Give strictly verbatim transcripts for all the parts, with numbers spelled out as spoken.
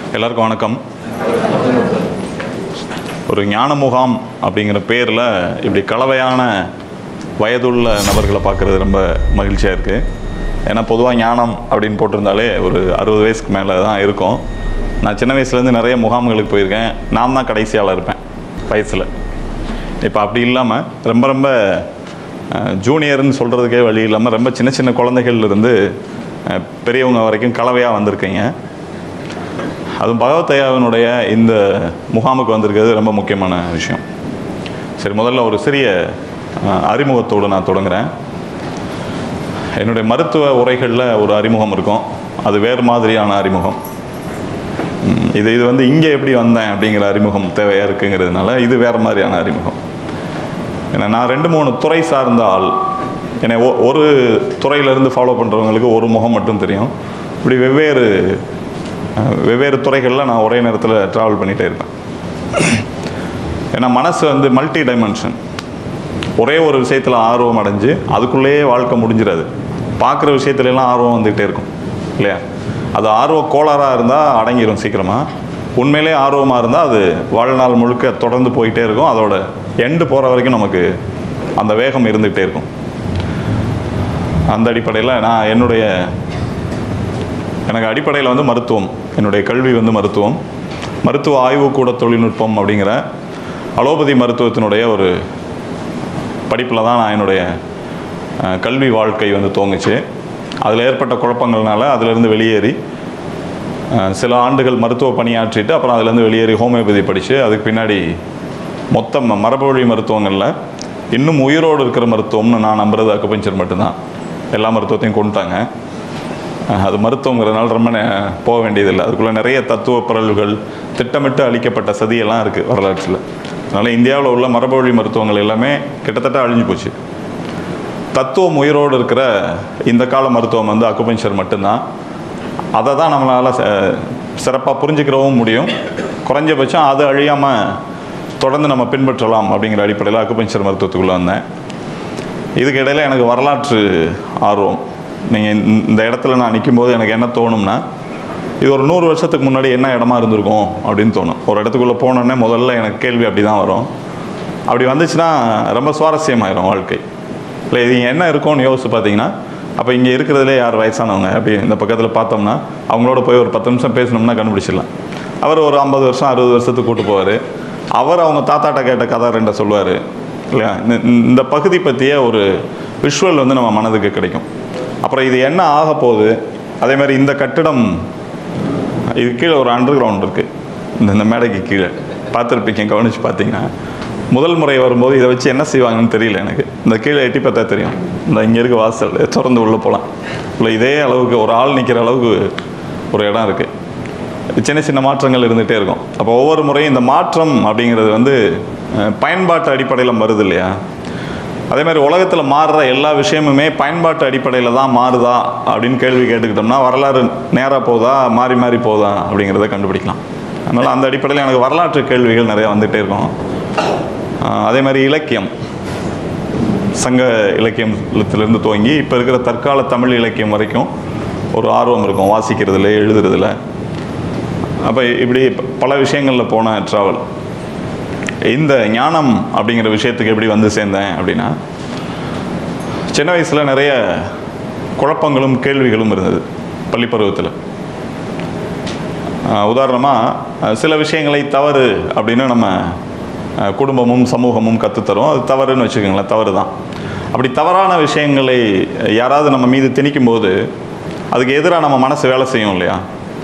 எல்லாருக்கும் வணக்கம். ஒரு ஞான முகாம் அப்படிங்கிற பேரில் இப்படி கலவையான வயதுள்ள நபர்களை பார்க்குறது ரொம்ப மகிழ்ச்சியாக இருக்குது. ஏன்னா பொதுவாக ஞானம் அப்படின்னு போட்டிருந்தாலே ஒரு அறுபது வயசுக்கு மேலே தான் இருக்கும். நான் சின்ன வயசுலேருந்து நிறைய முகாம்களுக்கு போயிருக்கேன். நான் தான் கடைசியால் இருப்பேன் வயசில். இப்போ அப்படி இல்லாமல் ரொம்ப ரொம்ப ஜூனியர்னு சொல்கிறதுக்கே வழி இல்லாமல் ரொம்ப சின்ன சின்ன குழந்தைகள்லேருந்து பெரியவங்க வரைக்கும் கலவையாக வந்திருக்கீங்க. அதுவும் பகவத்தையாவினுடைய இந்த முகாமுக்கு வந்திருக்கிறது ரொம்ப முக்கியமான விஷயம். சரி, முதல்ல ஒரு சிறிய அறிமுகத்தோடு நான் தொடங்குகிறேன். என்னுடைய மருத்துவ உரைகளில் ஒரு அறிமுகம் இருக்கும். அது வேறு மாதிரியான அறிமுகம். இது இது வந்து இங்கே எப்படி வந்தேன் அப்படிங்கிற அறிமுகம் தேவையாக இருக்குங்கிறதுனால இது வேறு மாதிரியான அறிமுகம். ஏன்னா நான் ரெண்டு மூணு துறை சார்ந்த ஆள். ஏன்னா ஒரு துறையிலேருந்து ஃபாலோ பண்ணுறவங்களுக்கு ஒரு முகம் மட்டும் தெரியும். இப்படி வெவ்வேறு வெவ்வேறு துறைகளில் நான் ஒரே நேரத்தில் ட்ராவல் பண்ணிகிட்டே இருப்பேன். ஏன்னா மனசு வந்து மல்டி டைமென்ஷன். ஒரே ஒரு விஷயத்தில் ஆர்வம் அடைஞ்சு அதுக்குள்ளேயே வாழ்க்கை முடிஞ்சிடாது. பார்க்குற விஷயத்துலலாம் ஆர்வம் வந்துகிட்டே இருக்கும் இல்லையா? அது ஆர்வ கோளாறாக இருந்தால் அடங்கிடும் சீக்கிரமாக. உண்மையிலே ஆர்வமாக இருந்தால் அது வாழ்நாள் முழுக்க தொடர்ந்து போயிட்டே இருக்கும். அதோட எண்டு போகிற வரைக்கும் நமக்கு அந்த வேகம் இருந்துகிட்டே இருக்கும். அந்த அடிப்படையில் நான் என்னுடைய எனக்கு அடிப்படையில் வந்து மருத்துவம், என்னுடைய கல்வி வந்து மருத்துவம், மருத்துவ ஆய்வுக்கூட தொழில்நுட்பம் அப்படிங்கிற அலோபதி மருத்துவத்தினுடைய ஒரு படிப்பில் தான் நான் என்னுடைய கல்வி வாழ்க்கை வந்து துவங்குச்சு. அதில் ஏற்பட்ட குழப்பங்கள்னால அதிலேருந்து வெளியேறி சில ஆண்டுகள் மருத்துவ பணியாற்றிட்டு அப்புறம் அதுலேருந்து வெளியேறி ஹோமியோபதி படித்து அதுக்கு பின்னாடி மொத்தம் மரபுவழி மருத்துவங்களில் இன்னும் உயிரோடு இருக்கிற மருத்துவம்னு நான் நம்புறது அக்குபஞ்சர் மட்டும்தான். எல்லா மருத்துவத்தையும் கொண்டுட்டாங்க. அது மருத்துவங்கிறதுனால ரொம்ப போக வேண்டியதில்லை. அதுக்குள்ளே நிறைய தத்துவ பிறழ்வுகள், திட்டமிட்டு அளிக்கப்பட்ட சதியெல்லாம் இருக்குது வரலாற்றில். அதனால் இந்தியாவில் உள்ள மரபுவழி மருத்துவங்கள் எல்லாமே கிட்டத்தட்ட அழிஞ்சு போச்சு. தத்துவம் உயிரோடு இருக்கிற இந்த கால மருத்துவம் வந்து அக்குபஞ்சர் மட்டும்தான். அதை தான் நம்மளால் சிறப்பாக புரிஞ்சுக்கிறவும் முடியும். குறைஞ்சபட்சம் அது அழியாமல் தொடர்ந்து நம்ம பின்பற்றலாம் அப்படிங்கிற அடிப்படையில் அக்குபஞ்சர் மருத்துவத்துக்குள்ளே வந்தேன். இதுக்கு இடையில் எனக்கு வரலாற்று ஆர்வம். நீங்கள் இந்த இடத்துல நான் நிற்கும்போது எனக்கு என்ன தோணும்னா, இது ஒரு நூறு வருஷத்துக்கு முன்னாடி என்ன இடமா இருந்திருக்கும் அப்படின்னு தோணும். ஒரு இடத்துக்குள்ளே போனோடனே முதல்ல எனக்கு கேள்வி அப்படி தான் வரும். அப்படி வந்துச்சுன்னா ரொம்ப சுவாரஸ்யமாயிரும் வாழ்க்கை. இல்லை இது என்ன இருக்கும்னு யோசிச்சு பார்த்தீங்கன்னா, அப்போ இங்கே இருக்கிறதுலே யார் வயசானவங்க அப்படி இந்த பக்கத்தில் பார்த்தோம்னா அவங்களோட போய் ஒரு பத்து நிமிஷம் பேசணும்னா கண்டுபிடிச்சிடலாம். அவர் ஒரு ஐம்பது வருஷம் அறுபது வருஷத்துக்கு கூட்டு போவார். அவர் அவங்க தாத்தாட்ட கேட்ட கதை ரெண்டை சொல்லுவார் இல்லையா? இந்த பகுதி பற்றிய ஒரு விஷுவல் வந்து நம்ம மனதுக்கு கிடைக்கும். அப்புறம் இது என்ன ஆக போகுது, அதே மாதிரி இந்த கட்டிடம், இது கீழே ஒரு அண்டர் கிரவுண்ட் இருக்குது. இந்த இந்த மேடைக்கு கீழே பார்த்துருப்பீங்க, கவனித்து பார்த்தீங்கன்னா. முதல் முறை வரும்போது இதை வச்சு என்ன செய்வாங்கன்னு தெரியல எனக்கு. இந்த கீழே எட்டி பார்த்தா தெரியும். இந்த இங்கே இருக்க வாசல் திறந்து உள்ளே போகலாம். இல்லை இதே அளவுக்கு ஒரு ஆள் நிற்கிற அளவுக்கு ஒரு இடம் இருக்குது. சின்ன சின்ன மாற்றங்கள் இருந்துகிட்டே இருக்கும். அப்போ ஒவ்வொரு முறையும் இந்த மாற்றம் அப்படிங்கிறது வந்து பயன்பாட்டு அடிப்படையில் வருது இல்லையா? அதே மாதிரி உலகத்தில் மாறுற எல்லா விஷயமுமே பயன்பாட்டு அடிப்படையில் தான் மாறுதா அப்படின்னு கேள்வி கேட்டுக்கிட்டோம்னா வரலாறு நேராக போதா மாறி மாறி போதா அப்படிங்கிறத கண்டுபிடிக்கலாம். அதனால் அந்த அடிப்படையில் எனக்கு வரலாற்று கேள்விகள் நிறையா வந்துகிட்டே இருக்கும். அதே மாதிரி இலக்கியம், சங்க இலக்கியத்திலேருந்து துவங்கி இப்போ இருக்கிற தற்கால தமிழ் இலக்கியம் வரைக்கும் ஒரு ஆர்வம் இருக்கும், வாசிக்கிறதுல எழுதுறதுல. அப்போ இப்படி பல விஷயங்களில் போன ட்ராவல். இந்த ஞானம் அப்படிங்கிற விஷயத்துக்கு எப்படி வந்து சேர்ந்தேன் அப்படின்னா, சின்ன வயசில் நிறைய குழப்பங்களும் கேள்விகளும் இருந்தது பள்ளிப்பருவத்தில். உதாரணமாக சில விஷயங்களை தவறு அப்படின்னு நம்ம குடும்பமும் சமூகமும் கற்றுத்தரும். அது தவறுன்னு வச்சுக்கோங்களேன், தவறு தான். அப்படி தவறான விஷயங்களை யாராவது நம்ம மீது திணிக்கும் போது அதுக்கு எதிராக நம்ம மனசு வேலை செய்யும் இல்லையா?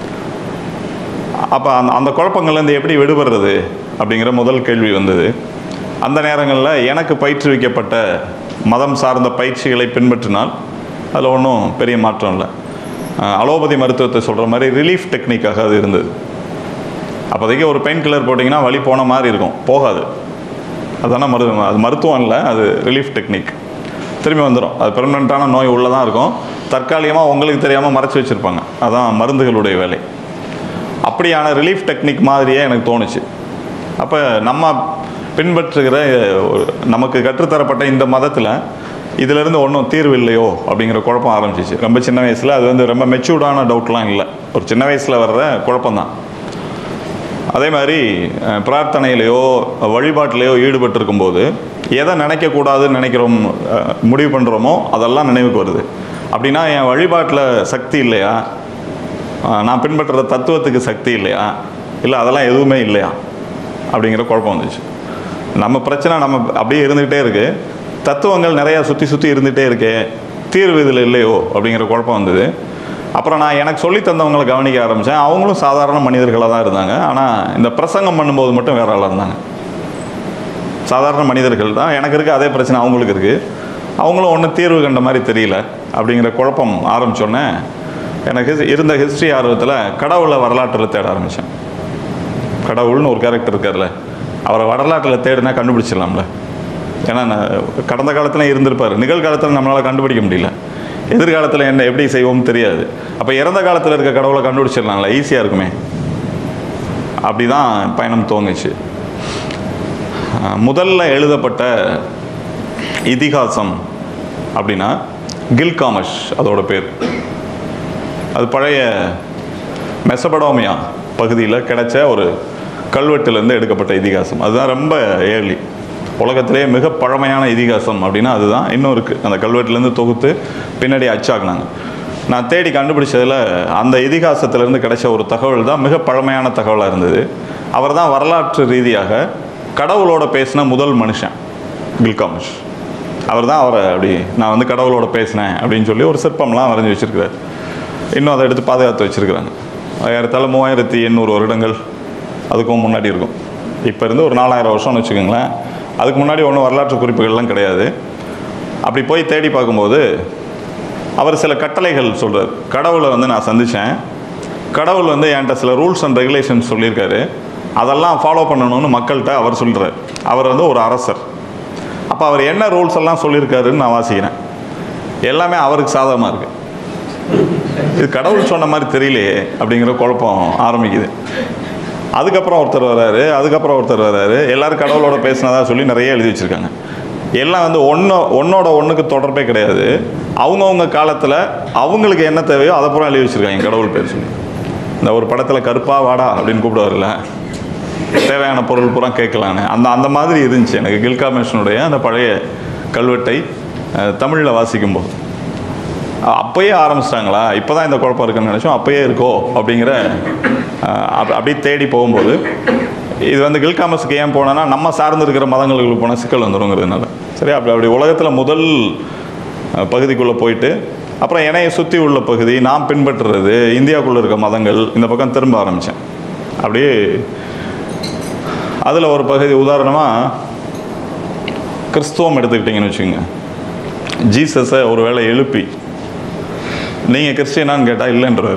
அப்போ அந்த அந்த குழப்பங்கள்லேருந்து எப்படி விடுபடுறது அப்படிங்கிற முதல் கேள்வி வந்தது. அந்த நேரங்களில் எனக்கு பயிற்றுவிக்கப்பட்ட மதம் சார்ந்த பயிற்சிகளை பின்பற்றினால் அதில் ஒன்றும் பெரிய மாற்றம் இல்லை. அலோபதி மருத்துவத்தை சொல்கிற மாதிரி ரிலீஃப் டெக்னிக்காக அது இருந்தது. அப்போதைக்கு ஒரு பெயின் கில்லர் போட்டிங்கன்னா வலி போன மாதிரி இருக்கும், போகாது. அதுதானே மரு அது மருத்துவம் இல்லை, அது ரிலீஃப் டெக்னிக். திரும்பி வந்துடும். அது பெர்மனண்ட்டான நோய் உள்ளே தான் இருக்கும். தற்காலிகமாக உங்களுக்கு தெரியாமல் மறைச்சி வச்சுருப்பாங்க. அதுதான் மருந்துகளுடைய வேலை. அப்படியான ரிலீஃப் டெக்னிக் மாதிரியே எனக்கு தோணுச்சு. அப்போ நம்ம பின்பற்றுகிற நமக்கு கற்றுத்தரப்பட்ட இந்த மதத்தில் இதிலேருந்து ஒன்றும் தீர்வு இல்லையோ அப்படிங்கிற குழப்பம் ஆரம்பிச்சிச்சு. ரொம்ப சின்ன வயசில் அது வந்து ரொம்ப மெச்சூர்டான டவுட்லாம் இல்லை, ஒரு சின்ன வயசில் வர்ற குழப்பம்தான். அதே மாதிரி பிரார்த்தனையிலையோ வழிபாட்டிலையோ ஈடுபட்டிருக்கும் போது எதை நினைக்கக்கூடாதுன்னு நினைக்கிறோம் முடிவு பண்ணுறோமோ அதெல்லாம் நினைவுக்கு வருது. அப்படின்னா என் வழிபாட்டில் சக்தி இல்லையா, நான் பின்பற்றுற தத்துவத்துக்கு சக்தி இல்லையா, இல்லை அதெல்லாம் எதுவுமே இல்லையா அப்படிங்கிற குழப்பம் வந்துச்சு. நம்ம பிரச்சனை நம்ம அப்படியே இருந்துக்கிட்டே இருக்குது, தத்துவங்கள் நிறையா சுற்றி சுற்றி இருந்துகிட்டே இருக்கே, தீர்வு இதில் இல்லையோ அப்படிங்கிற குழப்பம் வந்தது. அப்புறம் நான் எனக்கு சொல்லி தந்தவங்களை கவனிக்க ஆரம்பித்தேன். அவங்களும் சாதாரண மனிதர்களாக தான் இருந்தாங்க. ஆனால் இந்த பிரசங்கம் பண்ணும்போது மட்டும் வேற ஆளாக இருந்தாங்க. சாதாரண மனிதர்கள் தான், எனக்கு இருக்குது அதே பிரச்சனை அவங்களுக்கு இருக்குது, அவங்களும் ஒன்றும் தீர்வு கண்ட மாதிரி தெரியல அப்படிங்கிற குழப்பம் ஆரம்பித்தோடனே எனக்கு இருந்த ஹிஸ்ட்ரி ஆர்வத்தில் கடவுளை வரலாற்றில் தேட ஆரம்பித்தேன். கடவுள்னு ஒரு கேரக்டர் இருக்கார்ல, அவரை வரலாற்றில் தேடினா கண்டுபிடிச்சிடலாம்ல. ஏன்னா கடந்த காலத்தில் இருந்திருப்பார், நிகழ்காலத்தில் நம்மளால் கண்டுபிடிக்க முடியல, எதிர்காலத்தில் என்ன எப்படி செய்வோம்னு தெரியாது. அப்போ இறந்த காலத்தில் இருக்க கடவுளை கண்டுபிடிச்சிடலாம்ல, ஈஸியாக இருக்குமே. அப்படி தான் பயணம் துவங்குச்சு. முதல்ல எழுதப்பட்ட இதிகாசம் அப்படின்னா கில்காமஷ் அதோட பேர். அது பழைய மெசபடோமியா பகுதியில் கிடைச்ச ஒரு கல்வெட்டிலேருந்து எடுக்கப்பட்ட இதிகாசம். அதுதான் ரொம்ப ஏர்லி, உலகத்திலே மிக பழமையான இதிகாசம் அப்படின்னா அதுதான். இன்னும் இருக்குது, அந்த கல்வெட்டிலேருந்து தொகுத்து பின்னாடி அச்சாக்குனாங்க. நான் தேடி கண்டுபிடிச்சதில் அந்த இதிகாசத்திலேருந்து கிடைச்ச ஒரு தகவல் தான் மிக பழமையான தகவலாக இருந்தது. அவர் தான் வரலாற்று ரீதியாக கடவுளோட பேசின முதல் மனுஷன் கில்காமஷ். அவர் தான் அவரை அப்படி நான் வந்து கடவுளோட பேசினேன் அப்படின்னு சொல்லி ஒரு சிற்பம்லாம் வரைஞ்சி வச்சுருக்கிறார். இன்னும் அதை எடுத்து பாதுகாத்து வச்சுருக்கிறாங்க. ஏறத்தாழ மூவாயிரத்தி எண்ணூறு வருடங்கள் அதுக்கும் முன்னாடி இருக்கும். இப்போ இருந்து ஒரு நாலாயிரம் வருஷம்னு வச்சுக்கோங்களேன். அதுக்கு முன்னாடி ஒன்றும் வரலாற்று குறிப்புகள்லாம் கிடையாது. அப்படி போய் தேடி பார்க்கும்போது அவர் சில கட்டளைகள் சொல்கிறார். கடவுளை வந்து நான் சந்தித்தேன், கடவுள் வந்து என்கிட்ட சில ரூல்ஸ் அண்ட் ரெகுலேஷன்ஸ் சொல்லியிருக்காரு, அதெல்லாம் ஃபாலோ பண்ணணும்னு மக்கள்கிட்ட அவர் சொல்கிறார். அவர் வந்து ஒரு அரசர். அப்போ அவர் என்ன ரூல்ஸ் எல்லாம் சொல்லியிருக்காருன்னு நான் வாசிக்கிறேன். எல்லாமே அவருக்கு சாதகமாக இருக்குது. இது கடவுள் சொன்ன மாதிரி தெரியலையே அப்படிங்கிற குழப்பம் ஆரம்பிக்குது. அதுக்கப்புறம் ஒருத்தர் வர்றாரு, அதுக்கப்புறம் ஒருத்தர் வர்றாரு, எல்லோரும் கடவுளோட பேசினதா சொல்லி நிறைய எழுதி வச்சுருக்காங்க. எல்லாம் வந்து ஒன்று ஒன்னோட ஒன்றுக்கு தொடர்பே கிடையாது. அவங்கவுங்க காலத்தில் அவங்களுக்கு என்ன தேவையோ அதை பூரா எழுதி வச்சுருக்காங்க கடவுள் பேர் சொல்லி. இந்த ஒரு படத்தில் கருப்பா வாடா அப்படின்னு கூப்பிடுவார்ல, தேவையான பொருள் பூரா கேட்கலான்னு, அந்த அந்த மாதிரி இருந்துச்சு எனக்கு கில்காமேஷனுடைய அந்த பழைய கல்வெட்டை தமிழில் வாசிக்கும்போது. அப்போயே ஆரம்பிச்சிட்டாங்களா, இப்போ தான் இந்த குழப்பம் இருக்குன்னு நினச்சோம், அப்போயே இருக்கோ அப்படிங்கிற அப்படியே தேடி போகும்போது இது வந்து கில்காமஸுக்கு ஏன் போனோன்னா நம்ம சார்ந்து இருக்கிற மதங்களுக்கு போனால் சிக்கல் வந்துடுங்கிறதுனால. சரி, அப்படி அப்படி உலகத்தில் முதல் பகுதிக்குள்ளே போயிட்டு அப்புறம் என்னையை சுற்றி உள்ள பகுதி, நான் பின்பற்றுறது இந்தியாவுக்குள்ளே இருக்க மதங்கள், இந்த பக்கம் திரும்ப ஆரம்பித்தேன். அப்படியே அதில் ஒரு பகுதி உதாரணமாக கிறிஸ்துவம் எடுத்துக்கிட்டிங்கன்னு வச்சுக்கோங்க. ஜீசஸை ஒரு வேளை எழுப்பி நீங்கள் கிறிஸ்டியனான்னு கேட்டால் இல்லைன்றவர்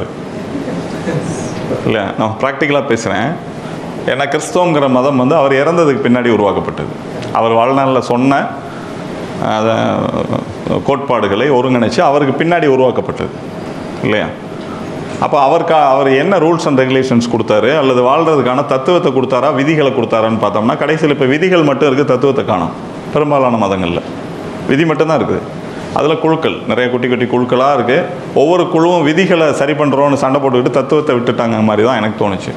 இல்லை. நான் ப்ராக்டிக்கலாக பேசுகிறேன். ஏன்னா கிறிஸ்துவங்கிற மதம் வந்து அவர் இறந்ததுக்கு பின்னாடி உருவாக்கப்பட்டது. அவர் வாழ்நாளில் சொன்ன அதை கோட்பாடுகளை ஒருங்கிணைச்சு அவருக்கு பின்னாடி உருவாக்கப்பட்டது இல்லையா. அப்போ அவருக்கா அவர் என்ன ரூல்ஸ் அண்ட் ரெகுலேஷன்ஸ் கொடுத்தாரு, அல்லது வாழ்கிறதுக்கான தத்துவத்தை கொடுத்தாரா, விதிகளை கொடுத்தாரான்னு பார்த்தோம்னா கடைசியில் இப்போ விதிகள் மட்டும் இருக்குது, தத்துவத்தை காணும். பெரும்பாலான மதங்களில் விதி மட்டும்தான் இருக்குது. அதில் குழுக்கள் நிறைய குட்டி குட்டி குழுக்களாக இருக்குது. ஒவ்வொரு குழுவும் விதிகளை சரி பண்ணுறோன்னு சண்டை போட்டுக்கிட்டு தத்துவத்தை விட்டுட்டாங்க மாதிரி தான் எனக்கு தோணுச்சு.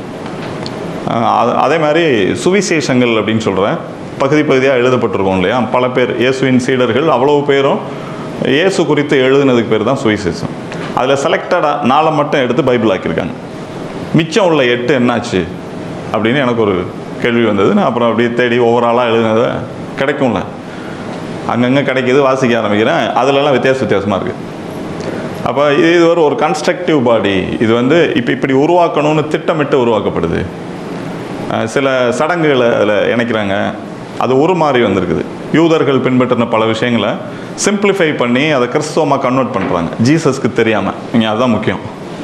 அதே மாதிரி சுவிசேஷங்கள் அப்படின்னு சொல்கிறேன், பகுதி பகுதியாக எழுதப்பட்டிருக்கோம் இல்லையா. பல பேர் இயேசுவின் சீடர்கள் அவ்வளவு பேரும் இயேசு குறித்து எழுதுனதுக்கு பேர் தான் சுவிசேஷம். அதில் செலக்டடாக நாளை மட்டும் எடுத்து பைபிள் ஆக்கியிருக்காங்க. மிச்சம் உள்ள எட்டு என்னாச்சு அப்படின்னு எனக்கு ஒரு கேள்வி வந்தது. நான் அப்புறம் அப்படியே தேடி ஓவராலாக எழுதுனதை கிடைக்கும்ல, அங்கங்கே கிடைக்கிது, வாசிக்க ஆரம்பிக்கிறேன். அதிலெல்லாம் வித்தியாச வித்தியாசமாக இருக்குது. அப்போ இது ஒரு ஒரு கன்ஸ்ட்ரக்டிவ் பாடி. இது வந்து இப்போ இப்படி உருவாக்கணும்னு திட்டமிட்டு உருவாக்கப்படுது. சில சடங்குகளை அதில் இணைக்கிறாங்க, அது உருமாறி வந்திருக்குது. யூதர்கள் பின்பற்றின பல விஷயங்களை சிம்பிளிஃபை பண்ணி அதை கிறிஸ்துவமாக கன்வெர்ட் பண்ணுறாங்க, ஜீசஸ்க்கு தெரியாமல். நீங்கள் அதுதான் முக்கியம்.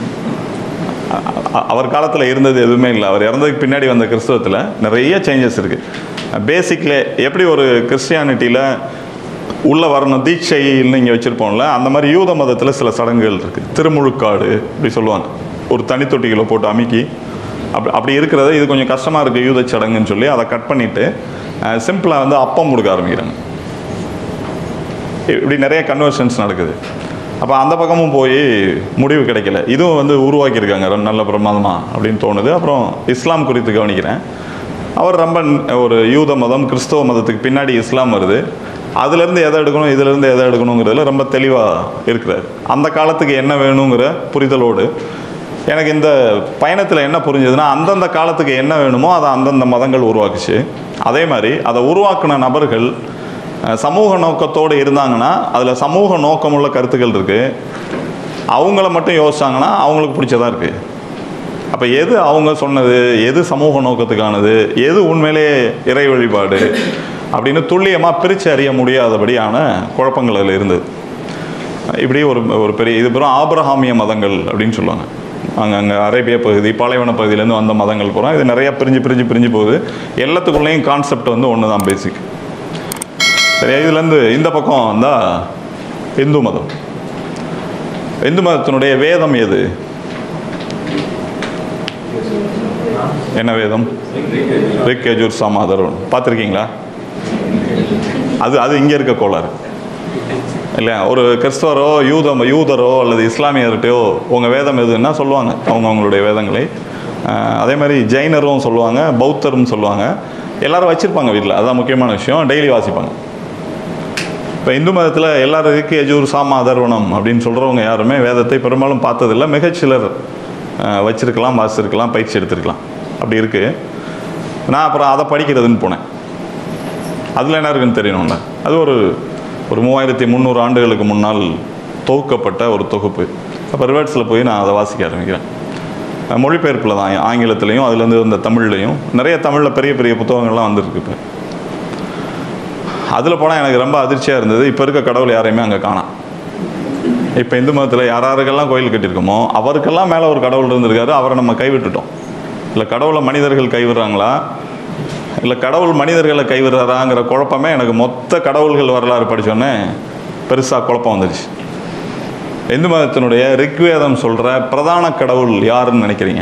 அவர் காலத்தில் இருந்தது எதுவுமே இல்லை, அவர் இறந்ததுக்கு பின்னாடி வந்த கிறிஸ்துவத்தில் நிறைய சேஞ்சஸ் இருக்குது. பேசிக்லே எப்படி ஒரு கிறிஸ்டியானிட்டியில் உள்ளே வரணும் தீட்சைன்னு இங்கே வச்சுருப்போம்ல, அந்த மாதிரி யூத மதத்தில் சில சடங்குகள் இருக்குது. திருமுழுக்காடு அப்படி சொல்லுவாங்க, ஒரு தனித்தொட்டிகளை போட்டு அமுக்கி அப்படி அப்படி இருக்கிறத. இது கொஞ்சம் கஷ்டமாக இருக்குது யூத சடங்குன்னு சொல்லி அதை கட் பண்ணிவிட்டு சிம்பிளாக வந்து அப்பம் கொடுக்க ஆரம்பிக்கிறாங்க. இப்படி நிறைய கன்வர்ஷன்ஸ் நடக்குது. அப்போ அந்த பக்கமும் போய் முடிவு கிடைக்கல. இதுவும் வந்து உருவாக்கியிருக்காங்க நல்ல பிரமாதமாக அப்படின்னு தோணுது. அப்புறம் இஸ்லாம் குறித்து கவனிக்கிறேன். அவர் ரொம்ப ஒரு யூத மதம் கிறிஸ்தவ மதத்துக்கு பின்னாடி இஸ்லாம் வருது. அதுலேருந்து எதை எடுக்கணும் இதிலேருந்து எதை எடுக்கணுங்கிறதுல ரொம்ப தெளிவாக இருக்கிறார். அந்த காலத்துக்கு என்ன வேணுங்கிற புரிதலோடு எனக்கு இந்த பயணத்தில் என்ன புரிஞ்சதுன்னா, அந்தந்த காலத்துக்கு என்ன வேணுமோ அதை அந்தந்த மதங்கள் உருவாக்குச்சு. அதே மாதிரி அதை உருவாக்கின நபர்கள் சமூக நோக்கத்தோடு இருந்தாங்கன்னா அதில் சமூக நோக்கமுள்ள கருத்துக்கள் இருக்குது. அவங்கள மட்டும் யோசிச்சாங்கன்னா அவங்களுக்கு பிடிச்சதாக இருக்குது. அப்போ எது அவங்க சொன்னது, எது சமூக நோக்கத்துக்கானது, எது உண்மையிலே இறை வழிபாடு அப்படின்னு துல்லியமாக பிரித்து அறிய முடியாதபடியான குழப்பங்கள் அதில் இருந்தது. இப்படி ஒரு ஒரு பெரிய இது பெரும் ஆபிரகாமிய மதங்கள் அப்படின்னு சொல்லுவாங்க. அங்கே அங்கே அரேபிய பகுதி பாலைவன பகுதியிலேருந்து வந்த மதங்கள் போகிறோம். இது நிறையா பிரிஞ்சு பிரிஞ்சு பிரிஞ்சு போகுது. எல்லாத்துக்குள்ளேயும் கான்செப்ட் வந்து ஒன்று தான் பேசிக். சரியா? இதுலேருந்து இந்த பக்கம் வந்தால் இந்து மதம். இந்து மதத்தினுடைய வேதம் எது? என்ன வேதம்? ரிக் யஜுர் சாம அதர்வணம். பார்த்துருக்கீங்களா? அது அது இங்கே இருக்க கோளாறு இல்லையா? ஒரு கிறிஸ்தவரோ யூத யூதரோ அல்லது இஸ்லாமியர்கிட்டையோ உங்கள் வேதம் எதுன்னா சொல்லுவாங்க அவங்க அவங்களுடைய வேதங்களை. அதே மாதிரி ஜெயினரும் சொல்லுவாங்க, பௌத்தரும் சொல்லுவாங்க. எல்லோரும் வச்சுருப்பாங்க வீட்டில். அதுதான் முக்கியமான விஷயம். டெய்லி வாசிப்பாங்க. இப்போ இந்து மதத்தில் எல்லோரும் ரிக் யஜுர் சாம அதர்வணம் அப்படின்னு சொல்கிறவங்க யாருமே வேதத்தை பெரும்பாலும் பார்த்ததில்லை. மிகச்சிலர் வச்சுருக்கலாம், வாசிச்சிருக்கலாம், பயிற்சி எடுத்துருக்கலாம். அப்படி இருக்குது. நான் அப்புறம் அதை படிக்கிறதுன்னு போனேன். அதில் என்ன இருக்குன்னு தெரியணும்ல. அது ஒரு ஒரு மூவாயிரத்தி முந்நூறு ஆண்டுகளுக்கு முன்னால் தொகுக்கப்பட்ட ஒரு தொகுப்பு. அப்போ ரிவர்ஸில் போய் நான் அதை வாசிக்க ஆரம்பிக்கிறேன். மொழிபெயர்ப்பில் தான், ஆங்கிலத்துலேயும் அதுலேருந்து இந்த தமிழ்லையும் நிறைய தமிழில் பெரிய பெரிய புத்தகங்கள்லாம் வந்துருக்கு. இப்போ அதில் போனால் எனக்கு ரொம்ப அதிர்ச்சியாக இருந்தது. இப்போ இருக்க கடவுள் யாரையுமே அங்கே காணோம். இப்போ இந்து மதத்தில் யாராருக்கெல்லாம் கோயில் கட்டியிருக்கோமோ அவருக்கெல்லாம் மேலே ஒரு கடவுள் இருந்திருக்காரு. அவரை நம்ம கைவிட்டுட்டோம். இல்லை கடவுளை மனிதர்கள் கைவிடுறாங்களா, இல்லை கடவுள் மனிதர்களை கைவிடுறாராங்கிற குழப்பமே எனக்கு மொத்த கடவுள்கள் வரலாறு படித்தோன்னே பெருசாக குழப்பம் வந்துடுச்சு. இந்து மதத்தினுடைய ரிக்வேதம் சொல்கிற பிரதான கடவுள் யாருன்னு நினைக்கிறீங்க?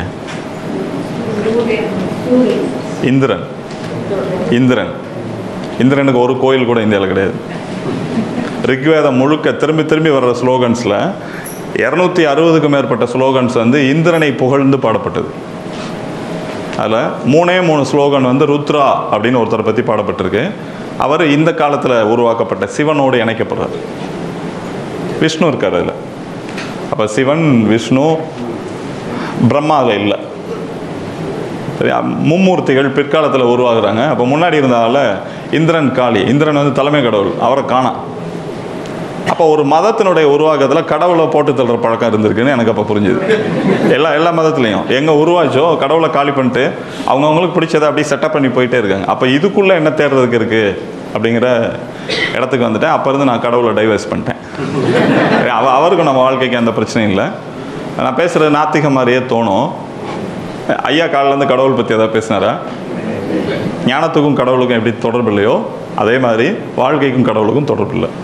இந்திரன். இந்திரன் இந்திரனுக்கு ஒரு கோயில் கூட இந்தியாவில் கிடையாது. ரிக்வேதம் முழுக்க திரும்பி திரும்பி வர்ற ஸ்லோகன்ஸில் இரநூத்தி அறுபதுக்கும் மேற்பட்ட ஸ்லோகன்ஸ் வந்து இந்திரனை புகழ்ந்து பாடப்பட்டது. அதில் மூணே மூணு ஸ்லோகன் வந்து ருத்ரா அப்படின்னு ஒருத்தரை பற்றி பாடப்பட்டிருக்கு. அவர் இந்த காலத்தில் உருவாக்கப்பட்ட சிவனோடு இணைக்கப்படுறார். விஷ்ணு இருக்கார் அதில். அப்போ சிவன், விஷ்ணு, பிரம்மாவில் இல்லை. சரியா? மும்மூர்த்திகள் பிற்காலத்தில் உருவாகுறாங்க. அப்போ முன்னாடி இருந்ததால் இந்திரன் காளி, இந்திரன் வந்து தலைமை கடவுள், அவரை காணாம். அப்போ ஒரு மதத்தினுடைய உருவாக்கத்தில் கடவுளை போட்டு தள்ளுற பழக்கம் இருந்திருக்குன்னு எனக்கு அப்போ புரிஞ்சுது. எல்லா எல்லா மதத்துலேயும் எங்கே உருவாச்சோ கடவுளை காலி பண்ணிட்டு அவங்கவுங்களுக்கு பிடிச்சதை அப்படியே செட்டப் பண்ணி போயிட்டே இருக்காங்க. அப்போ இதுக்குள்ளே என்ன தேடுறதுக்கு இருக்குது அப்படிங்கிற இடத்துக்கு வந்துட்டேன். அப்போ இருந்து நான் கடவுளை டைவர்ஸ் பண்ணிட்டேன். அவ அவருக்கும் நம்ம வாழ்க்கைக்கு அந்த பிரச்சனையும் இல்லை. நான் பேசுகிறது நாத்திகம் மாதிரியே தோணும். ஐயா காலிலேருந்து கடவுள் பற்றி எதாவது பேசினாரா? ஞானத்துக்கும் கடவுளுக்கும் எப்படி தொடர்பு இல்லையோ அதே மாதிரி வாழ்க்கைக்கும் கடவுளுக்கும் தொடர்பு இல்லை.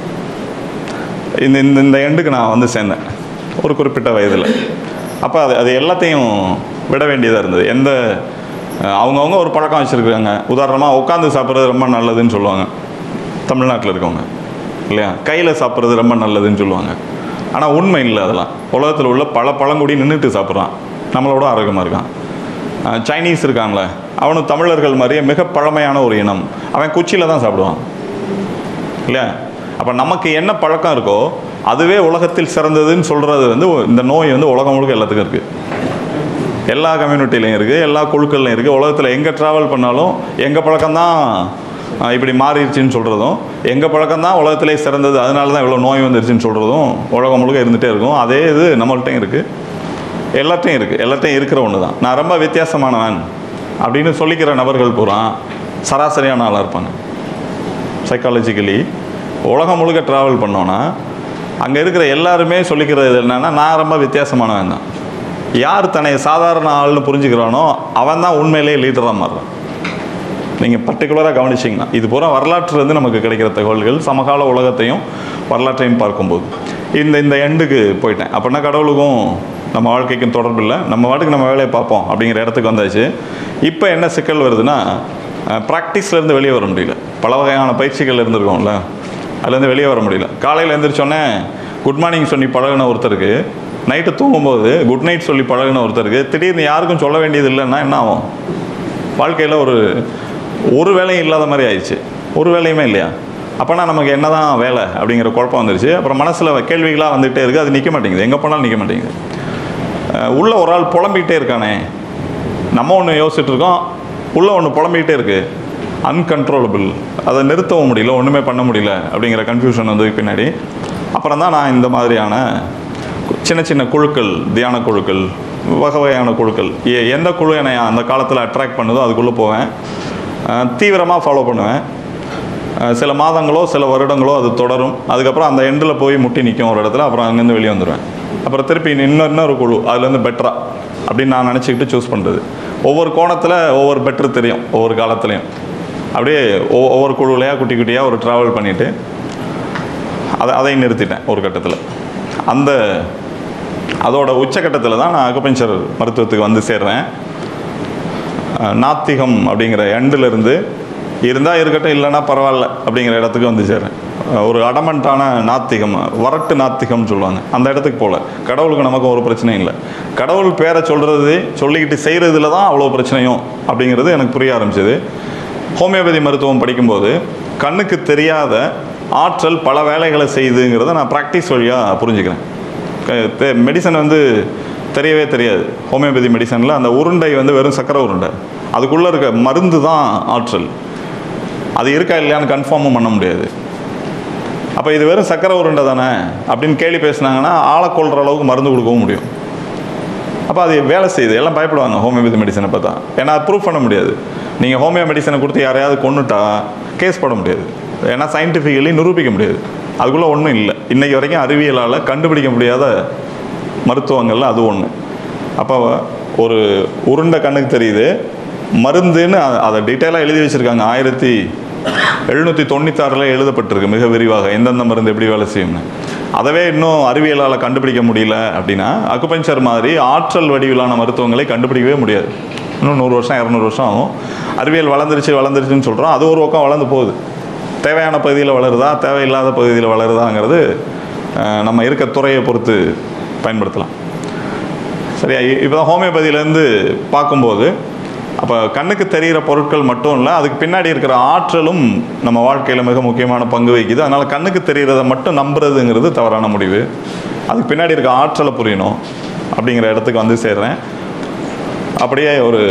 இந்த இந்த இந்த எண்டுக்கு நான் வந்து சேர்ந்தேன் ஒரு குறிப்பிட்ட வயதில். அப்போ அது அது எல்லாத்தையும் விட வேண்டியதாக இருந்தது. எந்த அவங்கவுங்க ஒரு பழக்கம் வச்சுருக்காங்க. உதாரணமாக உட்காந்து சாப்பிட்றது ரொம்ப நல்லதுன்னு சொல்லுவாங்க தமிழ்நாட்டில் இருக்கவங்க இல்லையா? கையில் சாப்பிட்றது ரொம்ப நல்லதுன்னு சொல்லுவாங்க. ஆனால் உண்மை இல்லை. அதெல்லாம் உலகத்தில் உள்ள பல பழங்குடி நின்றுட்டு சாப்பிட்றான், நம்மளோட ஆரோக்கியமாக இருக்கான். சைனீஸ் இருக்காங்களே, அவனும் தமிழர்கள் மாதிரியே மிக பழமையான ஒரு இனம். அவன் குச்சியில் தான் சாப்பிடுவான் இல்லையா? அப்போ நமக்கு என்ன பழக்கம் இருக்கோ அதுவே உலகத்தில் சிறந்ததுன்னு சொல்கிறது வந்து இந்த நோய் வந்து உலகம் முழுக்க எல்லாத்துக்கும் இருக்குது. எல்லா கம்யூனிட்டிலையும் இருக்குது, எல்லா குழுக்கள்லையும் இருக்குது. உலகத்தில் எங்கே ட்ராவல் பண்ணாலும் எங்கள் பழக்கம்தான் இப்படி மாறிடுச்சின்னு சொல்கிறதும், எங்கள் பழக்கம்தான் உலகத்திலே சிறந்தது அதனால தான் இவ்வளோ நோய் வந்துருச்சுன்னு சொல்கிறதும் உலகம் முழுக்க இருந்துகிட்டே இருக்கும். அதே இது நம்மள்கிட்டையும் இருக்குது, எல்லாத்தையும் இருக்குது, எல்லாத்தையும் இருக்கிற ஒன்று தான். நான் ரொம்ப வித்தியாசமானவன் அப்படின்னு சொல்லிக்கிற நபர்கள் பூரா சராசரியான ஆளாக இருப்பாங்க. சைக்காலஜிக்கலி உலகம் முழுக்க ட்ராவல் பண்ணோன்னா அங்கே இருக்கிற எல்லாருமே சொல்லிக்கிறது என்னென்னா நான் ரொம்ப வித்தியாசமானவன் தான். யார் தன்னை சாதாரண ஆள்னு புரிஞ்சுக்கிறானோ அவன் தான் உண்மையிலேயே லீடராக மாறுறான். நீங்கள் பர்டிகுலராக கவனிச்சிங்கன்னா இது பூரா வரலாற்றுலேருந்து நமக்கு கிடைக்கிற தகவல்கள், சமகால உலகத்தையும் வரலாற்றையும் பார்க்கும்போது. இந்த இந்த எண்டுக்கு போயிட்டேன். அப்படின்னா கடவுளுக்கும் நம்ம வாழ்க்கைக்கும் தொடர்பு இல்லை, நம்ம வாட்டுக்கு நம்ம வேலையை பார்ப்போம் அப்படிங்கிற இடத்துக்கு வந்தாச்சு. இப்போ என்ன சிக்கல் வருதுன்னா, ப்ராக்டிஸ்லேருந்து வெளியே வர முடியல. பல வகையான பயிற்சிகள் இருந்திருக்கோம்ல, அதுலேருந்து வெளியே வர முடியல. காலையில் எழுந்திரிச்சோன்னே குட் மார்னிங் சொல்லி பழகின ஒருத்தருக்கு நைட்டு தூங்கும்போது குட் நைட் சொல்லி பழகின ஒருத்தருக்கு திடீர்னு யாருக்கும் சொல்ல வேண்டியது இல்லைன்னா என்ன ஆகும்? வாழ்க்கையில் ஒரு ஒரு வேலையும் இல்லாத மாதிரி ஆயிடுச்சு. ஒரு வேலையுமே இல்லையா? அப்போனா நமக்கு என்ன தான் வேலை அப்படிங்கிற குழப்பம் வந்துருச்சு. அப்புறம் மனசில் கேள்விகளாக வந்துகிட்டே இருக்குது. அது நிற்க மாட்டேங்குது, எங்கே போனாலும் நிற்க மாட்டேங்குது. உள்ளே ஒரு ஆள் புலம்பிக்கிட்டே இருக்கானே, நம்ம ஒன்று யோசிச்சுட்டு இருக்கோம், உள்ளே ஒன்று புலம்பிக்கிட்டே இருக்குது, அன்கண்ட்ரோலபிள், அதை நிறுத்தவும் முடியல, ஒன்றுமே பண்ண முடியல அப்படிங்கிற கன்ஃபியூஷன் வந்து பின்னாடி. அப்புறம் தான் நான் இந்த மாதிரியான சின்ன சின்ன குழுக்கள், தியான குழுக்கள், வகை வகையான குழுக்கள், எந்த குழு என்னை அந்த காலத்தில் அட்ராக்ட் பண்ணுதோ அதுக்குள்ளே போவேன், தீவிரமாக ஃபாலோ பண்ணுவேன். சில மாதங்களோ சில வருடங்களோ அது தொடரும். அதுக்கப்புறம் அந்த எண்டில் போய் முட்டி நிற்கும் ஒரு இடத்துல. அப்புறம் அங்கேருந்து வெளியே வந்துடுவேன். அப்புறம் திருப்பி இன்னும் இன்னொரு குழு, அதுலேருந்து பெட்டரா அப்படின்னு நான் நினச்சிக்கிட்டு சூஸ் பண்ணுறது. ஒவ்வொரு கோணத்தில் ஒவ்வொரு பெட்ரு தெரியும் ஒவ்வொரு காலத்துலேயும். அப்படியே ஒவ்வொரு குழுவிலையாக குட்டி குட்டியாக ஒரு ட்ராவல் பண்ணிவிட்டு அதை அதையும் நிறுத்திட்டேன் ஒரு கட்டத்தில். அந்த அதோட உச்சக்கட்டத்தில் தான் நான் அக்குபஞ்சர் மருத்துவத்துக்கு வந்து சேர்றேன். நாத்திகம் அப்படிங்கிற எண்டிலிருந்து இருந்தால் இருக்கட்டும், இல்லைன்னா பரவாயில்ல அப்படிங்கிற இடத்துக்கு வந்து சேர்றேன். ஒரு அடமண்டான நாத்திகம், வரட்டு நாத்திகம்னு சொல்லுவாங்க, அந்த இடத்துக்கு போகல. கடவுளுக்கு நமக்கு ஒரு பிரச்சனையும் இல்லை. கடவுள் பேரை சொல்கிறது சொல்லிக்கிட்டு செய்கிறதுல தான் அவ்வளோ பிரச்சனையும் அப்படிங்கிறது எனக்கு புரிய ஆரம்பிச்சது. ஹோமியோபதி மருத்துவம் படிக்கும்போது கண்ணுக்கு தெரியாத ஆற்றல் பல வேலைகளை செய்யுதுங்கிறத நான் ப்ராக்டிஸ் வழியாக புரிஞ்சுக்கிறேன். மெடிசன் வந்து தெரியவே தெரியாது. ஹோமியோபதி மெடிசனில் அந்த உருண்டை வந்து வெறும் சக்கரை உருண்டை, அதுக்குள்ளே இருக்க மருந்து தான் ஆற்றல். அது இருக்கா இல்லையான்னு கன்ஃபார்மும் பண்ண முடியாது. அப்போ இது வெறும் சக்கரை உருண்டை தானே அப்படின்னு கேள்வி பேசினாங்கன்னா ஆளை கொள்கிற அளவுக்கு மருந்து கொடுக்கவும் முடியும். அப்போ அது வேலை செய்யுது. எல்லாம் பயப்படுவாங்க ஹோமியோபதி மெடிசனை பார்த்தா. ஏன்னா அது ப்ரூவ் பண்ண முடியாது. நீங்கள் ஹோமியோ மெடிசனை கொடுத்து யாரையாவது கொண்டுட்டா கேஸ் போட முடியாது. ஏன்னா சயின்டிஃபிக்கலி நிரூபிக்க முடியாது. அதுக்குள்ளே ஒன்றும் இல்லை. இன்றைக்கி வரைக்கும் அறிவியலால் கண்டுபிடிக்க முடியாத மருத்துவங்களில் அது ஒன்று. அப்போ ஒரு உருண்டை கண்ணுக்கு தெரியுது, மருந்துன்னு அதை டீட்டெயிலாக எழுதி வச்சுருக்காங்க. ஆயிரத்தி எழுநூற்றி தொண்ணூத்தாறில் எழுதப்பட்டிருக்கு மிக விரிவாக எந்தெந்த மருந்து எப்படி வேலை செய்யும்னு. அதவே இன்னும் அறிவியலால் கண்டுபிடிக்க முடியல அப்படின்னா அக்குபஞ்சர் மாதிரி ஆற்றல் வடிவிலான மருத்துவங்களை கண்டுபிடிக்கவே முடியாது. இன்னும் நூறு வருஷம் இரநூறு வருஷம் ஆகும். அறிவியல் வளர்ந்துருச்சு வளர்ந்துருச்சுன்னு சொல்கிறோம், அது ஒரு பக்கம் வளர்ந்து போகுது. தேவையான பகுதியில் வளருதா தேவையில்லாத பகுதியில் வளருதாங்கிறது நம்ம இருக்க துறையை பொறுத்து பயன்படுத்தலாம். சரியா? இப்போ தான் ஹோமியோபதியிலேருந்து பார்க்கும்போது அப்போ கண்ணுக்கு தெரிகிற பொருட்கள் மட்டும் இல்லை, அதுக்கு பின்னாடி இருக்கிற ஆற்றலும் நம்ம வாழ்க்கையில் மிக முக்கியமான பங்கு வகிக்குது. அதனால் கண்ணுக்கு தெரிகிறத மட்டும் நம்புறதுங்கிறது தவறான முடிவு. அதுக்கு பின்னாடி இருக்க ஆற்றலை புரியணும் அப்படிங்கிற இடத்துக்கு வந்து சேர்றேன். அப்படியே ஒரு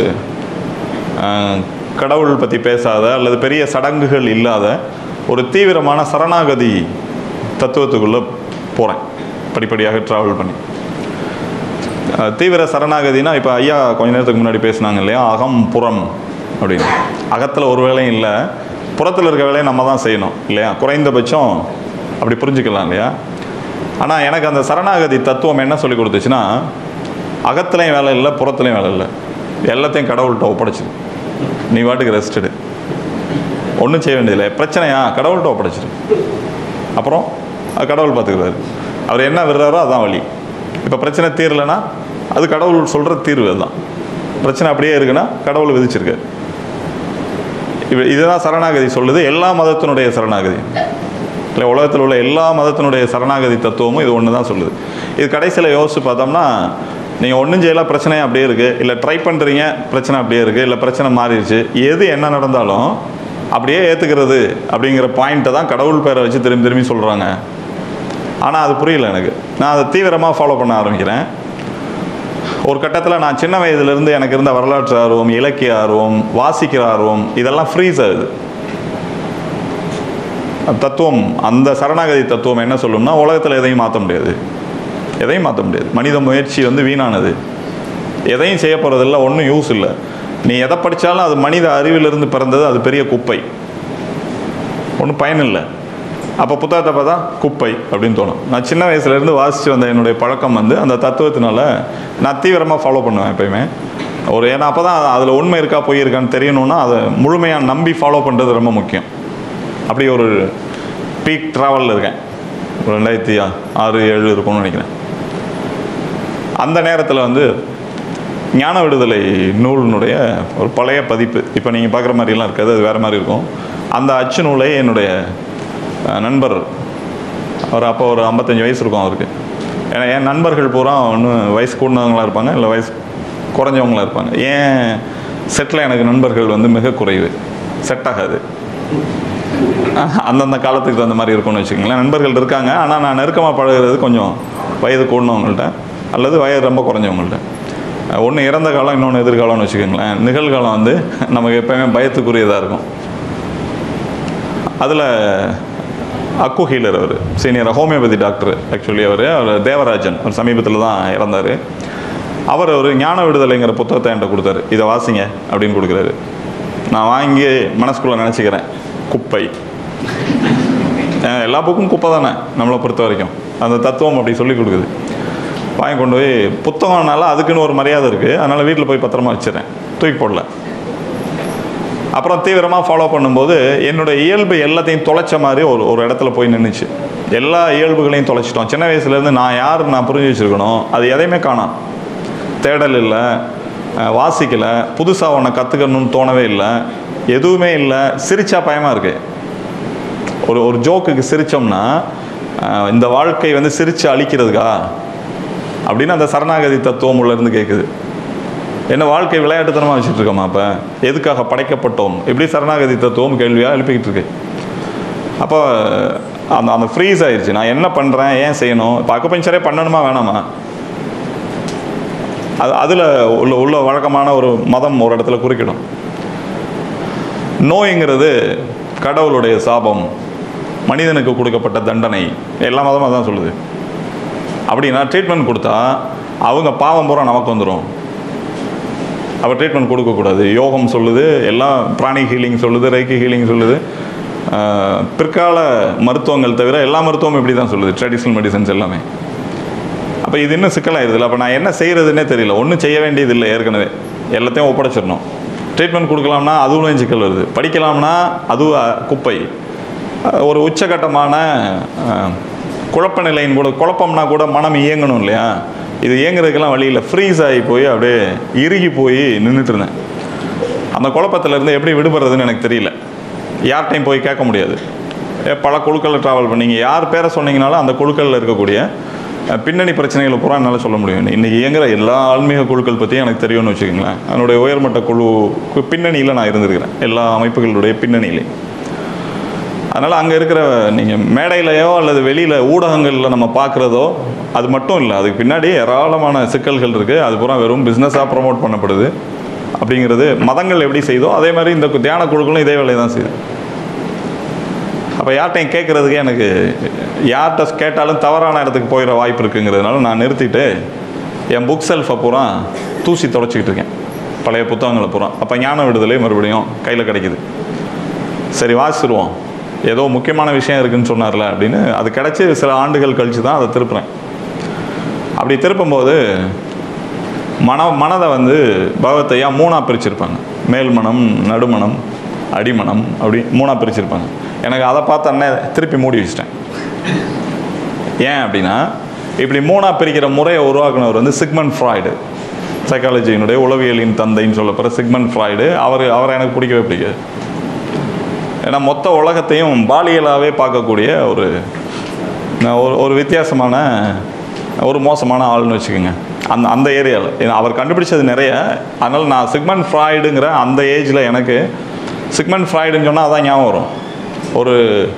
கடவுள் பற்றி பேசாத அல்லது பெரிய சடங்குகள் இல்லாத ஒரு தீவிரமான சரணாகதி தத்துவத்துக்குள்ளே போகிறேன், படிப்படியாக ட்ராவல் பண்ணி. தீவிர சரணாகதினா இப்போ ஐயா கொஞ்ச நேரத்துக்கு முன்னாடி பேசினாங்க இல்லையா, அகம் புறம் அப்படின்னு. அகத்தில் ஒரு வேலையும் இல்லை, புறத்தில் இருக்க வேலையை நம்ம தான் செய்யணும் இல்லையா, குறைந்தபட்சம் அப்படி புரிஞ்சுக்கலாம் இல்லையா. ஆனால் எனக்கு அந்த சரணாகதி தத்துவம் என்ன சொல்லி கொடுத்துச்சுன்னா, அகத்துலேயும் வேலை இல்லை புறத்துலேயும் வேலை இல்லை, எல்லாத்தையும் கடவுள்கிட்ட ஒப்படைச்சிடு, நீ வாட்டுக்கு ரெஸ்ட்டு, ஒன்றும் செய்ய வேண்டியதில்லை. பிரச்சனையா கடவுள்கிட்ட ஒப்படைச்சிடு, அப்புறம் கடவுள் பார்த்துக்கிறாரு, அவர் என்ன விடுறாரோ அதான் வழி. இப்போ பிரச்சனை தீரலைன்னா அது கடவுள் சொல்கிற தீர்வு தான். பிரச்சனை அப்படியே இருக்குன்னா கடவுள் விதிச்சிருக்காரு. இப்போ இதுதான் சரணாகதி சொல்லுது. எல்லா மதத்தினுடைய சரணாகதி இல்லை, உலகத்தில் உள்ள எல்லா மதத்தினுடைய சரணாகதி தத்துவமும் இது ஒன்று தான் சொல்லுது. இது கடைசியில் யோசிச்சு பார்த்தோம்னா, நீங்கள் ஒன்றும் செய்யலாம் பிரச்சனையும் அப்படியே இருக்குது, இல்லை ட்ரை பண்ணுறீங்க பிரச்சனை அப்படியே இருக்குது, இல்லை பிரச்சனை மாறிடுச்சு, எது என்ன நடந்தாலும் அப்படியே ஏற்றுக்கிறது அப்படிங்கிற பாயிண்ட்டை தான் கடவுள் பேரை வச்சு திரும்பி திரும்பி சொல்கிறாங்க. ஆனால் அது புரியல எனக்கு. நான் அதை தீவிரமாக ஃபாலோ பண்ண ஆரம்பிக்கிறேன். ஒரு கட்டத்தில் நான் சின்ன வயதுலேருந்து எனக்கு இருந்த வரலாற்று ஆர்வம், இலக்கிய ஆர்வம், வாசிக்கிற ஆர்வம் இதெல்லாம் ஃப்ரீஸ் ஆகுது. தத்துவம், அந்த சரணாகதி தத்துவம் என்ன சொல்லும்னா, உலகத்தில் எதையும் மாற்ற முடியாது, எதையும் மாற்ற முடியாது, மனித முயற்சி வந்து வீணானது, எதையும் செய்ய போகிறதில்ல, ஒன்றும் யூஸ் இல்லை, நீ எதை படித்தாலும் அது மனித அறிவிலிருந்து பிறந்தது, அது பெரிய குப்பை, ஒன்றும் பயன் இல்லை. அப்போ புத்தகத்தை பார்த்தா குப்பை அப்படின்னு தோணும். நான் சின்ன வயசுலேருந்து வாசித்து வந்த என்னுடைய பழக்கம் வந்து அந்த தத்துவத்தினால நான் தீவிரமாக ஃபாலோ பண்ணுவேன் எப்பயுமே. ஒரு ஏன்னா அப்போ தான் அதில் உண்மை இருக்கா பொய் இருக்கான்னு தெரியணுன்னா அதை முழுமையாக நம்பி ஃபாலோ பண்ணுறது ரொம்ப முக்கியம். அப்படி ஒரு பீக் ட்ராவலில் இருக்கேன். ஒரு ரெண்டாயிரத்தி ஆறு ஏழு இருக்கும்னு நினைக்கிறேன். அந்த நேரத்தில் வந்து ஞான விடுதலை நூலினுடைய ஒரு பழைய பதிப்பு, இப்போ நீங்கள் பார்க்குற மாதிரிலாம் இருக்காது, அது வேறு மாதிரி இருக்கும். அந்த அச்சு நூலை என்னுடைய நண்பர் அவர் அப்போ ஒரு ஐம்பத்தஞ்சு வயசு இருக்கும் அவருக்கு. ஏன்னா என் நண்பர்கள் பூரா ஒன்றும் வயசு கூடினவங்களாக இருப்பாங்க, இல்லை வயசு குறைஞ்சவங்களாக இருப்பாங்க. ஏன் செட்டில் எனக்கு நண்பர்கள் வந்து மிக குறைவு, செட் ஆகாது. அந்தந்த காலத்துக்கு தகுந்த மாதிரி இருக்கும்னு வச்சுக்கோங்களேன். நண்பர்கள் இருக்காங்க, ஆனால் நான் நெருக்கமாக பழகிறது கொஞ்சம் வயது கூடினவங்கள்ட்ட அல்லது வயது ரொம்ப குறைஞ்சவங்கள்ட்ட. ஒன்று இறந்த காலம், இன்னொன்று எதிர்காலம்னு வச்சுக்கோங்களேன். நிகழ்காலம் வந்து நமக்கு எப்போயுமே பயத்துக்குரியதாக இருக்கும். அதில் அக்கு ஹீலர், அவர் சீனியர் ஹோமியோபதி டாக்டர். ஆக்சுவலி அவர் அவர் தேவராஜன், அவர் சமீபத்தில் தான் இறந்தார். அவர் ஒரு ஞான விடுதலைங்கிற புத்தகத்தை என்கிட்ட கொடுத்தாரு. இதை வாசிங்க அப்படின்னு கொடுக்குறாரு. நான் வாங்கி மனசுக்குள்ளே நினச்சிக்கிறேன், குப்பை. எல்லா புக்கும் குப்பை தானே நம்மளை பொறுத்த வரைக்கும். அந்த தத்துவம் அப்படி சொல்லி கொடுக்குது. வாங்கி கொண்டு போய் புத்தகம்னால அதுக்குன்னு ஒரு மரியாதை இருக்குது, அதனால் வீட்டில் போய் பத்திரமா வச்சுறேன், தூக்கி போடல. அப்புறம் தீவிரமாக ஃபாலோ பண்ணும்போது என்னோடய இயல்பு எல்லாத்தையும் தொலைச்ச மாதிரி ஒரு ஒரு இடத்துல போய் நின்றுச்சு. எல்லா இயல்புகளையும் தொலைச்சிட்டோம். சின்ன வயசுலேருந்து நான் யார் நான் புரிஞ்சு வச்சுருக்கணும், அது எதையுமே காணோம். தேடல் இல்லை, வாசிக்கலை, புதுசாக ஒன்றை கற்றுக்கணும்னு தோணவே இல்லை, எதுவுமே இல்லை. சிரிச்சா பயமாக இருக்குது. ஒரு ஒரு ஜோக்குக்கு சிரித்தோம்னா இந்த வாழ்க்கை வந்து சிரித்து அழிக்கிறதுக்கா அப்படின்னு அந்த சரணாகதி தத்துவம் உள்ளேருந்து கேட்குது. என்ன வாழ்க்கை விளையாட்டுத்தனமாக வச்சுட்டு இருக்கோமா? அப்போ எதுக்காக படைக்கப்பட்டோம்? இப்படி சரணாகதி தத்துவம் கேள்வியாக எழுப்பிக்கிட்டு இருக்கு. அப்போ அந்த அந்த ஃப்ரீஸ் ஆயிடுச்சு. நான் என்ன பண்ணுறேன், ஏன் செய்யணும், இப்போ அக்குபஞ்சரே பண்ணணுமா வேணாமா? அது அதில் உள்ள உள்ள வழக்கமான ஒரு மதம் ஒரு இடத்துல குறுக்கிடும். நோய்ங்கிறது கடவுளுடைய சாபம், மனிதனுக்கு கொடுக்கப்பட்ட தண்டனை, எல்லா மதமும் அதான் சொல்லுது. அப்படின்னா ட்ரீட்மெண்ட் கொடுத்தா அவங்க பாவம் பூரா நமக்கு வந்துடும். அப்போ ட்ரீட்மெண்ட் கொடுக்கக்கூடாது. யோகம் சொல்லுது, எல்லாம் பிராணி ஹீலிங் சொல்லுது, ரைக்கி ஹீலிங் சொல்லுது, பிற்கால மருத்துவங்கள் தவிர எல்லா மருத்துவமும் இப்படி தான் சொல்லுது, ட்ரெடிஷ்னல் மெடிசன்ஸ் எல்லாமே. அப்போ இது இன்னும் சிக்கலாயிருதில்ல. அப்போ நான் என்ன செய்கிறதுனே தெரியல. ஒன்றும் செய்ய வேண்டியது இல்லை, ஏற்கனவே எல்லாத்தையும் ஒப்படைச்சிடணும். ட்ரீட்மெண்ட் கொடுக்கலாம்னா அதுவும் சிக்கல் வருது, படிக்கலாம்னா அதுவும் குப்பை. ஒரு உச்சகட்டமான குழப்ப நிலையின் கூட, குழப்பம்னா கூட மனம் இயங்கணும் இல்லையா? இது இயங்குறதுக்கெல்லாம் வழி இல்லை. ஃப்ரீஸ் ஆகி போய் அப்படியே இறுகி போய் நின்றுட்டு இருந்தேன். அந்த குழப்பத்திலேருந்து எப்படி விடுபடுறதுன்னு எனக்கு தெரியல. யார்கிட்டையும் போய் கேட்க முடியாது. பல குழுக்களில் ட்ராவல் பண்ணிங்க, யார் பேரை சொன்னீங்கனாலும் அந்த குழுக்களில் இருக்கக்கூடிய பின்னணி பிரச்சனைகளை பூரா என்னால் சொல்ல முடியும். இன்றைக்கி இயங்குகிற எல்லா ஆன்மீக குழுக்கள் பற்றியும் எனக்கு தெரியும்னு வச்சுக்கோங்களேன். அதனுடைய உயர்மட்ட குழு பின்னணியில் நான் இருந்திருக்கிறேன், எல்லா அமைப்புகளுடைய பின்னணியிலையும். அதனால் அங்கே இருக்கிற நீங்கள் மேடையிலையோ அல்லது வெளியில் ஊடகங்களில் நம்ம பார்க்குறதோ அது மட்டும் இல்லை, அதுக்கு பின்னாடி ஏராளமான சிக்கல்கள் இருக்குது. அது பூரா வெறும் பிஸ்னஸாக ப்ரொமோட் பண்ணப்படுது. அப்படிங்கிறது மதங்கள் எப்படி செய்தோ அதே மாதிரி இந்த தியான குழுக்களும் இதே வேலையை தான் செய்யுது. அப்போ யார்கிட்டையும் கேட்குறதுக்கு எனக்கு யார்கிட்ட கேட்டாலும் தவறான இடத்துக்கு போயிட வாய்ப்பு இருக்குங்கிறதுனால நான் நிறுத்திட்டு என் புக் செல்ஃபை பூரா தூசி தொடச்சிக்கிட்டு இருக்கேன், பழைய புத்தகங்களை பூரா. அப்போ ஞான விடுதலை மறுபடியும் கையில் கிடைக்குது. சரி வாசிடுவோம், ஏதோ முக்கியமான விஷயம் இருக்குதுன்னு சொன்னார்ல அப்படின்னு. அது கிடச்சி சில ஆண்டுகள் கழித்து தான் அதை திருப்புறேன். அப்படி திருப்பும்போது மன மனதை வந்து பகவத்தையா மூணாக பிரிச்சிருப்பாங்க. மேல் மனம், நடுமணம், அடிமணம், அப்படி மூணாக பிரிச்சிருப்பாங்க. எனக்கு அதை பார்த்தோன்னே திருப்பி மூடி வச்சிட்டேன். ஏன் அப்படின்னா இப்படி மூணாக பிரிக்கிற முறையை உருவாக்குனவர் வந்து சிக்மண்ட் ஃப்ராய்டு, சைக்காலஜியினுடைய உளவியலின் தந்தைன்னு சொல்லப்படுற சிக்மண்ட் ஃப்ராய்டு. அவர் அவரை எனக்கு பிடிக்கவே பிடிக்காது. ஏன்னா மொத்த உலகத்தையும் பாலியலாகவே பார்க்கக்கூடிய ஒரு ஒரு வித்தியாசமான ஒரு மோசமான ஆள்னு வச்சுக்கோங்க. அந்த அந்த ஏரியாவில் அவர் கண்டுபிடிச்சது நிறைய. அதனால் நான் சிக்மண்ட் ஃப்ராய்டுங்கிற அந்த ஏஜில் எனக்கு சிக்மண்ட் ஃப்ராய்டுன்னு சொன்னால் அதான் ஞாபகம் வரும். ஒரு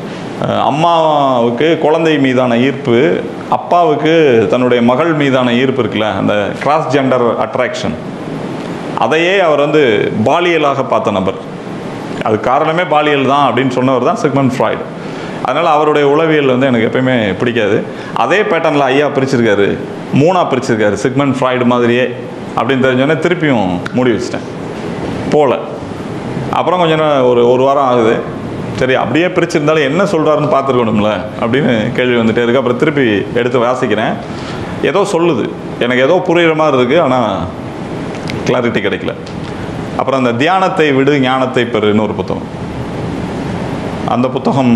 அம்மாவுக்கு குழந்தை மீதான ஈர்ப்பு, அப்பாவுக்கு தன்னுடைய மகள் மீதான ஈர்ப்பு இருக்குல்ல, அந்த கிராஸ் ஜெண்டர் அட்ராக்ஷன், அதையே அவர் வந்து பாலியலாக பார்த்த நபர். அது காரணமே பாலியல் தான் அப்படின்னு சொன்னவர் தான் சிக்மண்ட் ஃப்ராய்டு. அதனால் அவருடைய உளவியல் வந்து எனக்கு எப்பயுமே பிடிக்காது. அதே பேட்டர்னில் ஐயா பிரிச்சிருக்காரு, மூணாக பிரிச்சிருக்காரு சிக்மண்ட் ஃப்ராய்டு மாதிரியே அப்படின்னு தெரிஞ்சோடனே திருப்பியும் மூடி வச்சிட்டேன் போல. அப்புறம் கொஞ்சம் ஒரு ஒரு வாரம் ஆகுது. சரி அப்படியே பிரிச்சிருந்தாலும் என்ன சொல்கிறாருன்னு பார்த்துருக்கணும்ல அப்படின்னு கேள்வி வந்துட்டே இருக்குது. அப்புறம் திருப்பி எடுத்து வாசிக்கிறேன். ஏதோ சொல்லுது, எனக்கு ஏதோ புரிகிற மாதிரி இருக்குது, ஆனால் கிளாரிட்டி கிடைக்கல. அப்புறம் அந்த தியானத்தை விடு ஞானத்தை பெறுன்னு ஒரு புத்தகம். அந்த புத்தகம்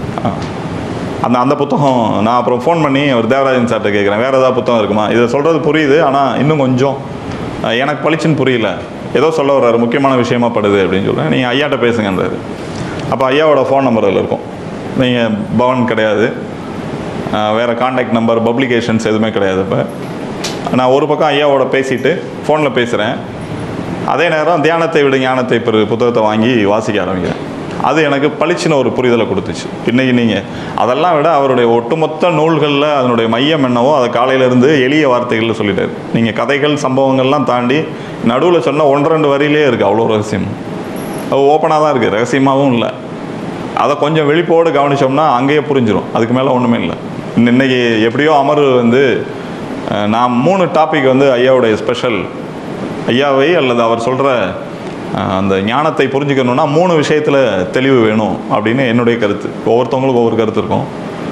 அந்த அந்த புத்தகம் நான் அப்புறம் ஃபோன் பண்ணி அவர் தேவராஜன் சார்கிட்ட கேட்குறேன், வேறு ஏதாவது புத்தகம் இருக்குமா? இதை சொல்கிறது புரியுது, ஆனால் இன்னும் கொஞ்சம் எனக்கு பளிச்சுன்னு புரியல, ஏதோ சொல்ல வர்றாரு, முக்கியமான விஷயமா படுது அப்படின்னு சொல்கிறேன். நீங்கள் ஐயாட்ட பேசுங்கன்றாரு. அப்போ ஐயாவோட ஃபோன் நம்பர் அதில் இருக்கும். நீங்கள் பவன் கிடையாது, வேறு காண்டாக்ட் நம்பர் பப்ளிகேஷன்ஸ் எதுவுமே கிடையாது. இப்போ நான் ஒரு பக்கம் ஐயாவோட பேசிட்டு ஃபோனில் பேசுகிறேன், அதே நேரம் தியானத்தை விட ஞானத்தை பெரு புத்தகத்தை வாங்கி வாசிக்க ஆரம்பிக்கிறேன். அது எனக்கு பளிச்சுன்னு ஒரு புரிதலை கொடுத்துச்சு. இன்றைக்கி நீங்கள் அதெல்லாம் விட அவருடைய ஒட்டுமொத்த நூல்களில் அதனுடைய மையம் என்னவோ அதை காலையிலேருந்து எளிய வார்த்தைகளில் சொல்லிட்டார். நீங்கள் கதைகள் சம்பவங்கள்லாம் தாண்டி நடுவில் சொன்ன ஒன்று ரெண்டு வரியிலே இருக்குது அவ்வளோ ரகசியம். அது ஓப்பனாக தான் இருக்குது, ரகசியமாகவும் இல்லை. அதை கொஞ்சம் வெளிப்போடு கவனித்தோம்னா அங்கேயே புரிஞ்சிடும். அதுக்கு மேலே ஒன்றுமே இல்லை. இன்றைக்கி எப்படியோ அமர்வு வந்து நான் மூணு டாபிக் வந்து ஐயாவுடைய ஸ்பெஷல், ஐயாவை அல்லது அவர் சொல்கிற அந்த ஞானத்தை புரிஞ்சுக்கணுன்னா மூணு விஷயத்தில் தெளிவு வேணும் அப்படின்னு என்னுடைய கருத்து. ஒவ்வொருத்தவங்களுக்கும் ஒவ்வொரு கருத்து இருக்கும்.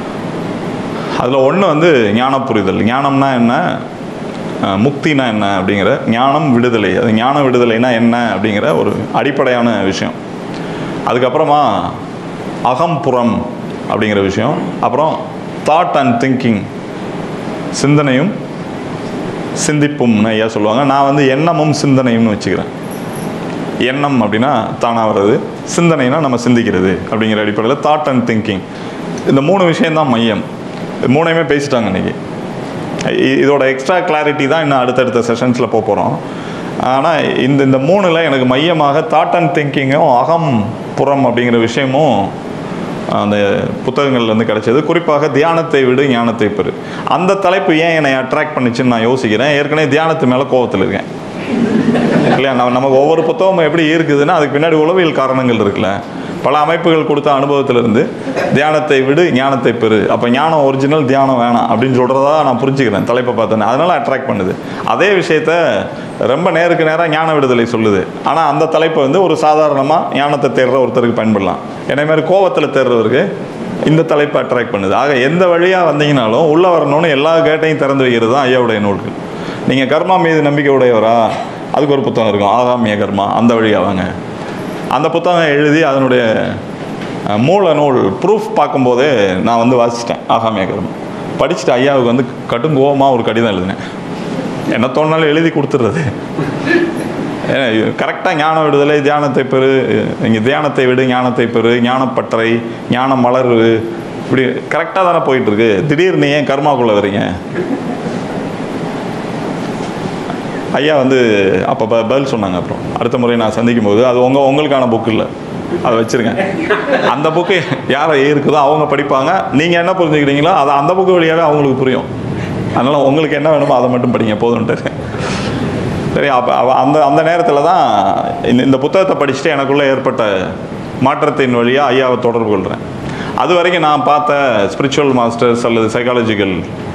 அதில் ஒன்று வந்து ஞான புரிதல். ஞானம்னா என்ன, முக்தினா என்ன அப்படிங்கிற, ஞானம் விடுதலை, அது ஞான விடுதலைனா என்ன அப்படிங்கிற ஒரு அடிப்படையான விஷயம். அதுக்கப்புறமா அகம்புறம் அப்படிங்கிற விஷயம். அப்புறம் தாட் அண்ட் திங்கிங், சிந்தனையும் சிந்திப்பும்னு ஐயா சொல்லுவாங்க. நான் வந்து எண்ணமும் சிந்தனையும்னு வச்சுக்கிறேன். எண்ணம் அப்படின்னா தானாக வர்றது, சிந்தனைனா நம்ம சிந்திக்கிறது அப்படிங்கிற அடிப்படையில் தாட் அண்ட் திங்கிங், இந்த மூணு விஷயந்தான் மையம். மூணையுமே பேசிட்டாங்க இன்றைக்கி. இதோட எக்ஸ்ட்ரா கிளாரிட்டி தான் இன்னும் அடுத்தடுத்த செஷன்ஸில் போக போகிறோம். ஆனால் இந்த இந்த மூணில் எனக்கு மையமாக தாட் அண்ட் திங்கிங்கும் அகம் புறம் அப்படிங்கிற விஷயமும் அந்த புத்தகங்கள்லேருந்து கிடைச்சது. குறிப்பாக தியானத்தை விடு ஞானத்தை பெறு. அந்த தலைப்பு ஏன் என்னை அட்ராக்ட் பண்ணிச்சுன்னு நான் யோசிக்கிறேன். ஏற்கனவே தியானத்து மேலே கோவத்தில் இருக்கேன் இல்லையா. நம்ம நமக்கு ஒவ்வொரு புத்தகமும் எப்படி இருக்குதுன்னா அதுக்கு பின்னாடி உளவியல் காரணங்கள் இருக்குல்ல. பல அமைப்புகள் கொடுத்த அனுபவத்திலிருந்து தியானத்தை விடு ஞானத்தை பெறு, அப்போ ஞானம் ஒரிஜினல், தியானம் வேணாம் அப்படின்னு சொல்கிறதா நான் புரிஞ்சுக்கிறேன் தலைப்பை பார்த்தேன்னு. அதனால் அட்ராக்ட் பண்ணுது. அதே விஷயத்த ரொம்ப நேருக்கு நேராக ஞான விடுதலை சொல்லுது. ஆனால் அந்த தலைப்பை வந்து ஒரு சாதாரணமாக ஞானத்தை தேடுற ஒருத்தருக்கு பயன்படலாம். என்னை மாதிரி கோவத்தில் தேடுறவருக்கு இந்த தலைப்பை அட்ராக்ட் பண்ணுது. ஆக எந்த வழியாக வந்தீங்கனாலும் உள்ளே வரணும்னு எல்லா கேட்டையும் திறந்து வைக்கிறது தான் ஐயாவுடைய நூல்கள். நீங்கள் கர்மா மீது நம்பிக்கை உடையவரா, அதுக்கு ஒரு புத்தகம் இருக்கும், ஆகாமிய கர்மா, அந்த வழியாக வாங்க. அந்த புத்தகம் எழுதி அதனுடைய மூல நூல் ப்ரூஃப் பார்க்கும்போதே நான் வந்து வாசிச்சிட்டேன் ஆகாமிய கர்மா. படிச்சுட்டு ஐயாவுக்கு வந்து கடும் கோபமாக ஒரு கடிதம் எழுதினேன். என்ன தோணுனாலும் எழுதி கொடுத்துட்றது. ஏன்னா கரெக்டாக ஞான விடுதலை, தியானத்தை பெறு, இங்கே தியானத்தை விடு ஞானத்தை பெறு, ஞானப்பற்றை, ஞான மலர்வு, இப்படி கரெக்டாக தானே போயிட்டுருக்கு. திடீர்னு ஏன் கர்மாக்குள்ளே வரீங்க? ஐயா வந்து அப்போ ப பதில் சொன்னாங்க. அப்புறம் அடுத்த முறை நான் சந்திக்கும் போது, அது உங்கள் உங்களுக்கான புக்கு இல்லை, அதை வச்சுருங்க. அந்த புக்கு யாரை இருக்குதோ அவங்க படிப்பாங்க. நீங்கள் என்ன புரிஞ்சுக்கிறீங்களோ அதை அந்த புக்கு வழியாகவே அவங்களுக்கு புரியும். அதனால் உங்களுக்கு என்ன வேணுமோ அதை மட்டும் படிங்க போதும்ட்டு. சரி, அப்போ அந்த அந்த நேரத்தில் தான் இந்த இந்த புத்தகத்தை படிச்சுட்டு எனக்குள்ளே ஏற்பட்ட மாற்றத்தின் வழியாக ஐயாவை தொடர்பு கொள்கிறேன். அது வரைக்கும் நான் பார்த்த ஸ்பிரிச்சுவல் மாஸ்டர்ஸ் அல்லது சைக்காலஜிக்கல்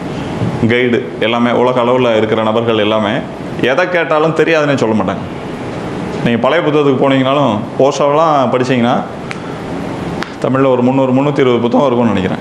கைடு எல்லாமே, உலக அளவில் இருக்கிற நபர்கள் எல்லாமே எதை கேட்டாலும் தெரியாதுன்னு சொல்ல மாட்டாங்க. நீங்கள் பழைய புத்தகத்துக்கு போனீங்கனாலும் ஓஷோவெலாம் படித்தீங்கன்னா தமிழில் ஒரு முந்நூறு முந்நூற்றி இருபது புத்தகம் இருக்கும்னு நினைக்கிறேன்.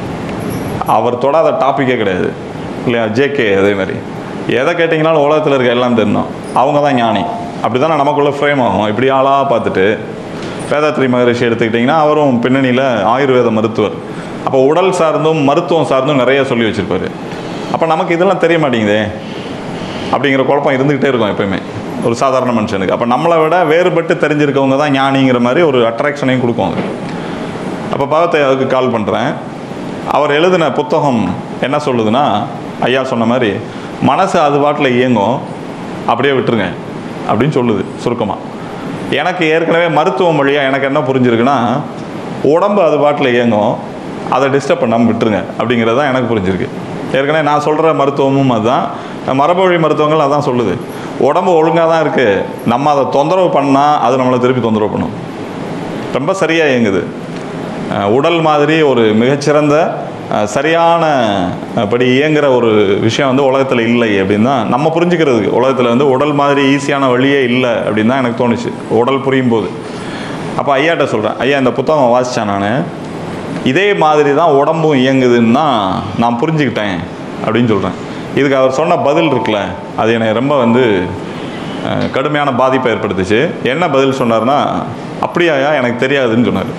அவர் தொடாத டாப்பிக்கே கிடையாது இல்லையா. ஜேகே அதே மாதிரி எதை கேட்டிங்கனாலும் உலகத்தில் இருக்க எல்லாம் தெரியணும், அவங்க தான் ஞானி. அப்படி தான் நமக்குள்ளே ஃப்ரேம் ஆகும். இப்படி ஆளாக பார்த்துட்டு வேதாத்ரி மகரிஷி எடுத்துக்கிட்டிங்கன்னா அவரும் பின்னணியில் ஆயுர்வேத மருத்துவர். அப்போ உடல் சார்ந்தும் மருத்துவம் சார்ந்தும் நிறைய சொல்லி வச்சுருப்பார். அப்போ நமக்கு இதெல்லாம் தெரிய மாட்டேங்குதே அப்படிங்கிற குழப்பம் இருந்துக்கிட்டே இருக்கும் எப்பயுமே ஒரு சாதாரண மனுஷனுக்கு. அப்போ நம்மளை விட வேறுபட்டு தெரிஞ்சிருக்கவங்க தான் ஞானிங்கிற மாதிரி ஒரு அட்ராக்ஷனையும் கொடுக்கும் அது. அப்போ பாவத்தை அதுக்கு கால் பண்ணுறேன். அவர் எழுதின புத்தகம் என்ன சொல்லுதுன்னா, ஐயா சொன்ன மாதிரி மனசு அது பாட்டில் இயங்கும், அப்படியே விட்டுருங்க அப்படின்னு சொல்லுது சுருக்கமாக. எனக்கு ஏற்கனவே மருத்துவம் வழியாக எனக்கு என்ன புரிஞ்சிருக்குன்னா, உடம்பு அது பாட்டில் இயங்கும், அதை டிஸ்டர்ப் பண்ணாமல் விட்டுருங்க அப்படிங்கிறது தான் எனக்கு புரிஞ்சிருக்கு. ஏற்கனவே நான் சொல்கிற மருத்துவமும் அதுதான், மரபு வழி மருத்துவங்கள் அதான் சொல்லுது. உடம்பு ஒழுங்காக தான் இருக்குது, நம்ம அதை தொந்தரவு பண்ணால் அது நம்மளை திருப்பி தொந்தரவு பண்ணும். ரொம்ப சரியாக இயங்குது. உடல் மாதிரி ஒரு மிகச்சிறந்த சரியான படி இயங்குகிற ஒரு விஷயம் வந்து உலகத்தில் இல்லை அப்படின்னு தான் நம்ம புரிஞ்சுக்கிறதுக்கு. உலகத்தில் வந்து உடல் மாதிரி ஈஸியான வழியே இல்லை அப்படின்னு தான் எனக்கு தோணுச்சு உடல் புரியும் போது. அப்போ ஐயாட்ட சொல்கிறேன், ஐயா இந்த புத்தகம் வாசித்தேன் நான், இதே மாதிரி தான் உடம்பும் இயங்குதுன்னு தான் நான் புரிஞ்சுக்கிட்டேன் அப்படின்னு சொல்கிறேன். இதுக்கு அவர் சொன்ன பதில் இருக்குல்ல, அது என்னை ரொம்ப வந்து கடுமையான பாதிப்பை ஏற்படுத்துச்சு. என்ன பதில் சொன்னார்னா, அப்படியா எனக்கு தெரியாதுன்னு சொன்னார்.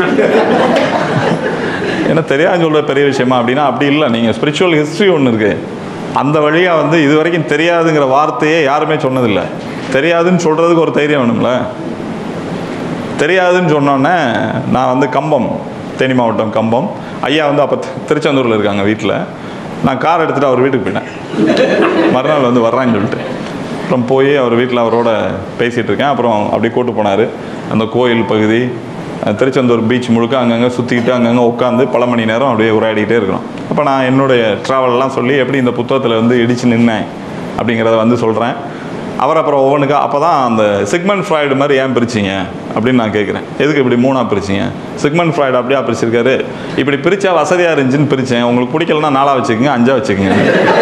என்ன தெரியாதுன்னு சொல்கிற பெரிய விஷயமா அப்படின்னா, அப்படி இல்லை. நீங்கள் ஸ்பிரிச்சுவல் ஹிஸ்ட்ரி ஒன்று இருக்குது, அந்த வழியாக வந்து இது வரைக்கும் தெரியாதுங்கிற வார்த்தையே யாருமே சொன்னதில்லை. தெரியாதுன்னு சொல்கிறதுக்கு ஒரு தைரியம் வேணும்ல. தெரியாதுன்னு சொன்னோன்னே நான் வந்து கம்பம் தேனி மாவட்டம் கம்பம். ஐயா வந்து அப்போ திருச்செந்தூரில் இருக்காங்க வீட்டில். நான் கார் எடுத்துகிட்டு அவர் வீட்டுக்கு போயிட்டேன். மறுநாள் வந்து வர்றான்னு சொல்லிட்டு அப்புறம் போய் அவர் வீட்டில் அவரோட பேசிகிட்டு இருக்கேன். அப்புறம் அப்படி கூட்டு போனார். அந்த கோயில் பகுதி, திருச்செந்தூர் பீச் முழுக்க அங்கங்கே சுற்றிக்கிட்டு அங்கங்கே உட்காந்து பல மணி நேரம் அப்படியே உரையாடிக்கிட்டே இருக்கிறோம். அப்போ நான் என்னுடைய ட்ராவல்லாம் சொல்லி எப்படி இந்த புத்தகத்தில் வந்து இடித்து நின்னேன் அப்படிங்கிறத வந்து சொல்கிறேன். அவர் அப்புறம் ஒவ்வொன்றுக்கா அப்போ தான் அந்த சிக்மண்ட் ஃப்ராய்டு மாதிரி ஏன் பிரிச்சிங்க அப்படின்னு நான் கேட்குறேன். எதுக்கு இப்படி மூணாக பிரிச்சிங்க? சிக்மண்ட் ஃப்ராய்டு அப்படியே பிரிச்சிருக்காரு. இப்படி பிரித்தா வசதியாக இருந்துச்சுன்னு பிரித்தேன். உங்களுக்கு பிடிக்கலன்னா நாலாக வச்சுக்கோங்க, அஞ்சாக வச்சுக்கோங்க.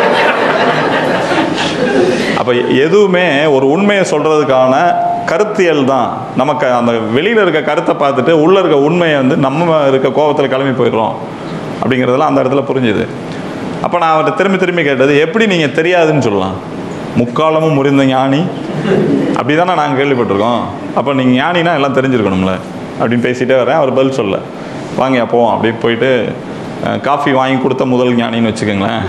அப்போ எதுவுமே ஒரு உண்மையை சொல்கிறதுக்கான கருத்தியல் தான். நமக்கு அந்த வெளியில் இருக்க கருத்தை பார்த்துட்டு உள்ளே இருக்க உண்மையை வந்து நம்ம இருக்க கோபத்தில் கிளம்பி போயிடுறோம் அப்படிங்கிறதெல்லாம் அந்த இடத்துல புரிஞ்சுது. அப்போ நான் அவர்கிட்ட திரும்பி திரும்பி கேட்டது, எப்படி நீங்கள் தெரியாதுன்னு சொல்லலாம்? முக்காலமும் முறிந்த ஞானி அப்படி தானே நாங்கள் கேள்விப்பட்டிருக்கோம். அப்போ நீங்கள் ஞானினா எல்லாம் தெரிஞ்சிருக்கணும்ல அப்படின்னு பேசிகிட்டே வரேன். அவர் பதில் சொல்ல, வாங்க போவோம் அப்படி போயிட்டு காஃபி வாங்கி கொடுத்த முதல் ஞானின்னு வச்சுக்கோங்களேன்.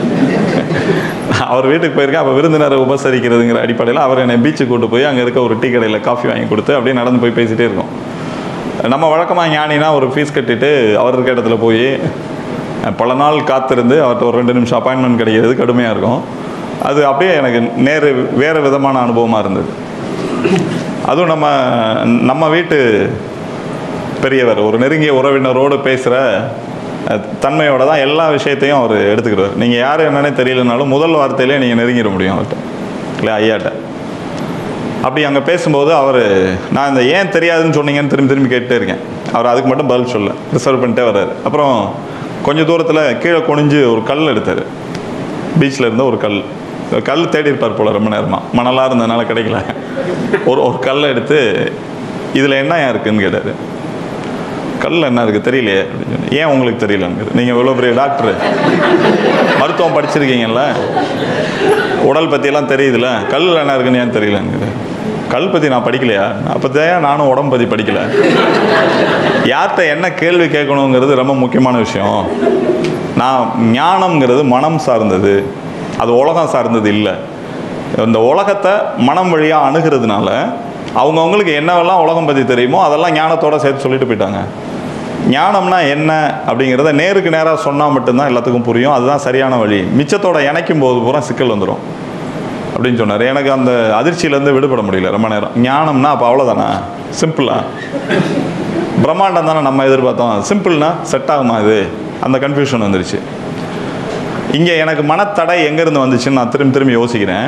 அவர் வீட்டுக்கு போயிருக்கேன். அப்போ விருந்தினரை உபசரிக்கிறதுங்கிற அடிப்படையில் அவர் என்னை பீச்சுக்கு கூட்டு போய் அங்கே இருக்க ஒரு டீ கடையில் காஃபி வாங்கி கொடுத்து அப்படியே நடந்து போய் பேசிகிட்டே இருக்கோம். நம்ம வழக்கமாக ஞானினா ஒரு ஃபீஸ் கட்டிட்டு அவர் இருக்க இடத்துல போய் பல நாள் காத்திருந்து அவர்கிட்ட ஒரு ரெண்டு நிமிஷம் அப்பாயின்மெண்ட் கிடைக்கிறது கடுமையாக இருக்கும். அது அப்படியே எனக்கு நேரு வேறு விதமான அனுபவமாக இருந்தது. அதுவும் நம்ம நம்ம வீட்டு பெரியவர், ஒரு நெருங்கிய உறவினரோடு பேசுகிற தன்மையோட தான் எல்லா விஷயத்தையும் அவர் எடுத்துக்கிறார். நீங்கள் யார் என்னன்னே தெரியலனாலும் முதல் வார்த்தையிலே நீங்கள் நெருங்கிட முடியும் அவர்கிட்ட, இல்லை ஐயாட்ட. அப்படி அங்கே பேசும்போது அவர், நான் இந்த ஏன் தெரியாதுன்னு சொன்னீங்கன்னு திரும்பி திரும்பி கேட்டுட்டே இருக்கேன். அவர் அதுக்கு மட்டும் பதில் சொல்ல ரிசர்வ் பண்ணிட்டே வர்றாரு. அப்புறம் கொஞ்சம் தூரத்தில் கீழே குனிஞ்சு ஒரு கல் எடுத்தார். பீச்சில் இருந்த ஒரு கல் கல் தேடி இருப்பார் போல் ரொம்ப நேரமாக, மணலாக இருந்ததுனால கிடைக்கல. ஒரு ஒரு கல்லை எடுத்து இதில் என்ன ஏன் இருக்குதுன்னு கேட்டார். கல் என்ன இருக்குது தெரியலையே அப்படின்னு சொன்னேன். ஏன் உங்களுக்கு தெரியலங்கிறது? நீங்கள் இவ்வளோ பெரிய டாக்டரு, மருத்துவம் படிச்சிருக்கீங்கல்ல, உடல் பற்றியெல்லாம் தெரியுதுல்ல, கல் என்ன இருக்குன்னு ஏன் தெரியலங்கிறது? கல் பற்றி நான் படிக்கலையா? அப்போ தான் நானும் உடம்பு பற்றி படிக்கலை. யார்கிட்ட என்ன கேள்வி கேட்கணுங்கிறது ரொம்ப முக்கியமான விஷயம். நான் ஞானம்ங்கிறது மனம் சார்ந்தது, அது உலகம் சார்ந்தது இல்லை. இந்த உலகத்தை மனம் வழியாக அணுகிறதுனால அவங்கவுங்களுக்கு என்னவெல்லாம் உலகம் பற்றி தெரியுமோ அதெல்லாம் ஞானத்தோடு சேர்த்து சொல்லிட்டு போயிட்டாங்க. ஞானம்னா என்ன அப்படிங்கிறத நேருக்கு நேராக சொன்னால் மட்டும்தான் எல்லாத்துக்கும் புரியும். அதுதான் சரியான வழி. மிச்சத்தோட இணைக்கும் போது பூரா சிக்கல் வந்துடும் அப்படின்னு சொன்னார். எனக்கு அந்த அதிர்ச்சியிலேருந்து விடுபட முடியல ரொம்ப நேரம். ஞானம்னா அப்போ அவ்வளோதானா? சிம்பிளா? பிரம்மாண்டம் தானே நம்ம எதிர்பார்த்தோம். சிம்பிள்னா செட் ஆகுமா இது? அந்த கன்ஃபியூஷன் வந்துருச்சு. இங்கே எனக்கு மனத்தடை எங்கேருந்து வந்துச்சுன்னு நான் திரும்பி திரும்பி யோசிக்கிறேன்.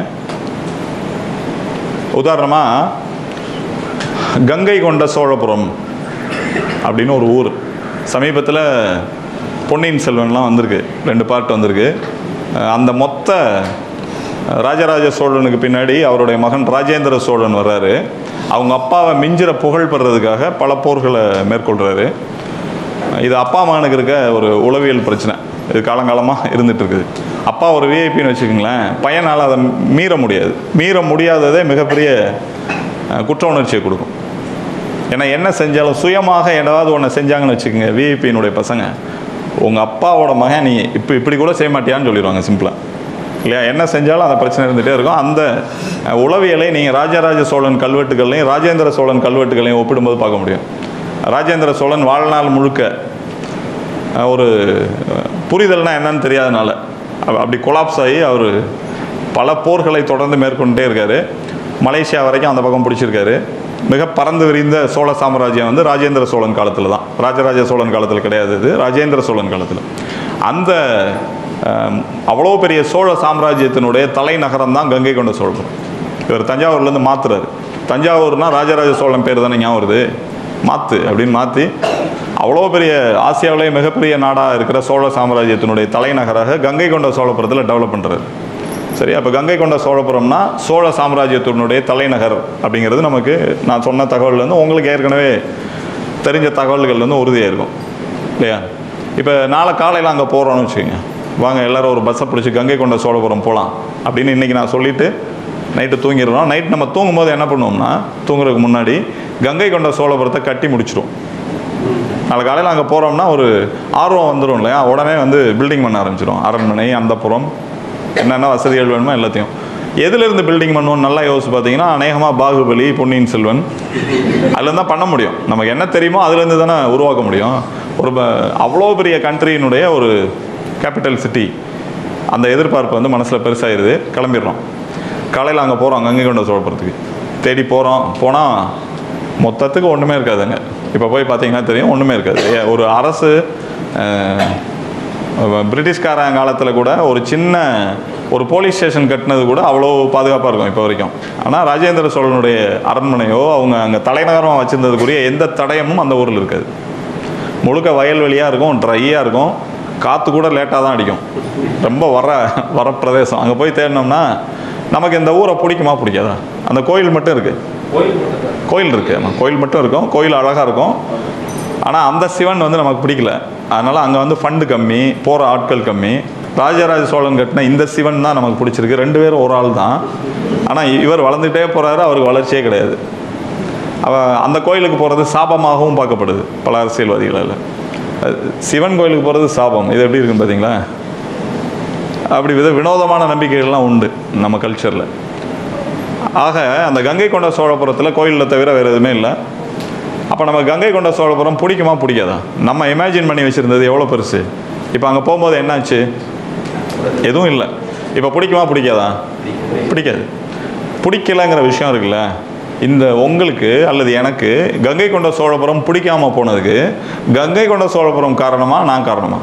உதாரணமாக கங்கை கொண்ட சோழபுரம் அப்படின்னு ஒரு ஊர். சமீபத்தில் பொன்னியின் செல்வன்லாம் வந்திருக்கு, ரெண்டு பார்ட் வந்திருக்கு. அந்த மொத்த ராஜராஜ சோழனுக்கு பின்னாடி அவருடைய மகன் ராஜேந்திர சோழன் வர்றாரு. அவங்க அப்பாவை மிஞ்சிற புகழ் பெறதுக்காக பல போர்களை மேற்கொள்கிறாரு. இது அப்பா மகனுக்கு இருக்க ஒரு உளவியல் பிரச்சனை, இது காலங்காலமாக இருந்துகிட்டு இருக்குது. அப்பா ஒரு விஐபின்னு வச்சுக்கோங்களேன், பையனால் அதை மீற முடியாது. மீற முடியாததே மிகப்பெரிய குற்ற உணர்ச்சியை கொடுக்கும். ஏன்னா என்ன செஞ்சாலும் சுயமாக ஏதாவது ஒன்று செஞ்சாங்கன்னு வச்சுக்கோங்க, விஐபியினுடைய பசங்க, உங்கள் அப்பாவோட மகன் நீ இப்போ இப்படி கூட செய்ய மாட்டியான்னு சொல்லிடுவாங்க சிம்பிளாக, இல்லையா? என்ன செஞ்சாலும் அந்த பிரச்சனை இருந்துகிட்டே இருக்கும். அந்த உளவியலை நீங்கள் ராஜராஜ சோழன் கல்வெட்டுகளையும் ராஜேந்திர சோழன் கல்வெட்டுகளையும் ஒப்பிடும்போது பார்க்க முடியும். ராஜேந்திர சோழன் வாழ்நாள் முழுக்க ஒரு புரிதல்னால் என்னன்னு தெரியாதனால அப்படி கொலாப்ஸ் ஆகி அவர் பல போர்களை தொடர்ந்து மேற்கொண்டே இருக்கார். மலேசியா வரைக்கும் அந்த பக்கம் பிடிச்சிருக்காரு. மிக பறந்து விரிந்த சோழ சாம்ராஜ்யம் வந்து ராஜேந்திர சோழன் காலத்தில் தான், ராஜராஜ சோழன் காலத்தில் கிடையாது, இது ராஜேந்திர சோழன் காலத்தில். அந்த அவ்வளோ பெரிய சோழ சாம்ராஜ்யத்தினுடைய தலைநகரம் தான் கங்கை கொண்ட சோழபுரம். இவர் தஞ்சாவூர்லேருந்து மாற்றுறாரு. தஞ்சாவூர்னா ராஜராஜ சோழன் பேர் தானே ஞாபகம் வருது, மாற்று அப்படின்னு மாற்றி அவ்வளோ பெரிய ஆசியாவிலேயே மிகப்பெரிய நாடாக இருக்கிற சோழ சாம்ராஜ்யத்தினுடைய தலைநகராக கங்கை கொண்ட சோழபுரத்தில் டெவலப் பண்ணுறாரு. சரி, அப்போ கங்கை கொண்ட சோழபுரம்னா சோழ சாம்ராஜ்யத்தினுடைய தலைநகர் அப்படிங்கிறது நமக்கு நான் சொன்ன தகவல்லேருந்து உங்களுக்கு ஏற்கனவே தெரிஞ்ச தகவல்கள்லேருந்து உறுதியாக இருக்கும் இல்லையா? இப்போ நாளை காலையில் அங்கே போகிறோன்னு வச்சுக்கோங்க, வாங்க எல்லோரும் ஒரு பஸ்ஸை பிடிச்சி கங்கை கொண்ட சோழபுரம் போகலாம் அப்படின்னு இன்றைக்கி நான் சொல்லிவிட்டு நைட்டு தூங்கிடுறோம். நைட் நம்ம தூங்கும்போது என்ன பண்ணுவோம்னா, தூங்குறதுக்கு முன்னாடி கங்கை கொண்ட சோழபுரத்தை கட்டி முடிச்சிடும். நாளை காலையில் அங்கே போகிறோம்னா ஒரு ஆர்வம் வந்துடும் இல்லையா? உடனே வந்து பில்டிங் பண்ண ஆரம்பிச்சிடும். அரண்மனை, அந்தப்புறம், என்னென்ன வசதிகள் வேணுமோ எல்லாத்தையும். எதுலேருந்து பில்டிங் பண்ணுவோம் நல்லா யோசிச்சு பார்த்தீங்கன்னா, அநேகமாக பாகுபலி, பொன்னியின் செல்வன், அதுலேருந்து தான் பண்ண முடியும். நமக்கு என்ன தெரியுமோ அதுலேருந்து தானே உருவாக்க முடியும். ஒரு அவ்வளோ பெரிய கண்ட்ரியினுடைய ஒரு கேபிட்டல் சிட்டி. அந்த எதிர்பார்ப்பு வந்து மனசில் பெருசாகிடுது. கிளம்பிடுறோம். காலையில் அங்கே போகிறோம், கங்கை கொண்ட சோழபுரத்துக்கு தேடி போகிறோம். போனால் மொத்தத்துக்கு ஒன்றுமே இருக்காதுங்க. இப்போ போய் பார்த்தீங்கன்னா தெரியும், ஒன்றுமே இருக்காது. ஒரு அரசு பிரிட்டிஷ்காரன் காலத்தில் கூட ஒரு சின்ன ஒரு போலீஸ் ஸ்டேஷன் கட்டினது கூட அவ்வளோ பாதுகாப்பாக இருக்கும் இப்போ வரைக்கும். ஆனால் ராஜேந்திர சோழனுடைய அரண்மனையோ அவங்க அங்கே தலைநகரமாக வச்சுருந்ததுக்குரிய எந்த தடயமும் அந்த ஊரில் இருக்காது. முழுக்க வயல்வெளியாக இருக்கும், ட்ரையாக இருக்கும், காற்று கூட லேட்டாக தான் அடிக்கும். ரொம்ப வர வர பிரதேசம். அங்கே போய் தேடினோம்னா நமக்கு இந்த ஊரை பிடிக்குமா பிடிக்காதா? அந்த கோயில் மட்டும் இருக்குது, கோயில் இருக்குது, ஆமாம் கோயில் மட்டும் இருக்கும், கோயில் அழகாக இருக்கும். ஆனால் அந்த சிவன் வந்து நமக்கு பிடிக்கல. அதனால் அங்கே வந்து ஃபண்டு கம்மி, போகிற ஆட்கள் கம்மி. ராஜராஜ சோழன் கட்டின இந்த சிவன் தான் நமக்கு பிடிச்சிருக்கு. ரெண்டு பேரும் ஒரு ஆள் தான். ஆனால் இவர் வளர்ந்துகிட்டே போகிறாரு, அவருக்கு வளர்ச்சியே கிடையாது. அவ அந்த கோயிலுக்கு போகிறது சாபமாகவும் பார்க்கப்படுது பல அரசியல்வாதிகளால். சிவன் கோயிலுக்கு போகிறது சாபம். இது எப்படி இருக்குன்னு பார்த்தீங்களா? அப்படி வித வினோதமான நம்பிக்கைகள்லாம் உண்டு நம்ம கல்ச்சரில். ஆக அந்த கங்கை கொண்ட சோழபுரத்தில் கோயிலில் தவிர வேறு எதுவுமே இல்லை. அப்போ நம்ம கங்கை கொண்ட சோழபுரம் பிடிக்குமா பிடிக்காதா? நம்ம இமேஜின் பண்ணி வச்சுருந்தது எவ்வளோ பெருசு. இப்போ அங்கே போகும்போது என்னாச்சு? எதுவும் இல்லை. இப்போ பிடிக்குமா பிடிக்காதா? பிடிக்காது. பிடிக்கலைங்கிற விஷயம் இருக்குல்ல. இந்த உங்களுக்கு அல்லது எனக்கு கங்கை கொண்ட சோழபுரம் பிடிக்காமல் போனதுக்கு கங்கை கொண்ட சோழபுரம் காரணமா நான் காரணமா?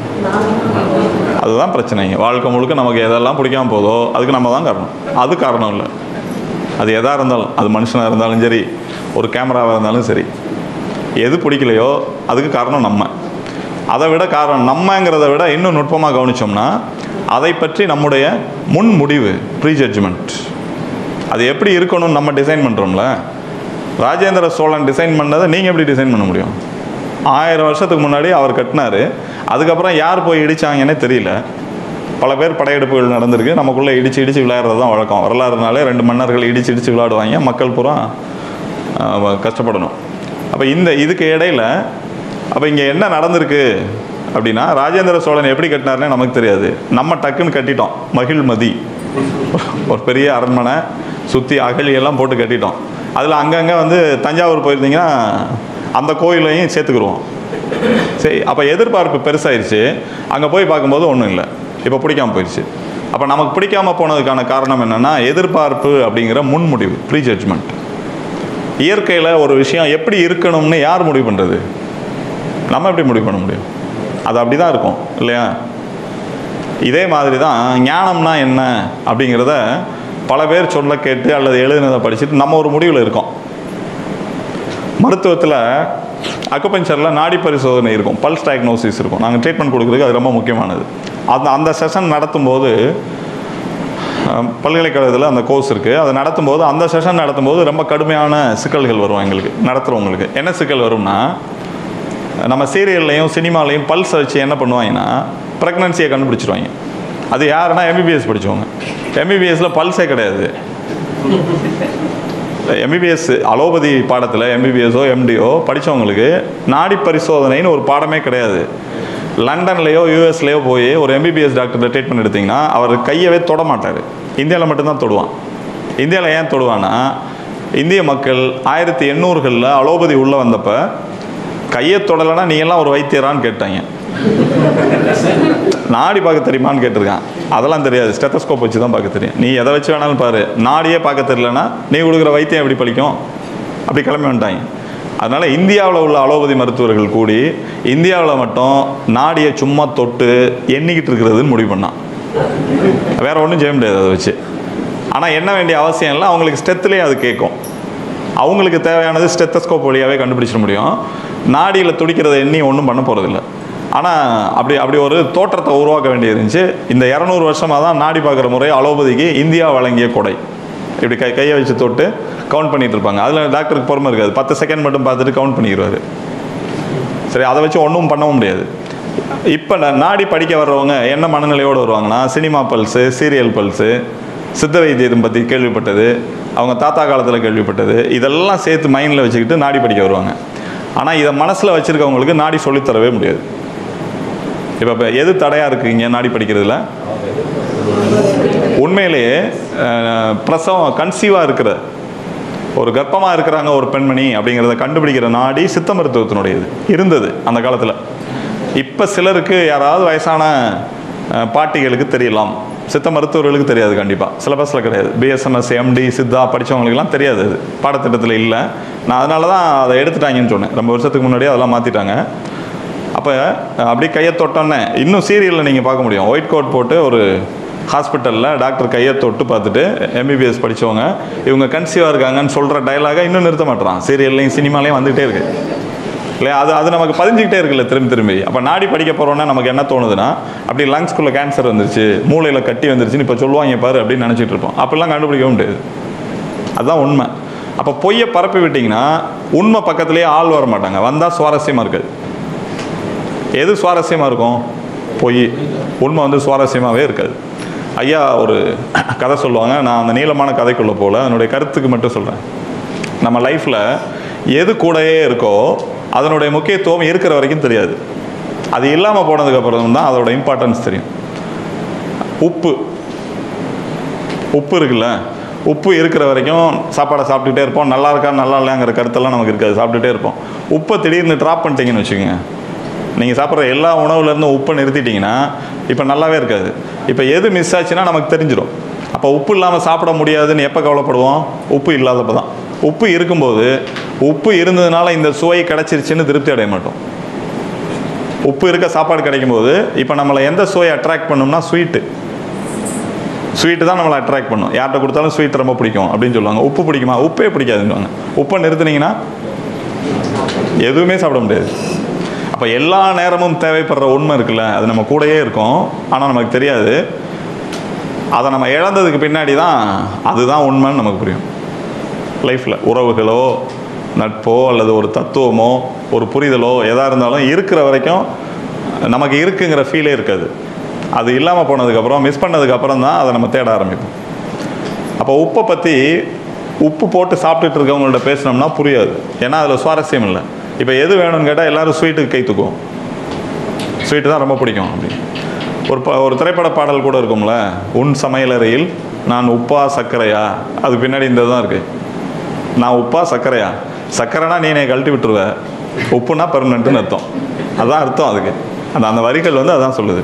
அதுதான் பிரச்சனைங்க. வாழ்க்கை முழுக்க நமக்கு எதெல்லாம் பிடிக்காமல் போதோ அதுக்கு நம்ம தான் காரணம். அது காரணம் இல்லை. அது எதாக இருந்தாலும், அது மனுஷனாக இருந்தாலும் சரி, ஒரு கேமராவாக இருந்தாலும் சரி, எது பிடிக்கலையோ அதுக்கு காரணம் நம்ம. அதை விட காரணம் நம்மங்கிறத விட இன்னும் நுட்பமாக கவனித்தோம்னா அதை பற்றி நம்முடைய முன் முடிவு, ப்ரீ ஜட்ஜ்மெண்ட், அது எப்படி இருக்கணும்னு நம்ம டிசைன் பண்ணுறோம்ல. ராஜேந்திர சோழன் டிசைன் பண்ணதை நீங்கள் எப்படி டிசைன் பண்ண முடியும்? ஆயிரம் வருஷத்துக்கு முன்னாடி அவர் கட்டினார். அதுக்கப்புறம் யார் போய் இடித்தாங்கன்னே தெரியல. பல பேர் படையெடுப்புகள் நடந்திருக்கு. நமக்குள்ளே இடித்து இடித்து விளையாடுறது தான் வழக்கம். வரலாறுனாலே ரெண்டு மன்னர்கள் இடித்து இடித்து விளையாடுவாங்க, மக்கள் பூரா கஷ்டப்படணும். அப்போ இந்த இதுக்கு இடையில் அப்போ இங்கே என்ன நடந்திருக்கு அப்படின்னா, ராஜேந்திர சோழன் எப்படி கட்டினார்னே நமக்கு தெரியாது. நம்ம டக்குன்னு கட்டிட்டோம். மகிழ்மதி ஒரு பெரிய அரண்மனை சுற்றி அகழியெல்லாம் போட்டு கட்டிட்டோம். அதில் அங்கங்கே வந்து தஞ்சாவூர் போயிருந்தீங்கன்னா அந்த கோயிலையும் சேர்த்துக்குருவோம். சரி, அப்போ எதிர்பார்ப்பு பெருசாயிருச்சு. அங்கே போய் பார்க்கும்போது ஒன்றும் இல்லை. இப்போ பிடிக்காமல் போயிடுச்சு. அப்போ நமக்கு பிடிக்காமல் போனதுக்கான காரணம் என்னென்னா எதிர்பார்ப்பு அப்படிங்கிற முன்முடிவு, ப்ரீ ஜட்ஜ்மெண்ட். இயற்கையில் ஒரு விஷயம் எப்படி இருக்கணும்னு யார் முடிவு பண்ணுறது? நம்ம எப்படி முடிவு பண்ண முடியும்? அது அப்படி தான் இருக்கும் இல்லையா? இதே மாதிரி தான் ஞானம்னா என்ன அப்படிங்கிறத பல பேர் சொல்ல கேட்டு அல்லது எழுதினதை படிச்சுட்டு நம்ம ஒரு முடிவில் இருக்கோம். மருத்துவத்தில் அக்குபஞ்சரில் நாடி பரிசோதனை இருக்கும், பல்ஸ் டயக்னோசிஸ் இருக்கும். நாங்கள் ட்ரீட்மெண்ட் கொடுக்குறதுக்கு அது ரொம்ப முக்கியமானது. அந்த அந்த செஷன் நடத்தும்போது பல்கலைக்கழகத்தில் அந்த கோர்ஸ் இருக்குது. அதை நடத்தும்போது அந்த செஷன் நடத்தும்போது ரொம்ப கடுமையான சிக்கல்கள் வரும் எங்களுக்கு, நடத்துகிறவங்களுக்கு. என்ன சிக்கல் வரும்னா, நம்ம சீரியல்லையும் சினிமாலையும் பல்ஸ் வச்சு என்ன பண்ணுவாங்கன்னா ப்ரெக்னன்சியை கண்டுபிடிச்சிருவாங்க. அது யாருன்னா எம்பிபிஎஸ் படித்தவங்க. எம்பிபிஎஸ்சில் பல்ஸே கிடையாது. எம்பிபிஎஸ் அலோபதி பாடத்தில் எம்பிபிஎஸோ எம்டிஓ படித்தவங்களுக்கு நாடி பரிசோதனைன்னு ஒரு பாடமே கிடையாது. லண்டன்லேயோ யூஎஸ்லேயோ போய் ஒரு எம்பிபிஎஸ் டாக்டர் ட்ரீட்மெண்ட் எடுத்திங்கன்னா அவர் கையவே தொட மாட்டார். இந்தியாவில் மட்டும்தான் தொடுவான். இந்தியாவில் ஏன் தொடுவான்னா, இந்திய மக்கள் ஆயிரத்தி எண்ணூறுகளில் அலோபதி உள்ளே வந்தப்போ கையை தொடலைன்னா நீ எல்லாம் ஒரு வைத்தியரான்னு கேட்டாங்க. நாடி பார்க்க தெரியுமான்னு கேட்டிருக்கான். அதெல்லாம் தெரியாது, ஸ்டெத்தஸ்கோப் வச்சு தான் பார்க்க தெரியும். நீ எதை வச்சு வேணாலும் பாரு, நாடியே பார்க்க தெரியலன்னா நீ கொடுக்குற வைத்தியம் எப்படி பலிக்கும்? அப்படி கிளம்பி வந்துட்டாங்க. அதனால் இந்தியாவில் உள்ள அலோபதி மருத்துவர்கள் கூடி இந்தியாவில் மட்டும் நாடியை சும்மா தொட்டு எண்ணிக்கிட்டு இருக்கிறதுன்னு முடிவு பண்ணான். வேற ஒன்றும் செய்ய முடியாது அதை வச்சு. ஆனால் என்ன வேண்டிய அவசியம் இல்லை, அவங்களுக்கு ஸ்டெத்துலேயே அது கேட்கும். அவங்களுக்கு தேவையானது ஸ்டெத்தஸ்கோப் வழியாகவே கண்டுபிடிச்சிட முடியும். நாடியில் துடிக்கிறத எண்ணி ஒன்றும் பண்ண போகிறதில்ல. ஆனால் அப்படி அப்படி ஒரு தோற்றத்தை உருவாக்க வேண்டியது இருந்துச்சு. இந்த இரநூறு வருஷமாக தான் நாடி பார்க்குற முறை அலோபதிக்கு இந்தியா வழங்கிய கொடை. இப்படி கை கையை வச்சு தொட்டு கவுண்ட் பண்ணிகிட்டு இருப்பாங்க. அதில் டாக்டருக்கு பொறுமை இருக்காது. பத்து செகண்ட் மட்டும் பார்த்துட்டு கவுண்ட் பண்ணிடுவார். சரி, அதை வச்சு ஒன்றும் பண்ணவும் முடியாது. இப்போ நாடி படிக்க வர்றவங்க என்ன மனநிலையோடு வருவாங்கன்னா, cinema pulse, serial pulse, Siddha வைத்தியத்தை பற்றி கேள்விப்பட்டது, அவங்க தாத்தா காலத்தில் கேள்விப்பட்டது, இதெல்லாம் சேர்த்து மைண்டில் வச்சுக்கிட்டு நாடி படிக்க வருவாங்க. ஆனால் இதை மனசில் வச்சுருக்கவங்களுக்கு நாடி சொல்லித்தரவே முடியாது. இப்போ இப்போ எது தடையாக இருக்குங்க நாடி படிக்கிறதுல? உண்மையிலேயே பிரசவம் கன்சீவாக இருக்கிற ஒரு கர்ப்பமாக இருக்கிறாங்க ஒரு பெண்மணி அப்படிங்கிறத கண்டுபிடிக்கிற நாடி சித்த மருத்துவத்தினுடையது இருந்தது அந்த காலத்தில். இப்போ சிலருக்கு யாராவது வயசான பாட்டிகளுக்கு தெரியலாம், சித்த மருத்துவர்களுக்கு தெரியாது. கண்டிப்பாக சிலபஸில் கிடையாது. பிஎஸ்எம்எஸ் எம்டி சித்தா படித்தவங்களுக்குலாம் தெரியாது, அது பாடத்திட்டத்தில் இல்லை. நான் அதனால தான் அதை எடுத்துட்டாங்கன்னு சொன்னேன். ரொம்ப வருஷத்துக்கு முன்னாடியே அதெல்லாம் மாற்றிட்டாங்க. அப்போ அப்படியே கையை தொட்டோன்னே இன்னும் சீரியலில் நீங்கள் பார்க்க முடியும். ஒயிட் கோட் போட்டு ஒரு ஹாஸ்பிட்டலில் டாக்டர் கையை தொட்டு பார்த்துட்டு எம்பிபிஎஸ் படித்தவங்க இவங்க கன்சீவாக இருக்காங்கன்னு சொல்கிற டைலாக இன்னும் நிறுத்த மாட்டுறான். சீரியல்லையும் சினிமாலையும் வந்துகிட்டே இருக்கு இல்லையா? அது அது நமக்கு பதிஞ்சிக்கிட்டே இருக்குல்ல திரும்பி திரும்பி. அப்போ நாடி படிக்க போகிறோன்னா நமக்கு என்ன தோணுதுன்னா, அப்படி லங்ஸ்குள்ளே கேன்சர் வந்துருச்சு, மூளையில் கட்டி வந்துருச்சுன்னு இப்போ சொல்லுவாங்க பாரு அப்படின்னு நினச்சிட்டு இருப்போம். அப்படிலாம் கண்டுபிடிக்க முடியாது. அதுதான் உண்மை. அப்போ பொய்யை பரப்பி விட்டிங்கன்னா உண்மை பக்கத்துலேயே ஆள் வர மாட்டாங்க. வந்தால் சுவாரஸ்யமாக இருக்காது. எது சுவாரஸ்யமாக இருக்கும்? பொய். உண்மை வந்து சுவாரஸ்யமாகவே இருக்காது. ஐயா ஒரு கதை சொல்லுவாங்க. நான் அந்த நீளமான கதைக்குள்ளே போகல, அதனுடைய கருத்துக்கு மட்டும் சொல்கிறேன். நம்ம லைஃப்பில் எது கூடயே இருக்கோ அதனுடைய முக்கியத்துவம் இருக்கிற வரைக்கும் தெரியாது. அது இல்லாமல் போனதுக்கப்புறம் தான் அதோட இம்பார்ட்டன்ஸ் தெரியும். உப்பு உப்பு இருக்குல்ல, உப்பு இருக்கிற வரைக்கும் சாப்பாடை சாப்பிட்டுட்டே இருப்போம். நல்லா இருக்கா நல்லா இல்லைங்கிற கருத்தெல்லாம் நமக்கு இருக்காது, சாப்பிட்டுட்டே இருப்போம். உப்பை திடீர்னு ட்ராப் பண்ணிட்டீங்கன்னு வச்சுக்கோங்க, நீங்கள் சாப்பிட்ற எல்லா உணவுலேருந்தும் உப்பை நிறுத்திட்டிங்கன்னா இப்போ நல்லாவே இருக்காது. இப்போ எது மிஸ் ஆச்சுன்னா நமக்கு தெரிஞ்சிடும். அப்போ உப்பு இல்லாமல் சாப்பிட முடியாதுன்னு எப்போ கவலைப்படுவோம்? உப்பு இல்லாதப்போ தான். உப்பு இருக்கும்போது உப்பு இருந்ததுனால இந்த சுவை கிடச்சிருச்சுன்னு திருப்தி அடைய மாட்டோம். உப்பு இருக்க சாப்பாடு கிடைக்கும்போது இப்போ நம்மளை எந்த சுவையை அட்ராக்ட் பண்ணோம்னா ஸ்வீட்டு ஸ்வீட்டு தான் நம்மளை அட்ராக்ட் பண்ணும். யார்கிட்ட கொடுத்தாலும் ஸ்வீட் ரொம்ப பிடிக்கும் அப்படின்னு சொல்லுவாங்க. உப்பு பிடிக்குமா? உப்பே பிடிக்காதுன்னுவாங்க. உப்பை நிறுத்துனீங்கன்னா எதுவுமே சாப்பிட முடியாது. அப்போ எல்லா நேரமும் தேவைப்படுற உண்மை இருக்குல்ல, அது நம்ம கூடயே இருக்கும், ஆனால் நமக்கு தெரியாது. அதை நம்ம இழந்ததுக்கு பின்னாடி தான் அதுதான் உண்மைன்னு நமக்கு புரியும். லைஃப்பில் உறவுகளோ நட்போ அல்லது ஒரு தத்துவமோ ஒரு புரிதலோ எதாக இருந்தாலும் இருக்கிற வரைக்கும் நமக்கு இருக்குங்கிற ஃபீலே இருக்காது. அது இல்லாமல் போனதுக்கப்புறம், மிஸ் பண்ணதுக்கப்புறம் தான் அதை நம்ம தேட ஆரம்பிப்போம். அப்போ உப்பை பற்றி உப்பு போட்டு சாப்பிட்டுட்டு இருக்கவங்கள்ட்ட பேசினோம்னா புரியாது. ஏன்னா அதில் சுவாரஸ்யம் இல்லை. இப்போ எது வேணும்னு கேட்டால் எல்லோரும் ஸ்வீட்டுக்கு கை தூக்குவோம். ஸ்வீட்டு தான் ரொம்ப பிடிக்கும் அப்படின்னு. ஒரு ப ஒரு திரைப்பட பாடல் கூட இருக்கும்ல, உன் சமையலறையில் நான் உப்பா சர்க்கரையா, அதுக்கு பின்னாடி இந்த தான் இருக்குது. நான் உப்பா சர்க்கரையா, சர்க்கரைனா நீ என்னை கழட்டி விட்டுருவேன், உப்புனா பெர்மனண்ட்டுன்னு அர்த்தம். அதுதான் அர்த்தம் அதுக்கு. அந்த அந்த வரிகள் வந்து அதான் சொல்லுது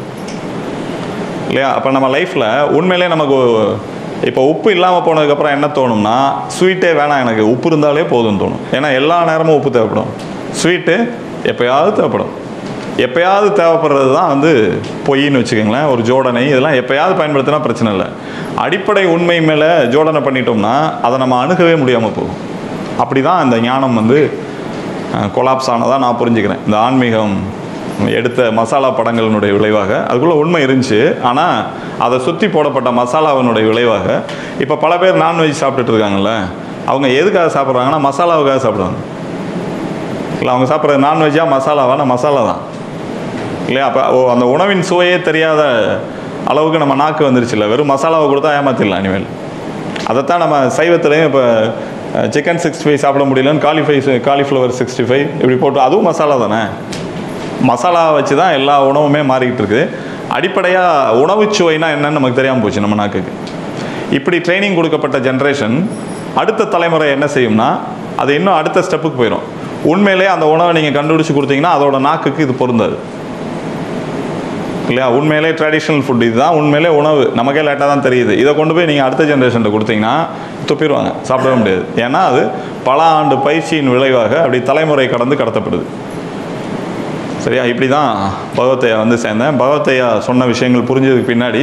இல்லையா? அப்போ நம்ம லைஃப்பில் உண்மையிலே நமக்கு இப்போ உப்பு இல்லாமல் போனதுக்கப்புறம் என்ன தோணும்னா, ஸ்வீட்டே வேணாம் எனக்கு, உப்பு இருந்தாலே போதும்னு தோணும். ஏன்னா எல்லா நேரமும் உப்பு தேவைப்படும். ஸ்வீட்டு எப்போயாவது தேவைப்படும். எப்போயாவது தேவைப்படுறது தான் வந்து பொய்ன்னு வச்சுக்கோங்களேன். ஒரு ஜோடனை இதெல்லாம் எப்போயாவது பயன்படுத்தினா பிரச்சனை இல்லை. அடிப்படை உண்மை மேலே ஜோடனை பண்ணிட்டோம்னா அதை நம்ம அணுகவே முடியாமல் போகும். அப்படி தான் இந்த ஞானம் வந்து கொலாப்ஸ் ஆனதாக நான் புரிஞ்சுக்கிறேன். இந்த ஆன்மீகம் எடுத்த மசாலா படங்களினுடைய விளைவாக அதுக்குள்ளே உண்மை இருந்துச்சு, ஆனால் அதை சுற்றி போடப்பட்ட மசாலாவினுடைய விளைவாக இப்போ பல பேர் நான்வெஜ் சாப்பிட்டுட்டு இருக்காங்கல்ல, அவங்க எதுக்காக சாப்பிட்றாங்கன்னா மசாலாவுக்காக சாப்பிட்றாங்க. இல்லை அவங்க சாப்பிட்றது நான்வெஜ்ஜா மசாலாவான மசாலா தான் இல்லையா? அப்போ ஓ அந்த உணவின் சுவையே தெரியாத அளவுக்கு நம்ம நாக்கு வந்துருச்சுல்ல. வெறும் மசாலாவை கொடுத்தா ஏமாத்திடலாம் இனிமேல். அதைத்தான் நம்ம சைவத்துலேயும் இப்போ சிக்கன் சிக்ஸ்டி ஃபைவ் சாப்பிட முடியலன்னு காலிஃபை காலிஃப்ளவர் சிக்ஸ்டி ஃபைவ் இப்படி போட்டு, அதுவும் மசாலா தானே. மசாலாவை வச்சு தான் எல்லா உணவுமே மாறிக்கிட்டு இருக்குது. அடிப்படையாக உணவு சுவைனா என்னன்னு நமக்கு தெரியாமல் போச்சு நம்ம நாக்குக்கு. இப்படி ட்ரைனிங் கொடுக்கப்பட்ட ஜென்ரேஷன் அடுத்த தலைமுறை என்ன செய்யும்னா, அது இன்னும் அடுத்த ஸ்டெப்புக்கு போயிடும். உண்மையிலே அந்த உணவை நீங்கள் கண்டுபிடிச்சி கொடுத்தீங்கன்னா அதோட நாக்குக்கு இது பொருந்தாது இல்லையா? உண்மையிலே ட்ரெடிஷ்னல் ஃபுட் இதுதான், உண்மையிலே உணவு நமக்கே லேட்டாக தான் தெரியுது. இதை கொண்டு போய் நீங்கள் அடுத்த ஜென்ரேஷன்கிட்ட கொடுத்தீங்கன்னா துப்பிடுவாங்க, சாப்பிடவே முடியாது. ஏன்னா அது பல ஆண்டு பயிற்சியின் விளைவாக அப்படி தலைமுறை கடந்து கடத்தப்படுது. சரியா? இப்படி தான் பகவத்தையா வந்து சேர்ந்தேன். பகவத்தையா சொன்ன விஷயங்கள் புரிஞ்சதுக்கு பின்னாடி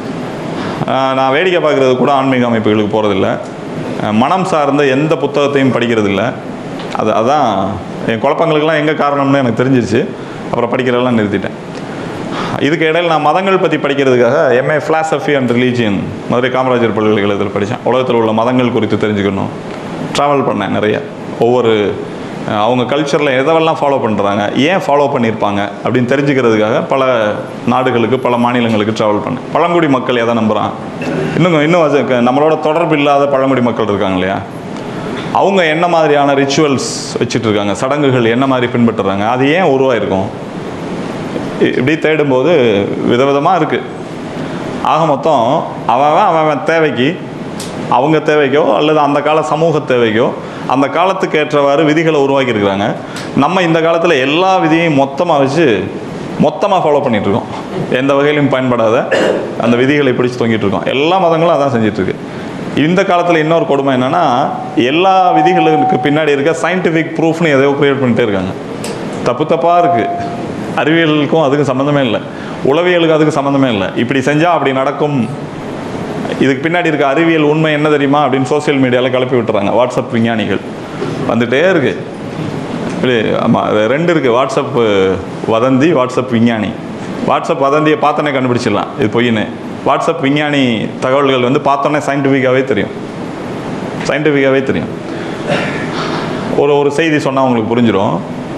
நான் வேடிக்கை பார்க்குறது கூட ஆன்மீக அமைப்புகளுக்கு போகிறதில்ல. மனம் சார்ந்த எந்த புத்தகத்தையும் படிக்கிறது இல்லை. அது அதான் என் குழப்பங்களுக்கெல்லாம் எங்கே காரணம்னு எனக்கு தெரிஞ்சிருச்சு. அப்புறம் படிக்கிறதெல்லாம் நிறுத்திட்டேன். இதுக்கு இடையில் நான் மதங்கள் பற்றி படிக்கிறதுக்காக M A philosophy and religion Madurai Kamarajar பல்கலைக்கழகத்தில் படித்தேன். உலகத்தில் உள்ள மதங்கள் குறித்து தெரிஞ்சுக்கணும். ட்ராவல் பண்ணேன் நிறைய. ஒவ்வொரு அவங்க கல்ச்சரில் எதெல்லாம் ஃபாலோ பண்ணுறாங்க, ஏன் ஃபாலோ பண்ணியிருப்பாங்க அப்படின்னு தெரிஞ்சுக்கிறதுக்காக பல நாடுகளுக்கு பல மாநிலங்களுக்கு ட்ராவல் பண்ணேன். பழங்குடி மக்கள் எதை நம்புகிறான், இன்னும் இன்னும் அது நம்மளோட தொடர்பு இல்லாத பழங்குடி மக்கள் இருக்காங்க இல்லையா, அவங்க என்ன மாதிரியான ரிச்சுவல்ஸ் வச்சுட்ருக்காங்க, சடங்குகள் என்ன மாதிரி பின்பற்றுறாங்க, அது ஏன் உருவாயிருக்கும், இப்படி தேடும்போது விதவிதமாக இருக்குது. ஆக மொத்தம் அவன் அவன் தேவைக்கு அவங்க தேவைக்கோ அல்லது அந்த கால சமூக தேவைக்கோ அந்த காலத்துக்கு ஏற்றவாறு விதிகளை உருவாக்கியிருக்கிறாங்க. நம்ம இந்த காலத்தில் எல்லா விதியையும் மொத்தமாக வச்சு மொத்தமாக ஃபாலோ பண்ணிகிட்ருக்கோம். எந்த வகையிலையும் பயன்படாத அந்த விதிகளை பிடிச்சி தொங்கிட்டு இருக்கோம். எல்லா மதங்களும் அதான் செஞ்சிட்ருக்கு. இந்த காலத்தில் இன்னொரு கொடுமை என்னென்னா, எல்லா விதிகளுக்கு பின்னாடி இருக்க சயின்டிஃபிக் ப்ரூஃப்னு எதையோ க்ரியேட் பண்ணிகிட்டே இருக்காங்க. தப்பு தப்பாக இருக்குது. அறிவியலுக்கும் அதுக்கு சம்மந்தமே இல்லை, உளவியலுக்கு அதுக்கு சம்மந்தமே இல்லை. இப்படி செஞ்சால் அப்படி நடக்கும், இதுக்கு பின்னாடி இருக்க அறிவியல் உண்மை என்ன தெரியுமா அப்படின்னு சோசியல் மீடியாவில் கிளப்பி விட்டுறாங்க வாட்ஸ்அப் விஞ்ஞானிகள். வந்துகிட்டே இருக்குது. இல்லை ஆமாம், ரெண்டு இருக்குது, வாட்ஸ்அப் வதந்தி, வாட்ஸ்அப் விஞ்ஞானி. வாட்ஸ்அப் வதந்தியை பார்த்தோன்னே கண்டுபிடிச்சிடலாம் இது பொய்ன்னு. வாட்ஸ்அப் விஞ்ஞானி தகவல்கள் வந்து பார்த்தோன்னே சயின்டிஃபிக்காகவே தெரியும், சயின்டிஃபிக்காகவே தெரியும். ஒரு ஒரு செய்தி சொன்னால் உங்களுக்கு புரிஞ்சிடும்.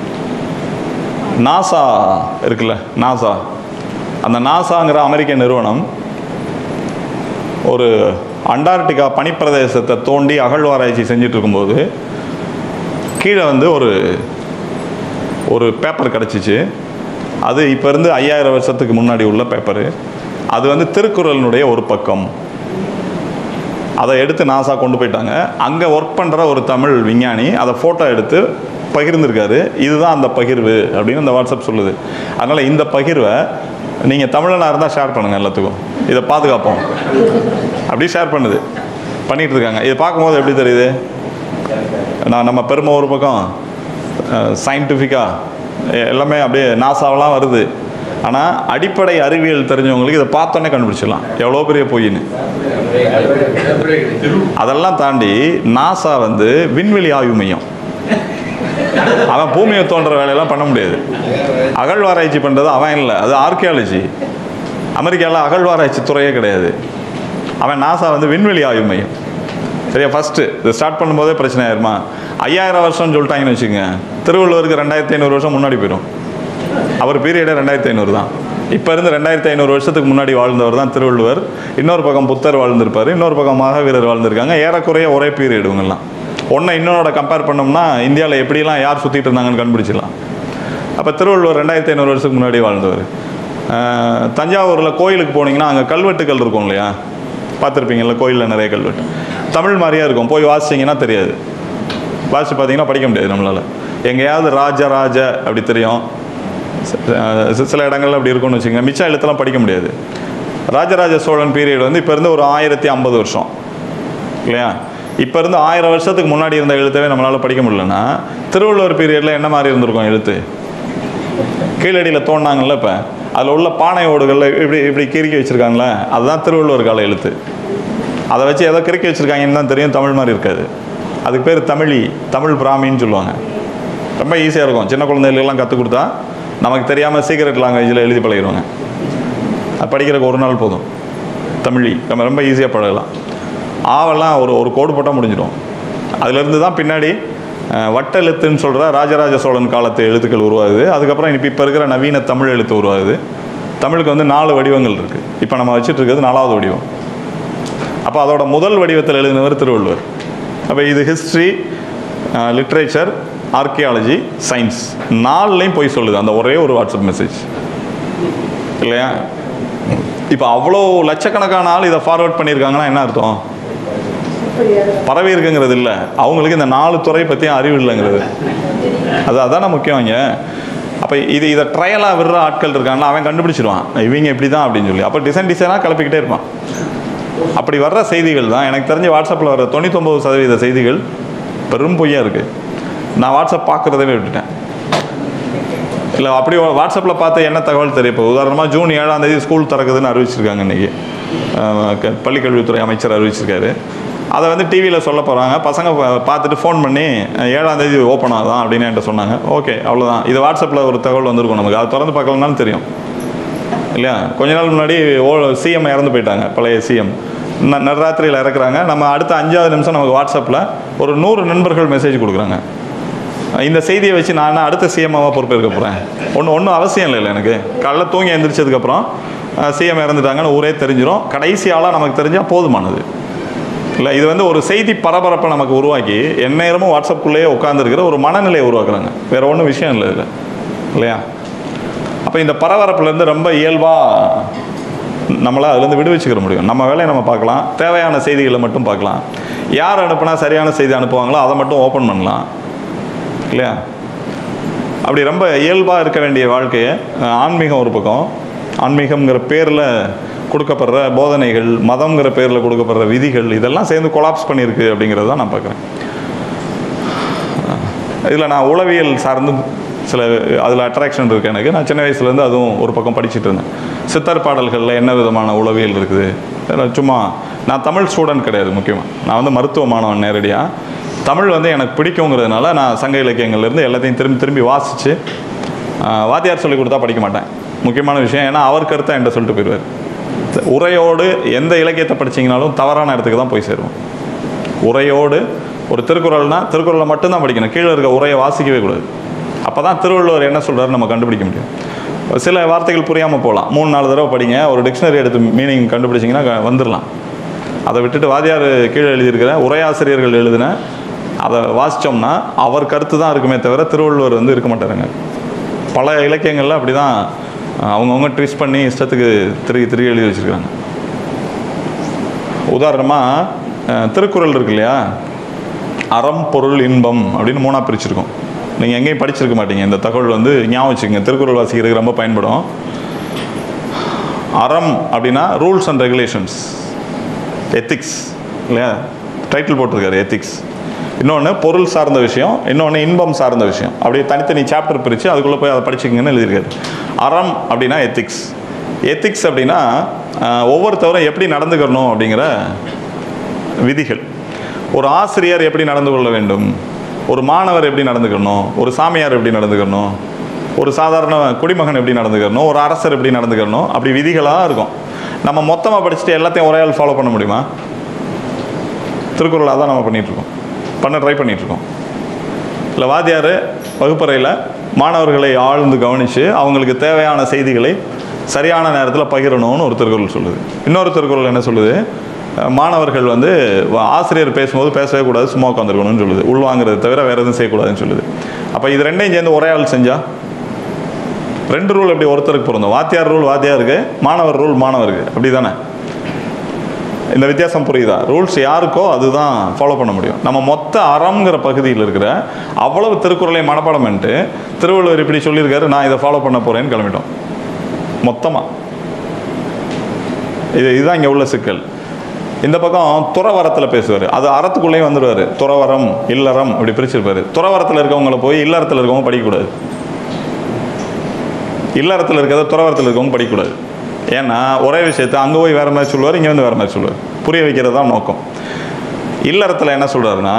நாசா இருக்குல்ல, நாசா, அந்த நாசாங்கிற அமெரிக்க நிறுவனம் ஒரு அண்டார்டிகா பனிப்பிரதேசத்தை தோண்டி அகழ்வாராய்ச்சி செஞ்சுட்டு இருக்கும்போது கீழே வந்து ஒரு ஒரு பேப்பர் கிடச்சிச்சு. அது இப்போ இருந்து ஐயாயிரம் வருஷத்துக்கு முன்னாடி உள்ள பேப்பரு. அது வந்து திருக்குறளினுடைய ஒரு பக்கம். அதை எடுத்து நாசா கொண்டு போயிட்டாங்க. அங்கே ஒர்க் பண்ணுற ஒரு தமிழ் விஞ்ஞானி அதை ஃபோட்டோ எடுத்து பகிர்ந்துருக்காரு. இதுதான் அந்த பகிர்வு அப்படின்னு அந்த வாட்ஸ்அப் சொல்லுது. அதனால் இந்த பகிர்வை நீங்கள் தமிழனாக இருந்தால் ஷேர் பண்ணுங்கள், எல்லாத்துக்கும் இதை பாதுகாப்போம் அப்படி ஷேர் பண்ணுது, பண்ணிகிட்டு இருக்காங்க. இதை பார்க்கும்போது எப்படி தெரியுது? நான் நம்ம பெருமை ஒரு பக்கம், சயின்டிஃபிக்காக எல்லாமே அப்படியே நாசாவெலாம் வருது. ஆனால் அடிப்படை அறிவியல் தெரிஞ்சவங்களுக்கு இதை பார்த்தோன்னே கண்டுபிடிச்சிடலாம் எவ்வளோ பெரிய பொய்ன்னு. அதெல்லாம் தாண்டி நாசா வந்து விண்வெளி ஆய்வு மையம். அவன் பூமியை தோன்ற வேலையெல்லாம் பண்ண முடியாது. அகழ்வாராய்ச்சி பண்ணுறது அவன் இல்லை, அது ஆர்கியாலஜி. அமெரிக்காவில் அகழ்வாராய்ச்சி துறையே கிடையாது. அவன் நாசா வந்து விண்வெளி ஆய்வு மையம். சரியா? ஃபஸ்ட்டு இது ஸ்டார்ட் பண்ணும்போதே பிரச்சனை ஆயிருமா? ஐயாயிரம் வருஷம்னு சொல்லிட்டாங்கன்னு வச்சுக்கோங்க, திருவள்ளுவருக்கு ரெண்டாயிரத்தி ஐநூறு வருஷம் முன்னாடி போயிடும். அவர் பீரியடே ரெண்டாயிரத்தி ஐநூறு தான். இப்போ இருந்து ரெண்டாயிரத்தி ஐநூறு வருஷத்துக்கு முன்னாடி வாழ்ந்தவர் தான் திருவள்ளுவர். இன்னொரு பக்கம் புத்தர் வாழ்ந்திருப்பார், இன்னொரு பக்கம் மகாவீரர் வாழ்ந்திருக்காங்க. ஏறக்குறைய ஒரே பீரியட் இவங்கெல்லாம். ஒன்றை இன்னொன்னோட கம்பேர் பண்ணோம்னா இந்தியாவில் எப்படிலாம் யார் சுற்றிட்டு இருந்தாங்கன்னு கண்டுபிடிச்சிடலாம். அப்போ திருவள்ளுவர் ரெண்டாயிரத்தி ஐநூறு வருஷத்துக்கு முன்னாடி வாழ்ந்தவர். தஞ்சாவூரில் கோயிலுக்கு போனீங்கன்னா அங்கே கல்வெட்டுகள் இருக்கும் இல்லையா, பார்த்துருப்பீங்கள்ல, கோயிலில் நிறைய கல்வெட்டு தமிழ் மாதிரியே இருக்கும். போய் வாசிச்சிங்கன்னா தெரியாது, வாசித்து பார்த்தீங்கன்னா படிக்க முடியாது நம்மளால். எங்கேயாவது ராஜராஜ அப்படி தெரியும், சில இடங்கள்ல அப்படி இருக்கும்னு வச்சுக்கோங்க. மிச்சம் எழுத்தெல்லாம் படிக்க முடியாது. ராஜராஜ சோழன் பீரியட் வந்து இப்போ இருந்து ஒரு ஆயிரத்தி ஐம்பது வருஷம் இல்லையா? இப்போ இருந்து ஆயிரம் வருஷத்துக்கு முன்னாடி இருந்த எழுத்தவே நம்மளால் படிக்க முடியலன்னா திருவள்ளுவர் பீரியடில் என்ன மாதிரி இருந்திருக்கும் எழுத்து? கீழடியில் தோண்டினாங்கல்ல, இப்போ அதில் உள்ள பானை ஓடுகளில் இப்படி இப்படி கிறுக்கி வச்சுருக்காங்களே, அதுதான் திருவள்ளுவர் கால எழுத்து. அதை வச்சு ஏதோ கிறுக்கி வச்சுருக்காங்கன்னு தான் தெரியும், தமிழ் மாதிரி இருக்காது. அதுக்கு பேர் தமிழி, தமிழ் பிராமின்னு சொல்லுவாங்க. ரொம்ப ஈஸியாக இருக்கும். சின்ன குழந்தைகளுக்கெல்லாம் கற்றுக் கொடுத்தா நமக்கு தெரியாமல் சீக்ரெட் லாங்குவேஜில் எழுதி பழகிடுவாங்க. அது படிக்கிறதுக்கு ஒரு நாள் போதும். தமிழி நம்ம ரொம்ப ஈஸியாக பழகலாம். ஆவெல்லாம் ஒரு ஒரு கோடு போட்டால் முடிஞ்சிடும். அதுலேருந்து தான் பின்னாடி வட்டெழுத்துன்னு சொல்கிற ராஜராஜ சோழன் காலத்து எழுத்துக்கள் உருவாகுது. அதுக்கப்புறம் இப்போ இப்போ இருக்கிற நவீன தமிழ் எழுத்து உருவாகுது. தமிழுக்கு வந்து நாலு வடிவங்கள் இருக்குது. இப்போ நம்ம வச்சுட்டு இருக்கிறது நாலாவது வடிவம். அப்போ அதோட முதல் வடிவத்தில் எழுதினவர் திருவள்ளுவர். அப்போ இது ஹிஸ்ட்ரி, லிட்ரேச்சர், ஆர்கியாலஜி, சயின்ஸ் நாலுலேயும் போய் சொல்லுது அந்த ஒரே ஒரு வாட்ஸ்அப் மெசேஜ் இல்லையா? இப்போ அவ்வளோ லட்சக்கணக்கான ஆள் இதை ஃபார்வர்ட் பண்ணியிருக்காங்கன்னா என்ன அர்த்தம்? பரவி இருக்குங்கிறது இல்லை, அவங்களுக்கு இந்த நாலு துறை பற்றியும் அறிவு இல்லைங்கிறது. அது அதான முக்கியம் இங்கே. அப்போ இது இதை ட்ரையலாக விடுற ஆட்கள் இருக்காங்கன்னா அவன் கண்டுபிடிச்சிருவான் இவங்க இப்படி தான் அப்படின்னு சொல்லி. அப்போ டிசைன் டிசைனாக கிளப்பிக்கிட்டே இருப்பான். அப்படி வர்ற செய்திகள் தான் எனக்கு தெரிஞ்ச வாட்ஸ்அப்பில் வர்ற தொண்ணூத்தொம்பது சதவீத செய்திகள் பெரும் பொய்யா இருக்குது. நான் வாட்ஸ்அப் பார்க்குறதவே விட்டுட்டேன். இல்லை அப்படி வாட்ஸ்அப்பில் பார்த்து என்ன தகவல் தெரியும்? இப்போ உதாரணமாக ஜூன் ஏழாம் தேதி ஸ்கூல் திறக்குதுன்னு அறிவிச்சிருக்காங்க. இன்றைக்கி பள்ளிக்கல்வித்துறை அமைச்சர் அறிவிச்சிருக்காரு. அதை வந்து டிவியில் சொல்ல போகிறாங்க. பசங்க பார்த்துட்டு ஃபோன் பண்ணி ஏழாம் தேதி ஓப்பன் ஆகுதான் அப்படின்னு என்கிட்ட சொன்னாங்க. ஓகே, அவ்வளோதான். இது வாட்ஸ்அப்பில் ஒரு தகவல் வந்திருக்கும் நமக்கு. அதை திறந்து பார்க்கலனாலும் தெரியும் இல்லையா? கொஞ்ச நாள் முன்னாடி ஓ சிஎம் இறந்து போயிட்டாங்க, பழைய சிஎம். ந நடுராத்திரியில் இறக்குறாங்க. நம்ம அடுத்த அஞ்சாவது நிமிஷம் நமக்கு வாட்ஸ்அப்பில் ஒரு நூறு நண்பர்கள் மெசேஜ் கொடுக்குறாங்க. இந்த செய்தியை வச்சு நான் அடுத்த சிஎம்மாவாக பொறுப்பேற்க போகிறேன். ஒன்றும் ஒன்றும் அவசியம் இல்லை இல்லை எனக்கு. காலைல தூங்கி எழுந்திரிச்சதுக்கப்புறம் சிஎம் இறந்துட்டாங்கன்னு ஊரே தெரிஞ்சிடும். கடைசி ஆளாக நமக்கு தெரிஞ்சால் போதுமானது இல்லை. இது வந்து ஒரு செய்தி பரபரப்பை நமக்கு உருவாக்கி எந்நேரமும் வாட்ஸ்அப்புக்குள்ளேயே உட்காந்துருக்கிற ஒரு மனநிலையை உருவாக்குறாங்க. வேறு ஒன்றும் விஷயம் இல்லை இதில் இல்லையா? அப்போ இந்த பரபரப்புலேருந்து ரொம்ப இயல்பாக நம்மளால் அதுலேருந்து விடுவிச்சுக்கிற முடியும். நம்ம வேலையை நம்ம பார்க்கலாம், தேவையான செய்திகளை மட்டும் பார்க்கலாம். யார் அனுப்புனா சரியான செய்தி அனுப்புவாங்களோ அதை மட்டும் ஓப்பன் பண்ணலாம் இல்லையா? அப்படி ரொம்ப இயல்பாக இருக்க வேண்டிய வாழ்க்கையை ஆன்மீகம் ஒரு பக்கம், ஆன்மீகம்ங்கிற பேரில் கொடுக்கப்படுற போதனைகள், மதம்ங்கிற பேரில் கொடுக்கப்படுற விதிகள், இதெல்லாம் சேர்ந்து கொலாப்ஸ் பண்ணியிருக்கு அப்படிங்கிறது தான் நான் பார்க்குறேன். இதில் நான் உளவியல் சார்ந்து சில அதில் அட்ராக்ஷன் இருக்குது எனக்கு. நான் சின்ன வயசுலேருந்து அதுவும் ஒரு பக்கம் படிச்சுட்டு இருந்தேன். சித்தர் பாடல்களில் என்ன விதமான உளவியல் இருக்குது. சும்மா நான் தமிழ் ஸ்டூடெண்ட் கிடையாது, முக்கியமாக நான் வந்து மருத்துவ மாணவன். நேரடியாக தமிழ் வந்து எனக்கு பிடிக்குங்கிறதுனால நான் சங்க இலக்கியங்கள்லேருந்து எல்லாத்தையும் திரும்பி திரும்பி வாசித்து, வாத்தியார் சொல்லிக் கொடுத்தா படிக்க மாட்டேன். முக்கியமான விஷயம், ஏன்னா அவர் கருத்தை என்கிட்ட சொல்லிட்டு போயிடுவார். உரையோடு எந்த இலக்கியத்தை படிச்சிங்கனாலும் தவறான இடத்துக்கு தான் போய் சேருவோம். உரையோடு ஒரு திருக்குறள்னா திருக்குறளை மட்டும்தான் படிக்கணும், கீழே இருக்க உரையை வாசிக்கவே கூடாது. அப்போ தான் திருவள்ளுவர் என்ன சொல்கிறாரு நம்ம கண்டுபிடிக்க முடியும். சில வார்த்தைகள் புரியாமல் போகலாம், மூணு நாலு தடவை படிங்க, ஒரு டிக்ஷனரி எடுத்து மீனிங் கண்டுபிடிச்சிங்கன்னா வந்துடலாம். அதை விட்டுட்டு வாத்தியார் கீழே எழுதியிருக்கிற உரையாசிரியர்கள் எழுதின அதை வாசித்தோம்னா அவர் கருத்து தான் இருக்குமே தவிர திருவள்ளுவர் வந்து இருக்க மாட்டாருங்க. பல இலக்கியங்களில் அப்படி தான் அவங்கவுங்க ட்விஸ்ட் பண்ணி இஷ்டத்துக்கு திருகி திருகி எழுதி வச்சுருக்காங்க. உதாரணமாக திருக்குறள் இருக்கு இல்லையா, அறம் பொருள் இன்பம் அப்படின்னு மூணாக பிரிச்சிருக்கோம். நீங்கள் எங்கேயும் படிச்சிருக்க மாட்டீங்க, இந்த தகவல் வந்து ஞாபகம் வச்சுக்கோங்க, திருக்குறள் வாசிக்கிறதுக்கு ரொம்ப பயன்படும். அறம் அப்படின்னா ரூல்ஸ் அண்ட் ரெகுலேஷன்ஸ், எத்திக்ஸ் இல்லையா, டைட்டில் போட்டிருக்காரு எத்திக்ஸ். இன்னொன்று பொருள் சார்ந்த விஷயம், இன்னொன்று இன்பம் சார்ந்த விஷயம். அப்படியே தனித்தனி சாப்டர் பிரித்து அதுக்குள்ளே போய் அதை படிச்சுக்கிங்கன்னு எழுதியிருக்காரு. அறம் அப்படின்னா எத்திக்ஸ். எத்திக்ஸ் அப்படின்னா ஒவ்வொருத்தவரும் எப்படி நடந்துக்கணும் அப்படிங்கிற விதிகள். ஒரு ஆசிரியர் எப்படி நடந்து கொள்ள வேண்டும், ஒரு மாணவர் எப்படி நடந்துக்கணும், ஒரு சாமியார் எப்படி நடந்துக்கணும், ஒரு சாதாரண குடிமகன் எப்படி நடந்துக்கணும், ஒரு அரசர் எப்படி நடந்துக்கணும், அப்படி விதிகளாக இருக்கும். நம்ம மொத்தமாக படிச்சுட்டு எல்லாத்தையும் ஒரே ஆள் ஃபாலோ பண்ண முடியுமா? திருக்குறளாக தான் நம்ம பண்ணிகிட்ருக்கோம், பண்ண ட்ரை பண்ணிகிட்ருக்கோம். இல்லை வாத்தியார் வகுப்பறையில் மாணவர்களை ஆழ்ந்து கவனித்து அவங்களுக்கு தேவையான செய்திகளை சரியான நேரத்தில் பகிரணும்னு ஒரு திருக்குறள் சொல்லுது. இன்னொரு திருக்குறள் என்ன சொல்லுது, மாணவர்கள் வந்து ஆசிரியர் பேசும்போது பேசவே கூடாது, சும்மா உட்காந்துருக்கணும்னு சொல்லுது. உள்வாங்கிறது தவிர வேறு எதுவும் செய்யக்கூடாதுன்னு சொல்லுது. அப்போ இது ரெண்டையும் சேர்ந்து ஒரே ஆள் செஞ்சால் ரெண்டு ரூல் எப்படி ஒருத்தருக்கு பொருந்தும்? வாத்தியார் ரூல் வாத்தியாருக்கு, மாணவர் ரூல் மாணவருக்கு, அப்படி தானே? இந்த வித்தியாசம் புரியுதா? ரூல்ஸ் யாருக்கோ அதுதான் ஃபாலோ பண்ண முடியும். நம்ம மொத்த அறம்ங்கிற பகுதியில் இருக்கிற அவ்வளவு திருக்குறளை மனப்பாடம் பண்ணிட்டு திருவள்ளுவர் இப்படி சொல்லியிருக்காரு, நான் இதை ஃபாலோ பண்ண போகிறேன்னு கிளம்பிட்டோம் மொத்தமாக. இது இதுதான் இங்கே உள்ள சிக்கல். இந்த பக்கம் துறவரத்தில் பேசுவார், அது அறத்துக்குள்ளேயும் வந்துடுவார். துறவரம் இல்லறம் இப்படி பிரிச்சிருப்பாரு. துறவரத்தில் இருக்கவங்களை போய் இல்லறத்தில் இருக்கவங்க படிக்கக்கூடாது, இல்லறத்தில் இருக்கிறத துறவரத்தில் இருக்கவங்க படிக்கக்கூடாது. ஏன்னா ஒரே விஷயத்தை அங்கே போய் வேறு மாதிரி சொல்லுவார், இங்கே வந்து வேறு மாதிரி சொல்லுவார். புரிய வைக்கிறது தான் நோக்கம். இல்லறத்தில் என்ன சொல்கிறாருன்னா,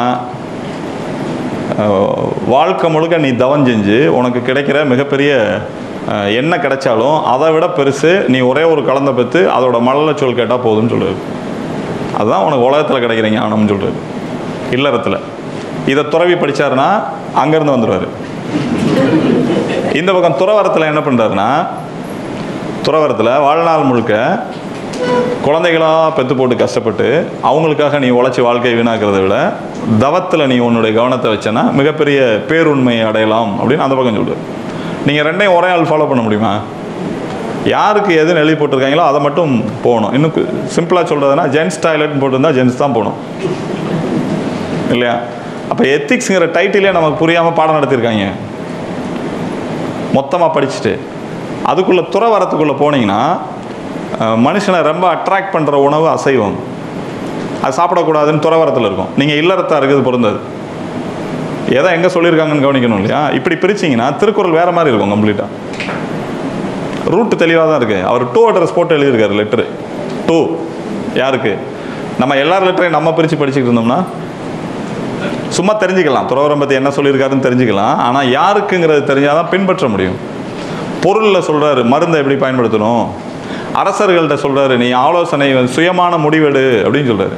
வாழ்க்கை முழுக்க நீ தவம் செஞ்சு உனக்கு கிடைக்கிற மிகப்பெரிய என்ன கிடைச்சாலும் அதை விட பெருசு நீ ஒரே ஒரு கலந்த பெற்று அதோட மழலை சொல் கேட்டால் போதும்னு சொல்லுவார். அதுதான் உனக்கு உலகத்தில் கிடைக்கிற ஞானம்னு சொல்கிறாரு இல்லறத்தில். இதை துறவி படித்தாருன்னா அங்கேருந்து வந்துடுவார். இந்த பக்கம் துறவரத்தில் என்ன பண்ணுறாருன்னா, துறவரத்தில் வாழ்நாள் முழுக்க குழந்தைகளாக பெற்று போட்டு கஷ்டப்பட்டு அவங்களுக்காக நீ உழைச்சி வாழ்க்கையை வீணாக்கிறத விட தவத்தில் நீ உன்னுடைய கவனத்தை வச்சேன்னா மிகப்பெரிய பேருண்மையை அடையலாம் அப்படின்னு அந்த பக்கம் சொல்லுவார். நீங்கள் ரெண்டையும் ஒரே ஆள் ஃபாலோ பண்ண முடியுமா? யாருக்கு எதுன்னு எழுதி போட்டிருக்காங்களோ அதை மட்டும் போகணும். இன்னும் சிம்பிளாக சொல்கிறதுனா, ஜென்ஸ் டாய்லெட்னு போட்டிருந்தா ஜென்ஸ் தான் போகணும் இல்லையா? அப்போ எத்திக்ஸுங்கிற டைட்டிலே நமக்கு புரியாமல் பாடம் நடத்தியிருக்காங்க மொத்தமாக படிச்சுட்டு. அதுக்குள்ளே துறவரத்துக்குள்ளே போனீங்கன்னா மனுஷனை ரொம்ப அட்ராக்ட் பண்ணுற உணவு அசைவம், அது சாப்பிடக்கூடாதுன்னு துறவரத்தில் இருக்கும். நீங்கள் இல்லறத்தாக இருக்குது பொருந்தது. எதை எங்கே சொல்லியிருக்காங்கன்னு கவனிக்கணும் இல்லையா? இப்படி பிரிச்சிங்கன்னா திருக்குறள் வேறு மாதிரி இருக்கும் கம்ப்ளீட்டாக. ரூட்டு தெளிவாக தான் இருக்குது. அவர் டூ அட்ரஸ் போட்டு எழுதியிருக்காரு, லெட்ரு டூ யாருக்கு? நம்ம எல்லார் லெட்டரையும் நம்ம பிரித்து படிச்சுக்கிட்டு இருந்தோம்னா சும்மா தெரிஞ்சுக்கலாம், துறவரம் பற்றி என்ன சொல்லியிருக்காருன்னு தெரிஞ்சுக்கலாம். ஆனால் யாருக்குங்கிறது தெரிஞ்சால் தான் பின்பற்ற முடியும். பொருளில் சொல்கிறாரு மருந்தை எப்படி பயன்படுத்தணும், அரசர்கள்ட்ட சொல்கிறாரு நீ ஆலோசனை சுயமான முடிவெடு அப்படின்னு சொல்கிறாரு.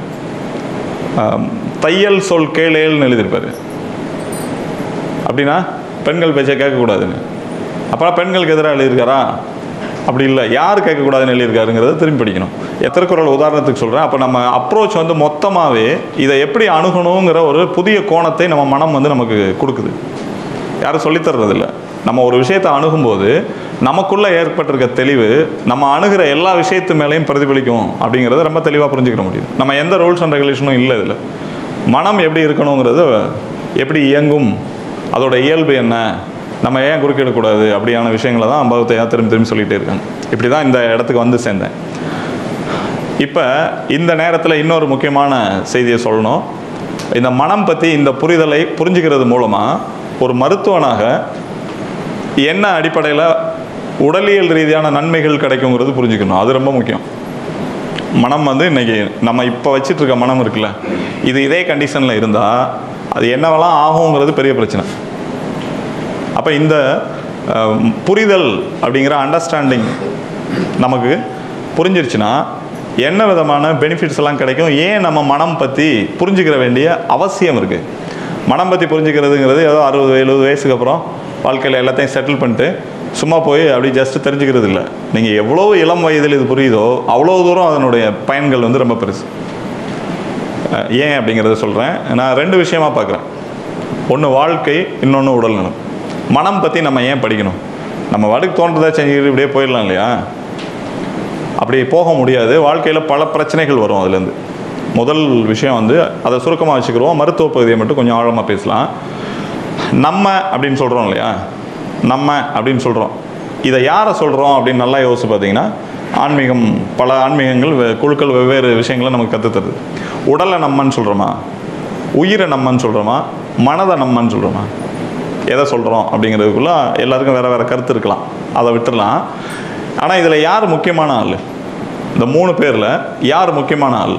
தையல் சொல் கேளேல்னு எழுதியிருப்பார். அப்படின்னா பெண்கள் பேச்சை கேட்கக்கூடாதுன்னு. அப்புறம் பெண்களுக்கு எதிராக எழுதியிருக்காரா? அப்படி இல்லை, யார் கேட்கக்கூடாதுன்னு எழுதியிருக்காருங்கிறத திரும்பி படிக்கணும். திருக்குறள் உதாரணத்துக்கு சொல்கிறேன். அப்போ நம்ம அப்ரோச் வந்து மொத்தமாகவே இதை எப்படி அணுகணுங்கிற ஒரு புதிய கோணத்தை நம்ம மனம் வந்து நமக்கு கொடுக்குது. யாரும் சொல்லித்தர்றதில்லை. நம்ம ஒரு விஷயத்தை அணுகும்போது நமக்குள்ளே ஏற்பட்டிருக்க தெளிவு நம்ம அணுகிற எல்லா விஷயத்து மேலேயும் பிரதிபலிக்கும் அப்படிங்கிறத ரொம்ப தெளிவாக புரிஞ்சுக்கிற முடியுது. நம்ம எந்த ரூல்ஸ் அண்ட் ரெகுலேஷனும் இல்லை இதில். மனம் எப்படி இருக்கணுங்கிறது, எப்படி இயங்கும், அதோட இயல்பு என்ன, நம்ம ஏன் குறுக்கிடக்கூடாது அப்படியான விஷயங்களை தான் பகவத்தையா திரும்பி திரும்பி சொல்லிகிட்டே இருக்காங்க. இப்படி தான் இந்த இடத்துக்கு வந்து சேர்ந்தேன். இப்போ இந்த நேரத்தில் இன்னொரு முக்கியமான செய்தியை சொல்லணும். இந்த மனம் பற்றி இந்த புரிதலை புரிஞ்சுக்கிறது மூலமாக ஒரு மருத்துவனாக என்ன அடிப்படையில் உடலியல் ரீதியான நன்மைகள் கிடைக்குங்கிறது புரிஞ்சுக்கணும். அது ரொம்ப முக்கியம். மனம் வந்து இன்றைக்கி நம்ம இப்போ வச்சிட்டு இருக்க மனம் இருக்குல்ல, இது இதே கண்டிஷனில் இருந்தால் அது என்னவெல்லாம் ஆகுங்கிறது பெரிய பிரச்சனை. அப்போ இந்த புரிதல் அப்படிங்கிற அண்டர்ஸ்டாண்டிங் நமக்கு புரிஞ்சிருச்சுன்னா என்ன விதமான பெனிஃபிட்ஸ் எல்லாம் கிடைக்கும், ஏன் நம்ம மனம் பற்றி புரிஞ்சுக்கிற வேண்டிய அவசியம் இருக்குது. மனம் பற்றி புரிஞ்சுக்கிறதுங்கிறது ஏதோ அறுபது எழுபது வயசுக்கு அப்புறம் வாழ்க்கையில் எல்லாத்தையும் செட்டில் பண்ணிட்டு சும்மா போய் அப்படி ஜஸ்ட்டு தெரிஞ்சுக்கிறது இல்லை. நீங்கள் எவ்வளோ இளம் வயதில் இது புரியுதோ அவ்வளோ தூரம் அதனுடைய பயன்கள் வந்து ரொம்ப பெருசு. ஏன் அப்படிங்கிறத சொல்கிறேன். நான் ரெண்டு விஷயமாக பார்க்குறேன். ஒன்று வாழ்க்கை, இன்னொன்று உடல்நலம். மனம் பற்றி நம்ம ஏன் படிக்கணும்? நம்ம வாட்டுக்கு தோன்றதை செஞ்சுக்கிட்டு இப்படியே போயிடலாம் இல்லையா? அப்படி போக முடியாது. வாழ்க்கையில் பல பிரச்சனைகள் வரும். அதுலேருந்து முதல் விஷயம் வந்து அதை சுருக்கமாக வச்சுக்கிறோம். மருத்துவ பகுதியை மட்டும் கொஞ்சம் ஆழமாக பேசலாம். நம்ம அப்படின்னு சொல்கிறோம் இல்லையா, நம்ம அப்படின்னு சொல்கிறோம். இதை யாரை சொல்கிறோம் அப்படின்னு நல்லா யோசிச்சு பார்த்தீங்கன்னா, ஆன்மீகம், பல ஆன்மீகங்கள் குழுக்கள் வெவ்வேறு விஷயங்களை நமக்கு கற்றுத்தருது. உடலை நம்மன்னு சொல்கிறோமா, உயிரை நம்மன்னு சொல்கிறோமா, மனதை நம்மன்னு சொல்கிறோமா, எதை சொல்கிறோம் அப்படிங்கிறதுக்குள்ள எல்லாருக்கும் வேறு வேறு கருத்து இருக்கலாம். அதை விட்டுடலாம். ஆனால் இதில் யார் முக்கியமான ஆள்? இந்த மூணு பேரில் யார் முக்கியமான ஆள்?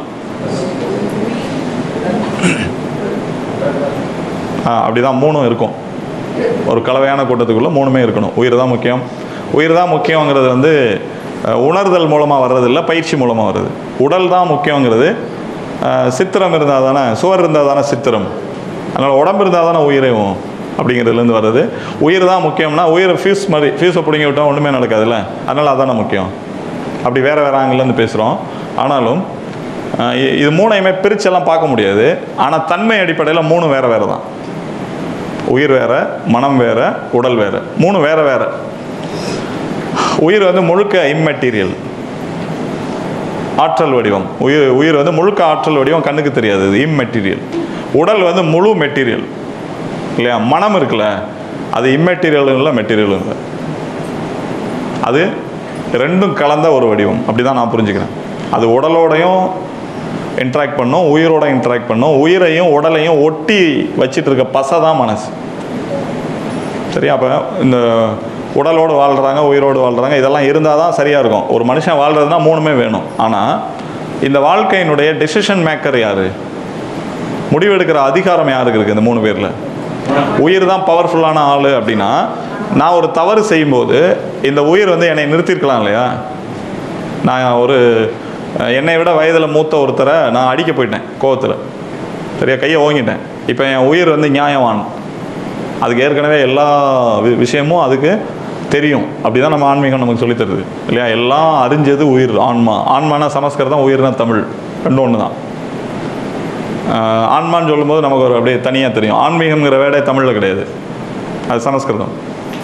ஆ அப்படிதான் மூணும் இருக்கும். ஒரு கலவையான கூட்டத்துக்குள்ளே மூணுமே இருக்கணும். உயிர் தான் முக்கியம். உயிர் தான் முக்கியங்கிறது வந்து உணர்தல் மூலமாக வர்றதில்லை, பயிற்சி மூலமாக வருது. உடல் தான் முக்கியங்கிறது சித்திரம் இருந்தால் தானே, சுவர் இருந்தால் தானே சித்திரம். அதனால் உடம்பு இருந்தால் தானே உயிரையும் அப்படிங்கிறதுலேருந்து வர்றது. உயிர் தான் முக்கியம்னா உயிரை ஃபியூஸ் மாதிரி ஃபியூஸை பிடிங்கி விட்டால் ஒன்றுமே நடக்காதுல்ல. அதனால் அதானே முக்கியம். அப்படி வேறு வேறு ஆங்கிலேருந்து பேசுகிறோம். ஆனாலும் இது மூணையுமே பிரிச்செல்லாம் பார்க்க முடியாது. ஆனால் தன்மை அடிப்படையில் மூணு வேறு வேறு தான். உயிர் வேறு, மனம் வேறு, உடல் வேறு. மூணு வேறு வேறு. உயிர் வந்து முழுக்க இம்மெட்டீரியல், ஆற்றல் வடிவம். உயிர் உயிர் வந்து முழுக்க ஆற்றல் வடிவம், கண்ணுக்கு தெரியாது, இது இம்மெட்டீரியல். உடல் வந்து முழு மெட்டீரியல் இல்லையா? மனம் இருக்குல்ல, அது இம்மெட்டீரியலும் இல்லை, மெட்டீரியலும் இல்லை. அது ரெண்டும் கலந்த ஒரு வடிவம். அப்படி தான் நான் புரிஞ்சுக்கிறேன். அது உடலோடையும் இன்ட்ராக்ட் பண்ணும், உயிரோட இன்ட்ராக்ட் பண்ணும். உயிரையும் உடலையும் ஒட்டி வச்சிட்டு இருக்க பசை தான் மனசு. சரியா? அப்போ இந்த உடலோடு வாழ்கிறாங்க, உயிரோடு வாழ்கிறாங்க, இதெல்லாம் இருந்தால் தான் சரியாக இருக்கும். ஒரு மனுஷன் வாழ்கிறதுனா மூணுமே வேணும். ஆனால் இந்த வாழ்க்கையினுடைய டெசிஷன் மேக்கர் யார்? முடிவெடுக்கிற அதிகாரம் யாருக்கு இருக்குது? இந்த மூணு பேரில் உயிர் தான் பவர்ஃபுல்லான ஆள். அப்படின்னா நான் ஒரு தவறு செய்யும்போது இந்த உயிர் வந்து என்னை நிறுத்திருக்கலாம் இல்லையா? நான் ஒரு என்னை விட வயதில் மூத்த ஒருத்தரை நான் அடிக்க போயிட்டேன் கோவத்தில், சரியா, கையை ஓங்கிட்டேன். இப்போ என் உயிர் வந்து நியாயவான், அதுக்கு ஏற்கனவே எல்லா விஷயமும் அதுக்கு தெரியும். அப்படி தான் நம்ம ஆன்மீகம் நமக்கு சொல்லித்தருது இல்லையா? எல்லாம் அறிஞ்சது உயிர், ஆன்மா. ஆன்மானா சமஸ்கிருதம், உயிர்னா தமிழ், ரெண்டும் ஒன்று தான். ஆன்மான்னு சொல்லும்போது நமக்கு ஒரு அப்படியே தனியாக தெரியும். ஆன்மீகம்ங்கிற வேடே தமிழில் கிடையாது, அது சமஸ்கிருதம்.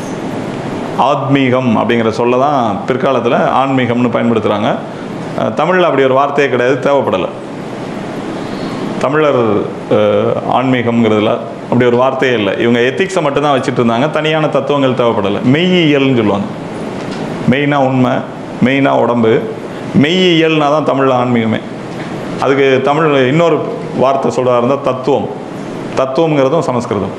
ஆத்மீகம் அப்படிங்கிற சொல்ல தான் பிற்காலத்தில் ஆன்மீகம்னு பயன்படுத்துகிறாங்க. தமிழில் அப்படி ஒரு வார்த்தையே கிடையாது, தேவைப்படலை. தமிழர் ஆன்மீகம்ங்கிறதுல அப்படி ஒரு வார்த்தையே இல்லை. இவங்க எத்திக்ஸை மட்டும்தான் வச்சுட்டு இருந்தாங்க, தனியான தத்துவங்கள் தேவைப்படலை. மெய்யியல்னு சொல்லுவாங்க. மெய்னா உண்மை, மெய்னா உடம்பு, மெய்யியல்னா தான் தமிழில் ஆன்மீகமே. அதுக்கு தமிழ் இன்னொரு வார்த்தை சொல்கிறதா இருந்தால் தத்துவம். தத்துவங்கிறதும் சமஸ்கிருதம்.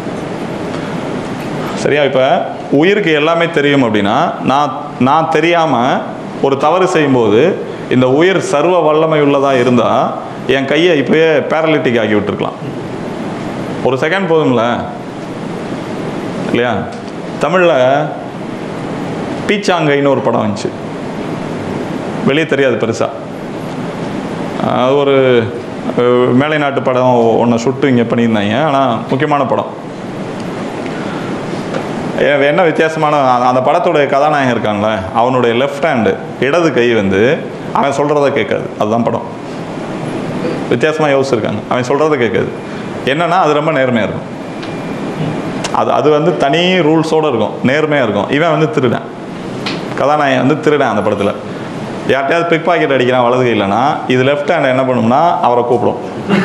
சரியா? இப்போ உயிருக்கு எல்லாமே தெரியும் அப்படின்னா நான் நான் தெரியாமல் ஒரு தவறு செய்யும்போது இந்த உயிர் சர்வ வல்லமை உள்ளதாக இருந்தால் என் கையை இப்போயே பேரலிட்டிக் ஆக்கி விட்டுருக்கலாம். ஒரு செகண்ட் போதும்ல இல்லையா? தமிழில் பீச்சாங்கைன்னு ஒரு படம் வந்துச்சு, வெளியே தெரியாது பெருசாக. அது ஒரு மேலை நாட்டு படம் ஒன்று சுட்டு இங்கே பண்ணியிருந்தாங்க. ஆனால் முக்கியமான படம். என்ன வித்தியாசமான அந்த படத்துடைய கதாநாயகன் இருக்கான்ல, அவனுடைய லெஃப்ட் ஹேண்டு, இடது கை வந்து அவன் சொல்கிறத கேட்காது. அதுதான் படம். வித்தியாசமாக யோசிச்சிருக்காங்க. அவன் சொல்கிறத கேட்காது. என்னன்னா அது ரொம்ப நேர்மையாக இருக்கும். அது அது வந்து தனி ரூல்ஸோடு இருக்கும், நேர்மையாக இருக்கும். இவன் வந்து திருடன், கதாநாயகன் வந்து திருடன் அந்த படத்தில். யார்கிட்டயாவது பிக் பாக்கெட் அடிக்கிறான் வலது கையிலனா, இது லெஃப்ட் ஹேண்ட் என்ன பண்ணும்னா அவரை கூப்பிடும்.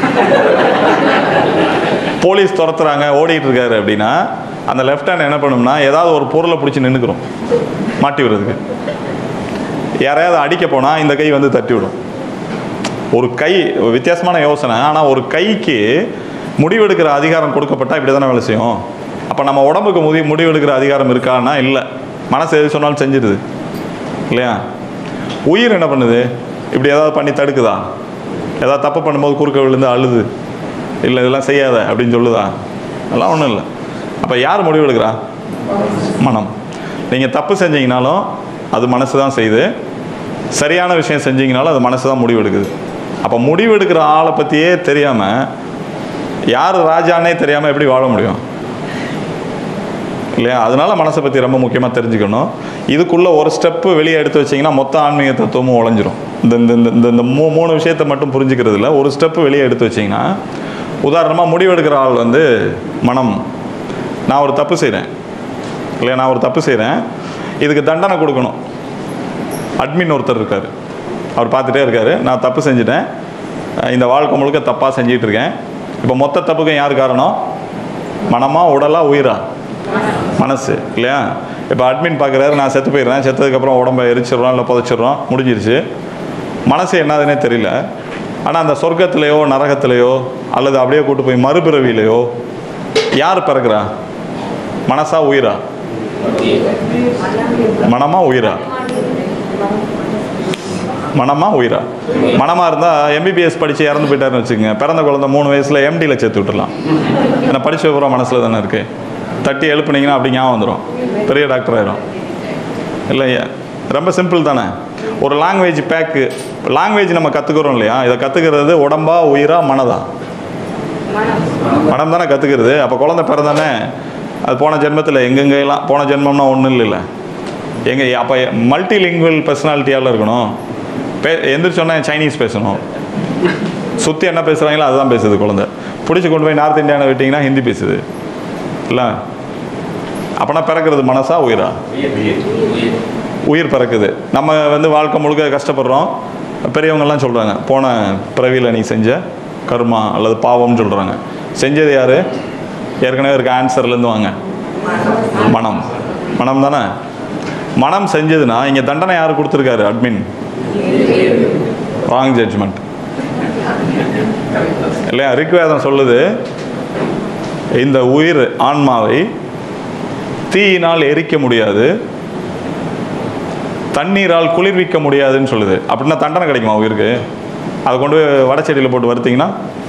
போலீஸ் துரத்துறாங்க, ஓடிட்டு இருக்காரு அப்படின்னா அந்த லெஃப்ட் ஹேண்ட் என்ன பண்ணும்னா ஏதாவது ஒரு பொருளை பிடிச்சி நின்றுக்கிறோம் மாட்டி விடுறதுக்கு. யாரையாவது அடிக்க போனால் இந்த கை வந்து தட்டி விடும். ஒரு கை வித்தியாசமான யோசனை. ஆனால் ஒரு கைக்கு முடிவெடுக்கிற அதிகாரம் கொடுக்கப்பட்டால் இப்படி தானே வேலை செய்யும். அப்போ நம்ம உடம்புக்கு முடி முடிவெடுக்கிற அதிகாரம் இருக்கான்னா இல்லை, மனசு எது சொன்னாலும் செஞ்சிடுது இல்லையா. உயிர் என்ன பண்ணுது, இப்படி ஏதாவது பண்ணி தடுக்குதா, ஏதாவது தப்பு பண்ணும்போது குறுக்க விழுந்து அழுது இல்லை இதெல்லாம் செய்யாத அப்படின்னு சொல்லுதா, அதெல்லாம் ஒன்றும் இல்லை. அப்போ யார் முடிவெடுக்கிறா, மனம். நீங்கள் தப்பு செஞ்சீங்கனாலும் அது மனசு தான் செய்யுது, சரியான விஷயம் செஞ்சீங்கனாலும் அது மனசு தான் முடிவெடுக்குது. அப்போ முடிவெடுக்கிற ஆளை பற்றியே தெரியாமல், யார் ராஜானே தெரியாமல் எப்படி வாழ முடியும் இல்லையா. அதனால மனசை பற்றி ரொம்ப முக்கியமாக தெரிஞ்சுக்கணும். இதுக்குள்ளே ஒரு ஸ்டெப்பு வெளியே எடுத்து வச்சிங்கன்னா மொத்த ஆன்மீக தத்துவமும் உழைஞ்சிரும். இந்த இந்த இந்த இந்த மூ மூணு விஷயத்தை மட்டும் புரிஞ்சுக்கிறதுல ஒரு ஸ்டெப்பு வெளியே எடுத்து வச்சிங்கன்னா, உதாரணமாக முடிவெடுக்கிற ஆள் வந்து மனம். நான் ஒரு தப்பு செய்கிறேன் இல்லையா, நான் ஒரு தப்பு செய்கிறேன், இதுக்கு தண்டனை கொடுக்கணும். அட்மின் ஒருத்தர் இருக்கார், அவர் பார்த்துட்டே இருக்கார், நான் தப்பு செஞ்சுட்டேன், இந்த வாழ்க்கை முழுக்க தப்பாக செஞ்சிகிட்டு இருக்கேன். இப்போ மொத்த தப்புக்கும் யார் காரணம், மனமா உடலா உயிரா, மனசு இல்லையா. இப்போ அட்மின் பார்க்குறாரு, நான் செத்து போயிடுறேன், செத்ததுக்கப்புறம் உடம்பை எரிச்சிடுறோம் இல்லை புதைச்சிடுறோம், முடிஞ்சிருச்சு. மனசு என்னதுன்னே தெரியல. ஆனால் அந்த சொர்க்கத்திலேயோ நரகத்திலேயோ அல்லது அப்படியே கூட்டு போய் மறுபிறவிலையோ யார் பிறக்கிறா, மனசா உயிரா, மனமா உயிரா, மனமா உயிரா. மனமாக இருந்தால் எம்பிபிஎஸ் படித்து இறந்து போயிட்டாருன்னு வச்சுக்கோங்க, பிறந்த குழந்தை மூணு வயசில் எம்டியில் சேர்த்து விட்டுடலாம். ஏன்னா படித்த விவரம் மனசில் தானே இருக்குது. தட்டி எழுப்புனீங்கன்னா அப்படி ஞாபகம் வந்துடும், பெரிய டாக்டர் ஆகிடும் இல்லை. ரொம்ப சிம்பிள் தானே. ஒரு லாங்குவேஜ் பேக்கு, லாங்குவேஜ் நம்ம கற்றுக்குறோம் இல்லையா, இதை கற்றுக்கிறது உடம்பா உயிரா மனதா, மனம் தானே கற்றுக்கிறது. அப்போ குழந்தை பிறந்தானே அது போன ஜென்மத்தில் எங்கெங்கெல்லாம், போன ஜென்மம்னா ஒன்றும் இல்லை எங்கே. அப்போ மல்டி லிங்குவல் பர்சனாலிட்டியால் இருக்கணும். பே எந்திரிச்சோன்னா சைனீஸ் பேசணும், சுற்றி என்ன பேசுகிறாங்களோ அதுதான் பேசுது குழந்தை. பிடிச்சி கொண்டு போய் நார்த் இந்தியாவில் விட்டிங்கன்னா ஹிந்தி பேசுது இல்லை. அப்போனா பிறக்கிறது மனசா உயிரா, உயிர் பிறக்குது. நம்ம வந்து வாழ்க்கை முழுக்க கஷ்டப்படுறோம். பெரியவங்கெல்லாம் சொல்கிறாங்க, போன பிறவியில் நீ செஞ்ச கர்மா அல்லது பாவம்னு சொல்கிறாங்க. செஞ்சது யார், ஏற்கனவே இருக்க ஆன்சர்லேருந்து வாங்க, மனம். மனம் தானே. மனம் செஞ்சதுன்னா இங்கே தண்டனை யார் கொடுத்துருக்காரு, அட்மின். ராங் ஜட்ஜ்மெண்ட் இல்லையா. ரிக்வேதம் சொல்லுது, இந்த உயிர் ஆன்மாவை தீயினால் எரிக்க முடியாது, தண்ணீரால் குளிர்விக்க முடியாதுன்னு சொல்லுது. அப்படின்னா தண்டனை கிடைக்குமா உயிருக்கு? அதை கொண்டு போய் வடச்செடியில் போட்டு வருத்திங்கன்னா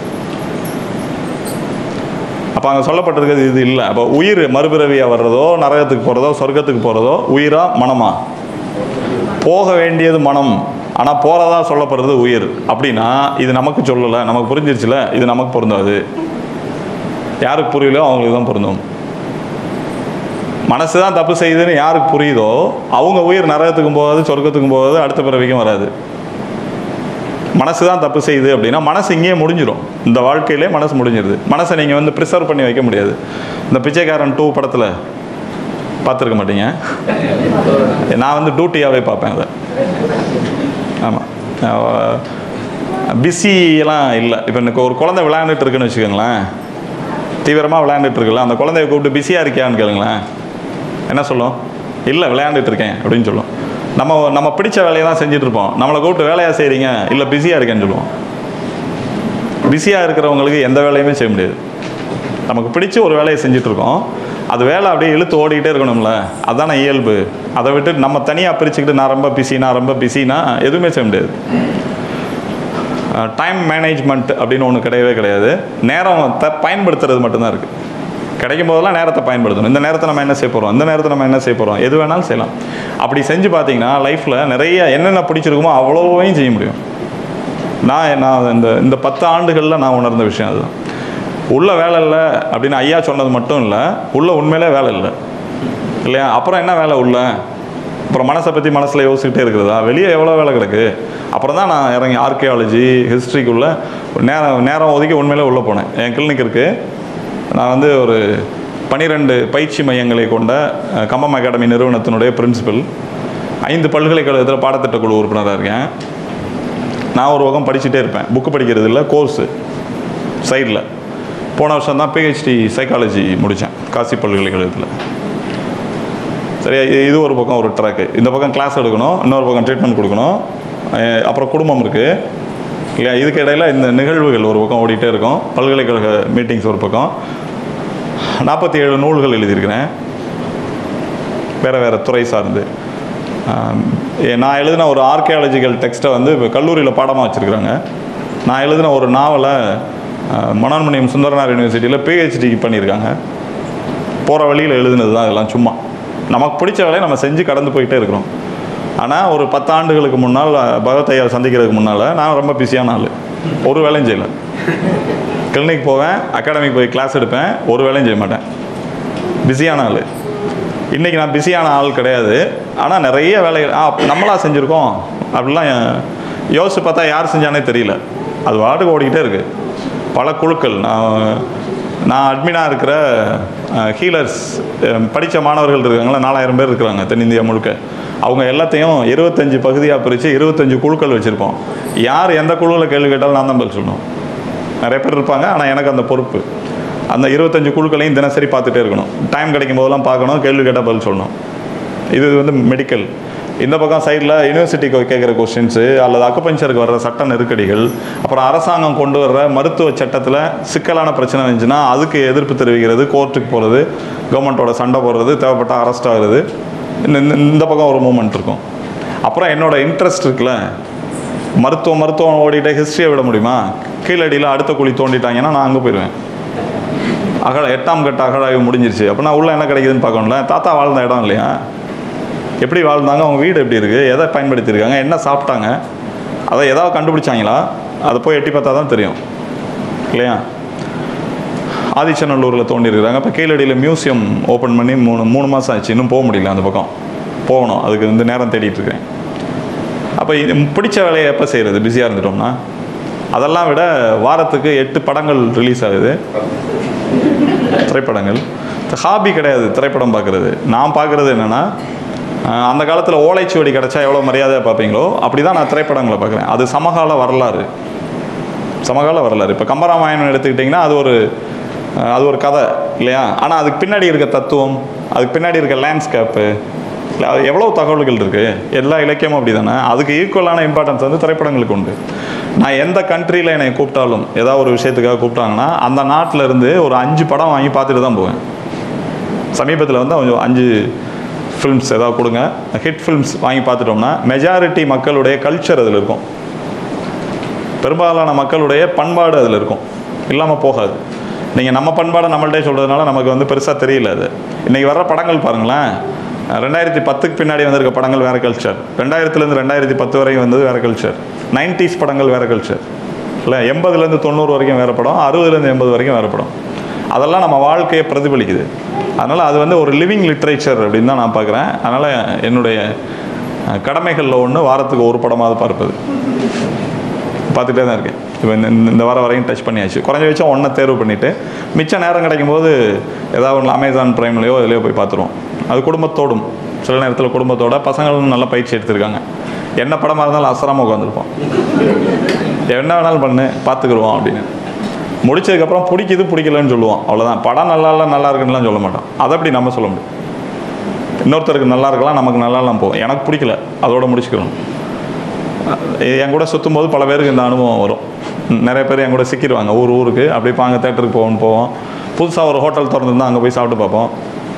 அப்போ அங்கே சொல்லப்பட்டிருக்கிறது இது இல்லை. அப்போ உயிர் மறுபிறவியாக வர்றதோ நரகத்துக்கு போகிறதோ சொர்க்கத்துக்கு போகிறதோ உயிரா மனமா? போக வேண்டியது மனம், ஆனால் போகிறதா சொல்லப்படுறது உயிர். அப்படின்னா இது நமக்கு சொல்லலை, நமக்கு புரிஞ்சிருச்சுல, இது நமக்கு பொருந்தாது. யாருக்கு புரியலையோ அவங்களுக்கு தான் பொருந்தும். மனசு தான் தப்பு செய்யுதுன்னு யாருக்கு புரியுதோ அவங்க உயிர் நரகத்துக்கும் போகாது சொர்க்கத்துக்கும் போகாது அடுத்த பிறவிக்கும் வராது. மனசு தான் தப்பு செய்யுது அப்படின்னா மனசு இங்கேயே முடிஞ்சிடும். இந்த வாழ்க்கையிலே மனசு முடிஞ்சிருது. மனசை நீங்கள் வந்து ப்ரிசர்வ் பண்ணி வைக்க முடியாது. இந்த பிச்சைக்காரன் டூ படத்தில் பார்த்துருக்க மாட்டீங்க. நான் வந்து டியூட்டியாகவே பார்ப்பேன் அதை. ஆமாம், பிஸியெல்லாம் இல்லை. இப்போ எனக்கு ஒரு குழந்தை விளையாண்டுட்டு இருக்குன்னு வச்சுக்கோங்களேன், தீவிரமாக விளையாண்டுட்டு இருக்குல்ல, அந்த குழந்தைய கூப்பிட்டு பிஸியாக இருக்கியான்னு கேளுங்களேன், என்ன சொல்லும்? இல்லை விளையாண்டுட்டு இருக்கேன் அப்படின்னு சொல்லும். நம்ம நம்ம பிடிச்ச வேலையை தான் செஞ்சுட்டு இருப்போம். நம்மளை கூப்பிட்டு வேலையாக செய்கிறீங்க, இல்லை பிஸியாக இருக்கேன்னு சொல்லுவோம். பிஸியாக இருக்கிறவங்களுக்கு எந்த வேலையுமே செய்ய முடியாது. நமக்கு பிடிச்ச ஒரு வேலையை செஞ்சிட்ருக்கோம், அது வேலை அப்படியே இழுத்து ஓடிக்கிட்டே இருக்கணும்ல, அதுதானே இயல்பு. அதை விட்டு நம்ம தனியாக பிரிச்சுக்கிட்டு நான் ரொம்ப பிஸி நான் ரொம்ப பிஸினா எதுவுமே செய்ய முடியாது. டைம் மேனேஜ்மெண்ட் அப்படின்னு ஒன்று கிடையவே கிடையாது. நேரம் த பயன்படுத்துறது மட்டும்தான் இருக்குது. கிடைக்கும் போதெல்லாம் நேரத்தை பயன்படுத்தணும். இந்த நேரத்தை நம்ம என்ன செய்ய போகிறோம், இந்த நேரத்தை நம்ம என்ன செய்ய போகிறோம், எது வேணாலும் செய்யலாம். அப்படி செஞ்சு பார்த்தீங்கன்னா லைஃப்பில் நிறைய என்னென்ன பிடிச்சிருக்குமோ அவ்வளோவையும் செய்ய முடியும். நான் நான் இந்த இந்த பத்து ஆண்டுகளில் நான் உணர்ந்த விஷயம் அதுதான். உள்ள வேலை இல்லை அப்படின்னு ஐயா சொன்னது மட்டும் இல்லை, உள்ள உண்மையிலே வேலை இல்லை இல்லையா. அப்புறம் என்ன வேலை உள்ள? அப்புறம் மனசை பற்றி மனசில் யோசிச்சுட்டே இருக்கிறதா? வெளியே எவ்வளோ வேலை கிடக்கு. அப்புறம் தான் நான் இறங்கி ஆர்கியாலஜி ஹிஸ்ட்ரிக்குள்ளே நேரம் நேரம் ஒதுக்கி உண்மையிலே உள்ளே போனேன். என் கிளினிக் இருக்குது, நான் வந்து ஒரு பனிரெண்டு பயிற்சி மையங்களை கொண்ட கம்பம் அகாடமி நிறுவனத்தினுடைய பிரின்சிபல். ஐந்து பல்கலைக்கழகத்தில் பாடத்திட்ட குழு உறுப்பினராக இருக்கேன். நான் ஒரு பக்கம் படிச்சுட்டே இருப்பேன், புக்கு படிக்கிறது இல்லை, கோர்ஸு சைடில். போன வருஷம் தான் பிஹெச்டி சைக்காலஜி முடித்தேன் காசி பல்கலைக்கழகத்தில். சரியா, இது ஒரு பக்கம் ஒரு ட்ராக்கு. இந்த பக்கம் கிளாஸ் எடுக்கணும், இன்னொரு பக்கம் ட்ரீட்மெண்ட் கொடுக்கணும், அப்புறம் குடும்பம் இருக்குது இல்லையா. இதுக்கு இடையில் இந்த நிகழ்வுகள் ஒரு பக்கம் ஓடிட்டே இருக்கும். பல்கலைக்கழக மீட்டிங்ஸ் ஒரு பக்கம். நாற்பத்தி ஏழு நூல்கள் எழுதியிருக்கிறேன் வேறு வேறு துறை சார்ந்து. நான் எழுதின ஒரு ஆர்கியாலஜிக்கல் டெக்ஸ்ட்டை வந்து இப்போ கல்லூரியில் பாடமாக வச்சுருக்குறாங்க. நான் எழுதின ஒரு நாவலை மனோன்மணியம் சுந்தரனார் யூனிவர்சிட்டியில் பிஹெச்டி பண்ணியிருக்காங்க. போகிற வழியில் எழுதுனது தான் இதெல்லாம். சும்மா நமக்கு பிடிச்ச வேலையை நம்ம செஞ்சு கடந்து போயிட்டே இருக்கிறோம். ஆனால் ஒரு பத்து ஆண்டுகளுக்கு முன்னால் பகவத் ஐயா சந்திக்கிறதுக்கு முன்னால் நான் ரொம்ப பிஸியான ஆள். ஒரு வேலையும் செய்யலை. கிளினிக் போவேன், அகாடமிக் போய் கிளாஸ் எடுப்பேன், ஒரு வேலையும் செய்ய மாட்டேன். பிஸியான ஆள். இன்றைக்கி நான் பிஸியான ஆள் கிடையாது. ஆனால் நிறைய வேலைகள் ஆ நம்மளாக செஞ்சுருக்கோம் அப்படிலாம் யோசிச்சு பார்த்தா யார் செஞ்சானே தெரியல. அது வாட்டுக்கு ஓடிக்கிட்டே இருக்குது. பல குழுக்கள். நான் நான் அட்மினாக இருக்கிற ஹீலர்ஸ் படித்த மாணவர்கள் இருக்காங்களா, நாலாயிரம் பேர் இருக்கிறாங்க தென்னிந்தியா முழுக்க. அவங்க எல்லாத்தையும் இருபத்தஞ்சி பகுதியாக பிரித்து இருபத்தஞ்சி குழுக்கள் வச்சுருப்போம். யார் எந்த குழுவில் கேள்வி கேட்டாலும் நான் தான் பதில் சொல்லணும். நிறைய பேர் இருப்பாங்க, ஆனால் எனக்கு அந்த பொறுப்பு. அந்த இருபத்தஞ்சி குழுக்களையும் தினசரி பார்த்துட்டே இருக்கணும். டைம் கிடைக்கும் போதெல்லாம் பார்க்கணும், கேள்வி கேட்டால் பதில் சொல்லணும். இது வந்து மெடிக்கல். இந்த பக்கம் சைடில் யூனிவர்சிட்டிக்கு கேட்குற கொஸ்டின்ஸு அல்லது அக்குபஞ்சருக்கு வர்ற சட்ட நெருக்கடிகள், அப்புறம் அரசாங்கம் கொண்டு வர்ற மருத்துவ சட்டத்தில் சிக்கலான பிரச்சனை இருந்துச்சுன்னா அதுக்கு எதிர்ப்பு தெரிவிக்கிறது, கோர்ட்டுக்கு போகிறது, கவர்மெண்ட்டோட சண்டை போடுறது, தேவைப்பட்டால் அரெஸ்ட் ஆகுறது. இந்த இந்த பக்கம் ஒரு மூமெண்ட் இருக்கும். அப்புறம் என்னோடய இன்ட்ரெஸ்ட் இருக்குல்ல, மருத்துவம் மருத்துவம் ஓடிட்டே ஹிஸ்ட்ரியை விட முடியுமா? கீழடியில் அடுத்த குழி தோண்டிட்டாங்கன்னா நான் அங்கே போயிடுவேன். அகழ எட்டாம் கட்ட அகழாய்வு முடிஞ்சிருச்சு அப்படின்னா உள்ளே என்ன கிடைக்குதுன்னு பார்க்கணும்ல. தாத்தா வாழ்ந்த இடம் இல்லையா, எப்படி வாழ்ந்தாங்க, அவங்க வீடு எப்படி இருக்குது, எதை பயன்படுத்தியிருக்காங்க, என்ன சாப்பிட்டாங்க, அதை ஏதாவது கண்டுபிடிச்சாங்களா, அதை போய் எட்டி பார்த்தா தான் தெரியும் இல்லையா. ஆதிச்சநல்லூரில் தோண்டியிருக்கிறாங்க. இப்போ கீழடியில் மியூசியம் ஓப்பன் பண்ணி மூணு மூணு மாதம் ஆச்சு, இன்னும் போக முடியல. அந்த பக்கம் போகணும், அதுக்கு வந்து நேரம் தேடிட்டு இருக்கேன். அப்போ இது பிடிச்ச வேலையை எப்போ செய்கிறது? பிஸியாக இருந்துட்டோம்னா. அதெல்லாம் விட வாரத்துக்கு எட்டு படங்கள் ரிலீஸ் ஆகுது, திரைப்படங்கள். ஹாபி கிடையாது திரைப்படம் பார்க்குறது. நான் பார்க்குறது என்னென்னா, அந்த காலத்தில் ஓலைச்சுவடி கிடச்சா எவ்வளோ மரியாதையாக பார்ப்பீங்களோ அப்படி தான் நான் திரைப்படங்களை பார்க்குறேன். அது சமகால வரலாறு, சமகால வரலாறு. இப்போ கம்பராமாயணம் எடுத்துக்கிட்டிங்கன்னா அது ஒரு அது ஒரு கதை இல்லையா. ஆனால் அதுக்கு பின்னாடி இருக்க தத்துவம், அதுக்கு பின்னாடி இருக்க லேண்ட்ஸ்கேப்பு, இல்லை அது எவ்வளோ தகவல்கள் இருக்குது. எல்லா இலக்கியமும் அப்படி தானே. அதுக்கு ஈக்குவலான இம்பார்ட்டன்ஸ் வந்து திரைப்படங்களுக்கு உண்டு. நான் எந்த கண்ட்ரியில் என்னை கூப்பிட்டாலும், ஏதாவது ஒரு விஷயத்துக்காக கூப்பிட்டாங்கன்னா அந்த நாட்டில் இருந்து ஒரு அஞ்சு படம் வாங்கி பார்த்துட்டு தான் போவேன். சமீபத்தில் வந்து கொஞ்சம் அஞ்சு ஃபில்ம்ஸ் ஏதாவது கொடுங்க, ஹிட் ஃபில்ம்ஸ் வாங்கி பார்த்துட்டோம்னா மெஜாரிட்டி மக்களுடைய கல்ச்சர் அதில் இருக்கும், பெரும்பாலான மக்களுடைய பண்பாடு அதில் இருக்கும், இல்லாமல் போகாது. நீங்கள் நம்ம பண்பாடை நம்மள்டே சொல்கிறதுனால நமக்கு வந்து பெருசாக தெரியல. அது இன்றைக்கி வர்ற படங்கள் பாருங்களேன், ரெண்டாயிரத்தி பத்துக்கு பின்னாடி வந்திருக்க படங்கள் வேறு கல்ச்சர், ரெண்டாயிரத்துலேருந்து ரெண்டாயிரத்தி பத்து வரைக்கும் வந்தது வேறு கல்ச்சர், நைன்டிஸ் படங்கள் வேறு கல்ச்சர் இல்லை, எண்பதுலேருந்து தொண்ணூறு வரைக்கும் வேறு படம், அறுபதுலேருந்து எண்பது வரைக்கும் வேறு படம். அதெல்லாம் நம்ம வாழ்க்கையை பிரதிபலிக்குது. அதனால் அது வந்து ஒரு லிவிங் லிட்ரேச்சர் அப்படின்னு தான் நான் பார்க்குறேன். அதனால் என்னுடைய கடமைகளில் ஒன்று வாரத்துக்கு ஒரு படமாவது பார்ப்பது. பார்த்துட்டே தான் இருக்கேன். இப்போ இந்த இந்த வாரம் வரைக்கும் டச் பண்ணியாச்சு. குறைஞ்சபட்சம் ஒன்றை தேர்வு பண்ணிவிட்டு மிச்ச நேரம் கிடைக்கும் போது ஏதாவது ஒன்று அமேசான் ப்ரைம்லையோ இதுலையோ போய் பார்த்துருவோம். அது குடும்பத்தோடும், சில நேரத்தில் குடும்பத்தோட, பசங்களும் நல்ல பயிற்சி எடுத்திருக்காங்க. என்ன படமாக இருந்தாலும் அசராமல் உட்காந்துருப்போம். என்ன வேணாலும் பண்ணு பார்த்துக்குருவோம் அப்படின்னு. முடிச்சதுக்கப்புறம் பிடிக்குது பிடிக்கலன்னு சொல்லுவோம், அவ்வளோதான். படம் நல்லா இல்லை நல்லா இருக்குன்னுலாம் சொல்ல மாட்டோம். அதை அப்படி நம்ம சொல்ல முடியும். இன்னொருத்தருக்கு நல்லா இருக்கலாம், நமக்கு நல்லா இல்லாமல் போகும். எனக்கு பிடிக்கல, அதோட முடிச்சுக்கணும். என் கூட சுற்றும் போது பல பேருக்கு இந்த அனுபவம் வரும். நிறைய பேர் என் கூட சிக்கிடுவாங்க ஊர் ஊருக்கு. அப்படி பாங்க தேட்டருக்கு போவோம்னு போவோம். புதுசாக ஒரு ஹோட்டல் திறந்துருந்தால் அங்கே போய் சாப்பிட்டு பார்ப்போம்.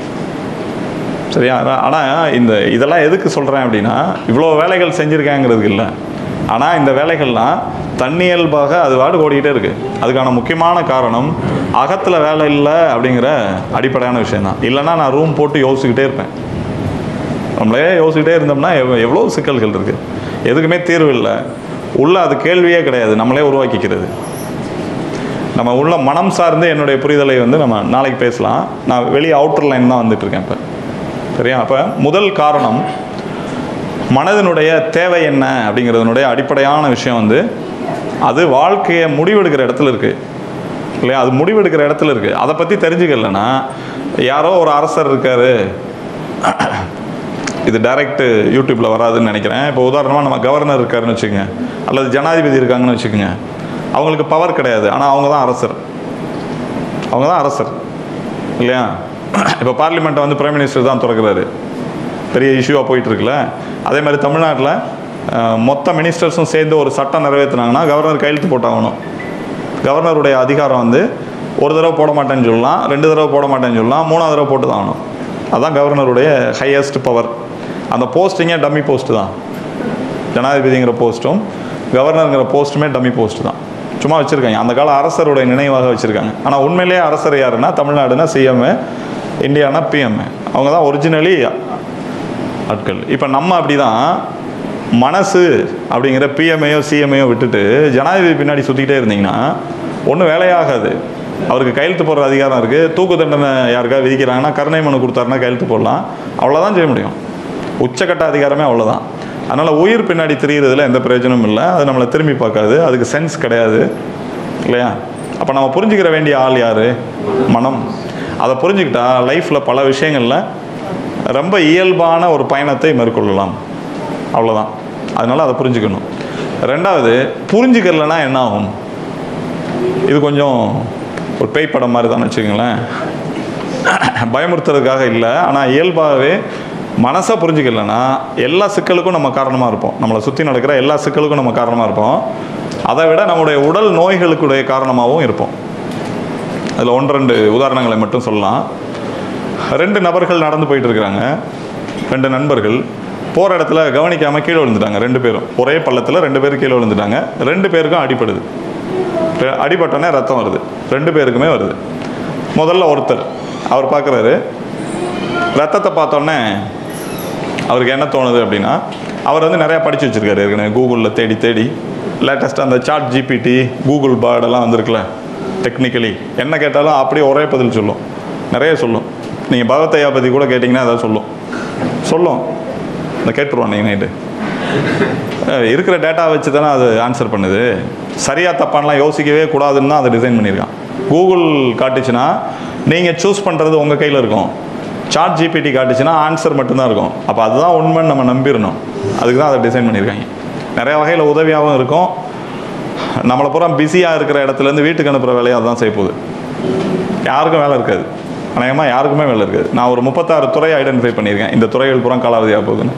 சரியா? ஆனால் இந்த இதெல்லாம் எதுக்கு சொல்கிறேன் அப்படின்னா, இவ்வளோ வேலைகள் செஞ்சுருக்கேங்கிறதுக்கு இல்லை. ஆனால் இந்த வேலைகள்லாம் தன்னியல்பாக அது வாடு ஓடிக்கிட்டே இருக்குது. அதுக்கான முக்கியமான காரணம் அகத்தில் வேலை இல்லை அப்படிங்கிற அடிப்படையான விஷயந்தான். இல்லைன்னா நான் ரூம் போட்டு யோசிச்சுக்கிட்டே இருப்பேன். நம்மளே யோசிச்சுக்கிட்டே இருந்தோம்னா எவ் எவ்வளோ சிக்கல்கள் இருக்குது. எதுக்குமே தீர்வு இல்லை. உள்ள அது கேள்வியே கிடையாது, நம்மளே உருவாக்கிக்கிறது. நம்ம உள்ள மனம் சார்ந்து என்னுடைய புரிதலை வந்து நம்ம நாளைக்கு பேசலாம். நான் வெளியே அவுட்டர் லைன் தான் வந்துட்டுருக்கேன் இப்போ. சரியா? அப்போ முதல் காரணம் மனதினுடைய தேவை என்ன அப்படிங்கிறதுனுடைய அடிப்படையான விஷயம் வந்து அது வாழ்க்கையை முடிவெடுக்கிற இடத்துல இருக்குது இல்லையா. அது முடிவெடுக்கிற இடத்துல இருக்குது. அதை பற்றி தெரிஞ்சுக்கலன்னா யாரோ ஒரு அரசர் இருக்கார், இது டைரக்ட் யூடியூப்பில் வராதுன்னு நினைக்கிறேன். இப்போ உதாரணமாக நம்ம கவர்னர் இருக்காருன்னு வச்சுக்கோங்க, அல்லது ஜனாதிபதி இருக்காங்கன்னு வச்சுக்கோங்க. அவங்களுக்கு பவர் கிடையாது, ஆனால் அவங்க தான் அரசர். அவங்க தான் அரசர் இல்லையா? இப்போ பார்லிமெண்ட்டை வந்து பிரைம் மினிஸ்டர் தான் திறக்கிறாரு, பெரிய இஷ்யூவாக போயிட்டுருக்குல்ல. அதே மாதிரி தமிழ்நாட்டில் மொத்த மினிஸ்டர்ஸும் சேர்ந்து ஒரு சட்டம் நிறைவேற்றினாங்கன்னா கவர்னர் கையெழுத்து போட்டாகணும். கவர்னருடைய அதிகாரம் வந்து ஒரு தடவை போட மாட்டேன்னு சொல்லலாம், ரெண்டு தடவை போட மாட்டேன்னு சொல்லலாம், மூணாவது தடவை போட்டு தான் ஆகணும். அதுதான் கவர்னருடைய ஹையஸ்ட் பவர். அந்த போஸ்டிங்கே டம்மி போஸ்ட்டு தான். ஜனாதிபதிங்கிற போஸ்ட்டும் கவர்னருங்கிற போஸ்ட்டுமே டம்மி போஸ்ட்டு தான், சும்மா வச்சுருக்காங்க. அந்த கால அரசருடைய நினைவாக வச்சுருக்காங்க. ஆனால் உண்மையிலேயே அரசர் யாருன்னா தமிழ்நாடுனா சிஎம்ஏ, இந்தியானா பிஎம்ஏ. அவங்க தான் ஒரிஜினலி ஆட்கள். இப்போ நம்ம அப்படி தான் மனசு அப்படிங்கிற பிஎம்ஏயோ சிஎம்ஏயோ விட்டுட்டு ஜனாதிபதி பின்னாடி சுற்றிக்கிட்டே இருந்தீங்கன்னா ஒன்றும் வேலையாகாது. அவருக்கு கையெழுத்து போடுற அதிகாரம் இருக்குது. தூக்கு தண்டனை யாருக்காக விதிக்கிறாங்கன்னா கருணை மனு கொடுத்தாருன்னா கையெழுத்து போடலாம், அவ்வளோதான் செய்ய முடியும். உச்சக்கட்ட அதிகாரமே அவ்வளோதான். அதனால் உயிர் பின்னாடி தெரிகிறதுல எந்த பிரயோஜனமும் இல்லை. அது நம்மளை திரும்பி பார்க்காது, அதுக்கு சென்ஸ் கிடையாது இல்லையா? அப்போ நம்ம புரிஞ்சுக்கிற வேண்டிய ஆள் யார்? மனம். அதை புரிஞ்சுக்கிட்டா லைஃப்பில் பல விஷயங்களில் ரொம்ப இயல்பான ஒரு பயணத்தை மேற்கொள்ளலாம். அவ்வளோதான். அதனால் அதை புரிஞ்சுக்கணும். ரெண்டாவது, புரிஞ்சுக்கலன்னா என்ன ஆகும்? இது கொஞ்சம் ஒரு பேய் படம் மாதிரி தான் வச்சுக்கோங்களேன். பயமுறுத்துறதுக்காக இல்லை, ஆனால் இயல்பாகவே மனசை புரிஞ்சுக்கலன்னா எல்லா சிக்கலுக்கும் நம்ம காரணமாக இருப்போம். நம்மளை சுற்றி நடக்கிற எல்லா சிக்கலுக்கும் நம்ம காரணமாக இருப்போம். அதை விட நம்முடைய உடல் நோய்களுக்குடைய காரணமாகவும் இருப்போம். அதில் ஒன்று ரெண்டு உதாரணங்களை மட்டும் சொல்லலாம். ரெண்டு நபர்கள் நடந்து போயிட்டு இருக்கிறாங்க, ரெண்டு நண்பர்கள். போகிற இடத்துல கவனிக்காமல் கீழே விழுந்துட்டாங்க ரெண்டு பேரும். ஒரே பள்ளத்தில் ரெண்டு பேரும் கீழே விழுந்துட்டாங்க. ரெண்டு பேருக்கும் அடிப்படுது. அடிபட்டோன்னே ரத்தம் வருது, ரெண்டு பேருக்குமே வருது. முதல்ல ஒருத்தர் அவர் பார்க்குறாரு, ரத்தத்தை பார்த்தோன்னே அவருக்கு என்ன தோணுது அப்படின்னா, அவர் வந்து நிறையா படித்து வச்சுருக்காரு ஏற்கனவே. கூகுளில் தேடி தேடி லேட்டஸ்ட்டாக அந்த சாட் ஜிபிடி, கூகுள் பாடெல்லாம் வந்திருக்குல்ல. டெக்னிக்கலி என்ன கேட்டாலும் அப்படியே ஒரே பதில் சொல்லும், நிறைய சொல்லும். நீங்கள் பகவத்தையா பற்றி கூட கேட்டிங்கன்னா அதாவது சொல்லும் சொல்லும் இந்த கேட்டுருவான். நீங்கள் நைட்டு இருக்கிற டேட்டா வச்சு தானே அது ஆன்சர் பண்ணுது. சரியாக தப்பானலாம் யோசிக்கவே கூடாதுன்னு தான் அதை டிசைன் பண்ணியிருக்கான். கூகுள் காட்டுச்சுன்னா நீங்கள் சூஸ் பண்ணுறது உங்கள் கையில் இருக்கும். சாட் ஜிபிடி காட்டுச்சுன்னா ஆன்சர் மட்டும்தான் இருக்கும். அப்போ அதுதான் உண்மைன்னு நம்ம நம்பிடணும். அதுக்கு தான் அதை டிசைன் பண்ணியிருக்காங்க. நிறைய வகையில் உதவியாகவும் இருக்கும். நம்மளை பூரா பிஸியாக இருக்கிற இடத்துலேருந்து வீட்டுக்கு அனுப்புகிற வேலையை அதுதான் செய்ய போகுது. யாருக்கும் வேலை இருக்காது, அநேகமாக யாருக்குமே வேலை இருக்காது. நான் ஒரு முப்பத்தாறு துறையை ஐடென்டிஃபை பண்ணியிருக்கேன். இந்த துறைகள் பூரா காலாவதியாக போகுதுன்னு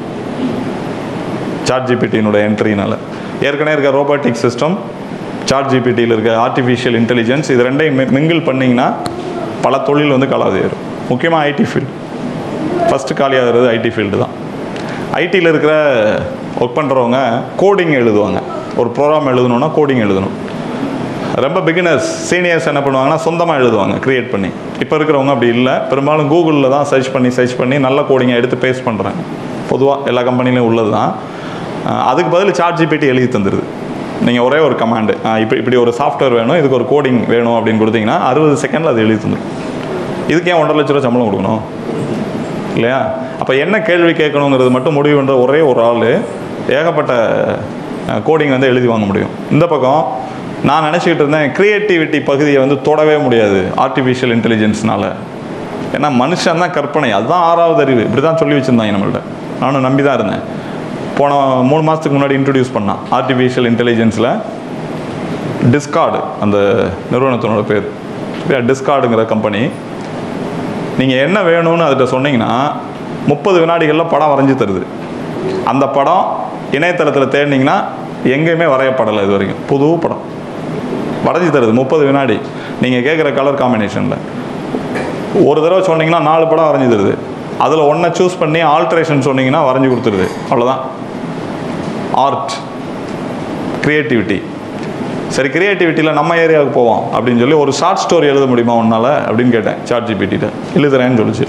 சாட் ஜிபிடியினுடைய என்ட்ரினால். ஏற்கனவே இருக்க ரோபோட்டிக் சிஸ்டம், சாட் ஜிபிடியில் இருக்க ஆர்டிஃபிஷியல் இன்டெலிஜென்ஸ், இது ரெண்டையும் மிங்கிள் பண்ணிங்கன்னா பல தொழில் வந்து காலாவதியாயிரும். முக்கியமாக ஐடி ஃபீல்டு ஃபஸ்ட்டு காலியாகிறது ஐடி ஃபீல்டு தான். ஐடியில் இருக்கிற ஒர்க் பண்ணுறவங்க கோடிங் எழுதுவாங்க. ஒரு ப்ரோக்ராம் எழுதணுன்னா கோடிங் எழுதணும். ரொம்ப பிகினர்ஸ், சீனியர்ஸ் என்ன பண்ணுவாங்கன்னா சொந்தமாக எழுதுவாங்க க்ரியேட் பண்ணி. இப்போ இருக்கிறவங்க அப்படி இல்லை, பெரும்பாலும் கூகுளில் தான் சர்ச் பண்ணி சர்ச் பண்ணி நல்ல கோடிங்கை எடுத்து பேஸ்ட் பண்ணுறாங்க. பொதுவாக எல்லா கம்பெனிலையும் உள்ளது தான். அதுக்கு பதில் சாட் ஜிபிடி எழுதி தந்துடுது. நீங்கள் ஒரே ஒரு கமாண்டு, இப்படி இப்படி ஒரு சாஃப்ட்வேர் வேணும், இதுக்கு ஒரு கோடிங் வேணும் அப்படின்னு கொடுத்தீங்கன்னா அறுபது செகண்டில் அது எழுதி தந்துடும். இதுக்கு ஏன் ஒன்றரை லட்ச ரூபா சம்பளம் கொடுக்கணும் இல்லையா? அப்போ என்ன கேள்வி கேட்கணுங்கிறது மட்டும் முடிவு பண்ணுற ஒரே ஒரு ஆள் ஏகப்பட்ட கோடிங் வந்து எழுதி வாங்க முடியும். இந்த பக்கம் நான் நினச்சிக்கிட்டு இருந்தேன் க்ரியேட்டிவிட்டி பகுதியை வந்து தொடவே முடியாது ஆர்டிஃபிஷியல் இன்டெலிஜென்ஸ்னால. ஏன்னா மனுஷன் தான் கற்பனை, அதுதான் ஆறாவது அறிவு, இப்படி தான் சொல்லி வச்சுருந்தாங்க நம்மள்ட்ட. நானும் நம்பி தான் இருந்தேன். போன மூணு மாதத்துக்கு முன்னாடி இன்ட்ரடியூஸ் பண்ணான் ஆர்டிஃபிஷியல் இன்டெலிஜென்ஸில் டிஸ்கார்டு, அந்த நிறுவனத்தினோட பேர் டிஸ்கார்டுங்கிற கம்பெனி. நீங்கள் என்ன வேணும்னு அதுகிட்ட சொன்னீங்கன்னா முப்பது வினாடிகளில் படம் வரைஞ்சி தருது. அந்த படம் இணையதளத்தில் தேடினீங்கன்னா எங்கேயுமே வரையப்படலை இது வரைக்கும். புது படம் வரைஞ்சி தருது முப்பது வினாடி. நீங்கள் கேட்குற கலர் காம்பினேஷனில் ஒரு தடவை சொன்னீங்கன்னா நாலு படம் வரைஞ்சி தருது. அதில் ஒன்றை சூஸ் பண்ணி ஆல்ட்ரேஷன் சொன்னீங்கன்னா வரைஞ்சி கொடுத்துருது. அவ்வளோதான் ஆர்ட், க்ரியேட்டிவிட்டி. சரி, க்ரியேட்டிவிட்டியில் நம்ம ஏரியாவுக்கு போவோம் அப்படின்னு சொல்லி ஒரு ஷார்ட் ஸ்டோரி எழுத முடியுமா ஒன்றால் அப்படின்னு கேட்டேன் சாட் ஜிபிடிட்ட. எழுதுறேன்னு சொல்லிச்சு.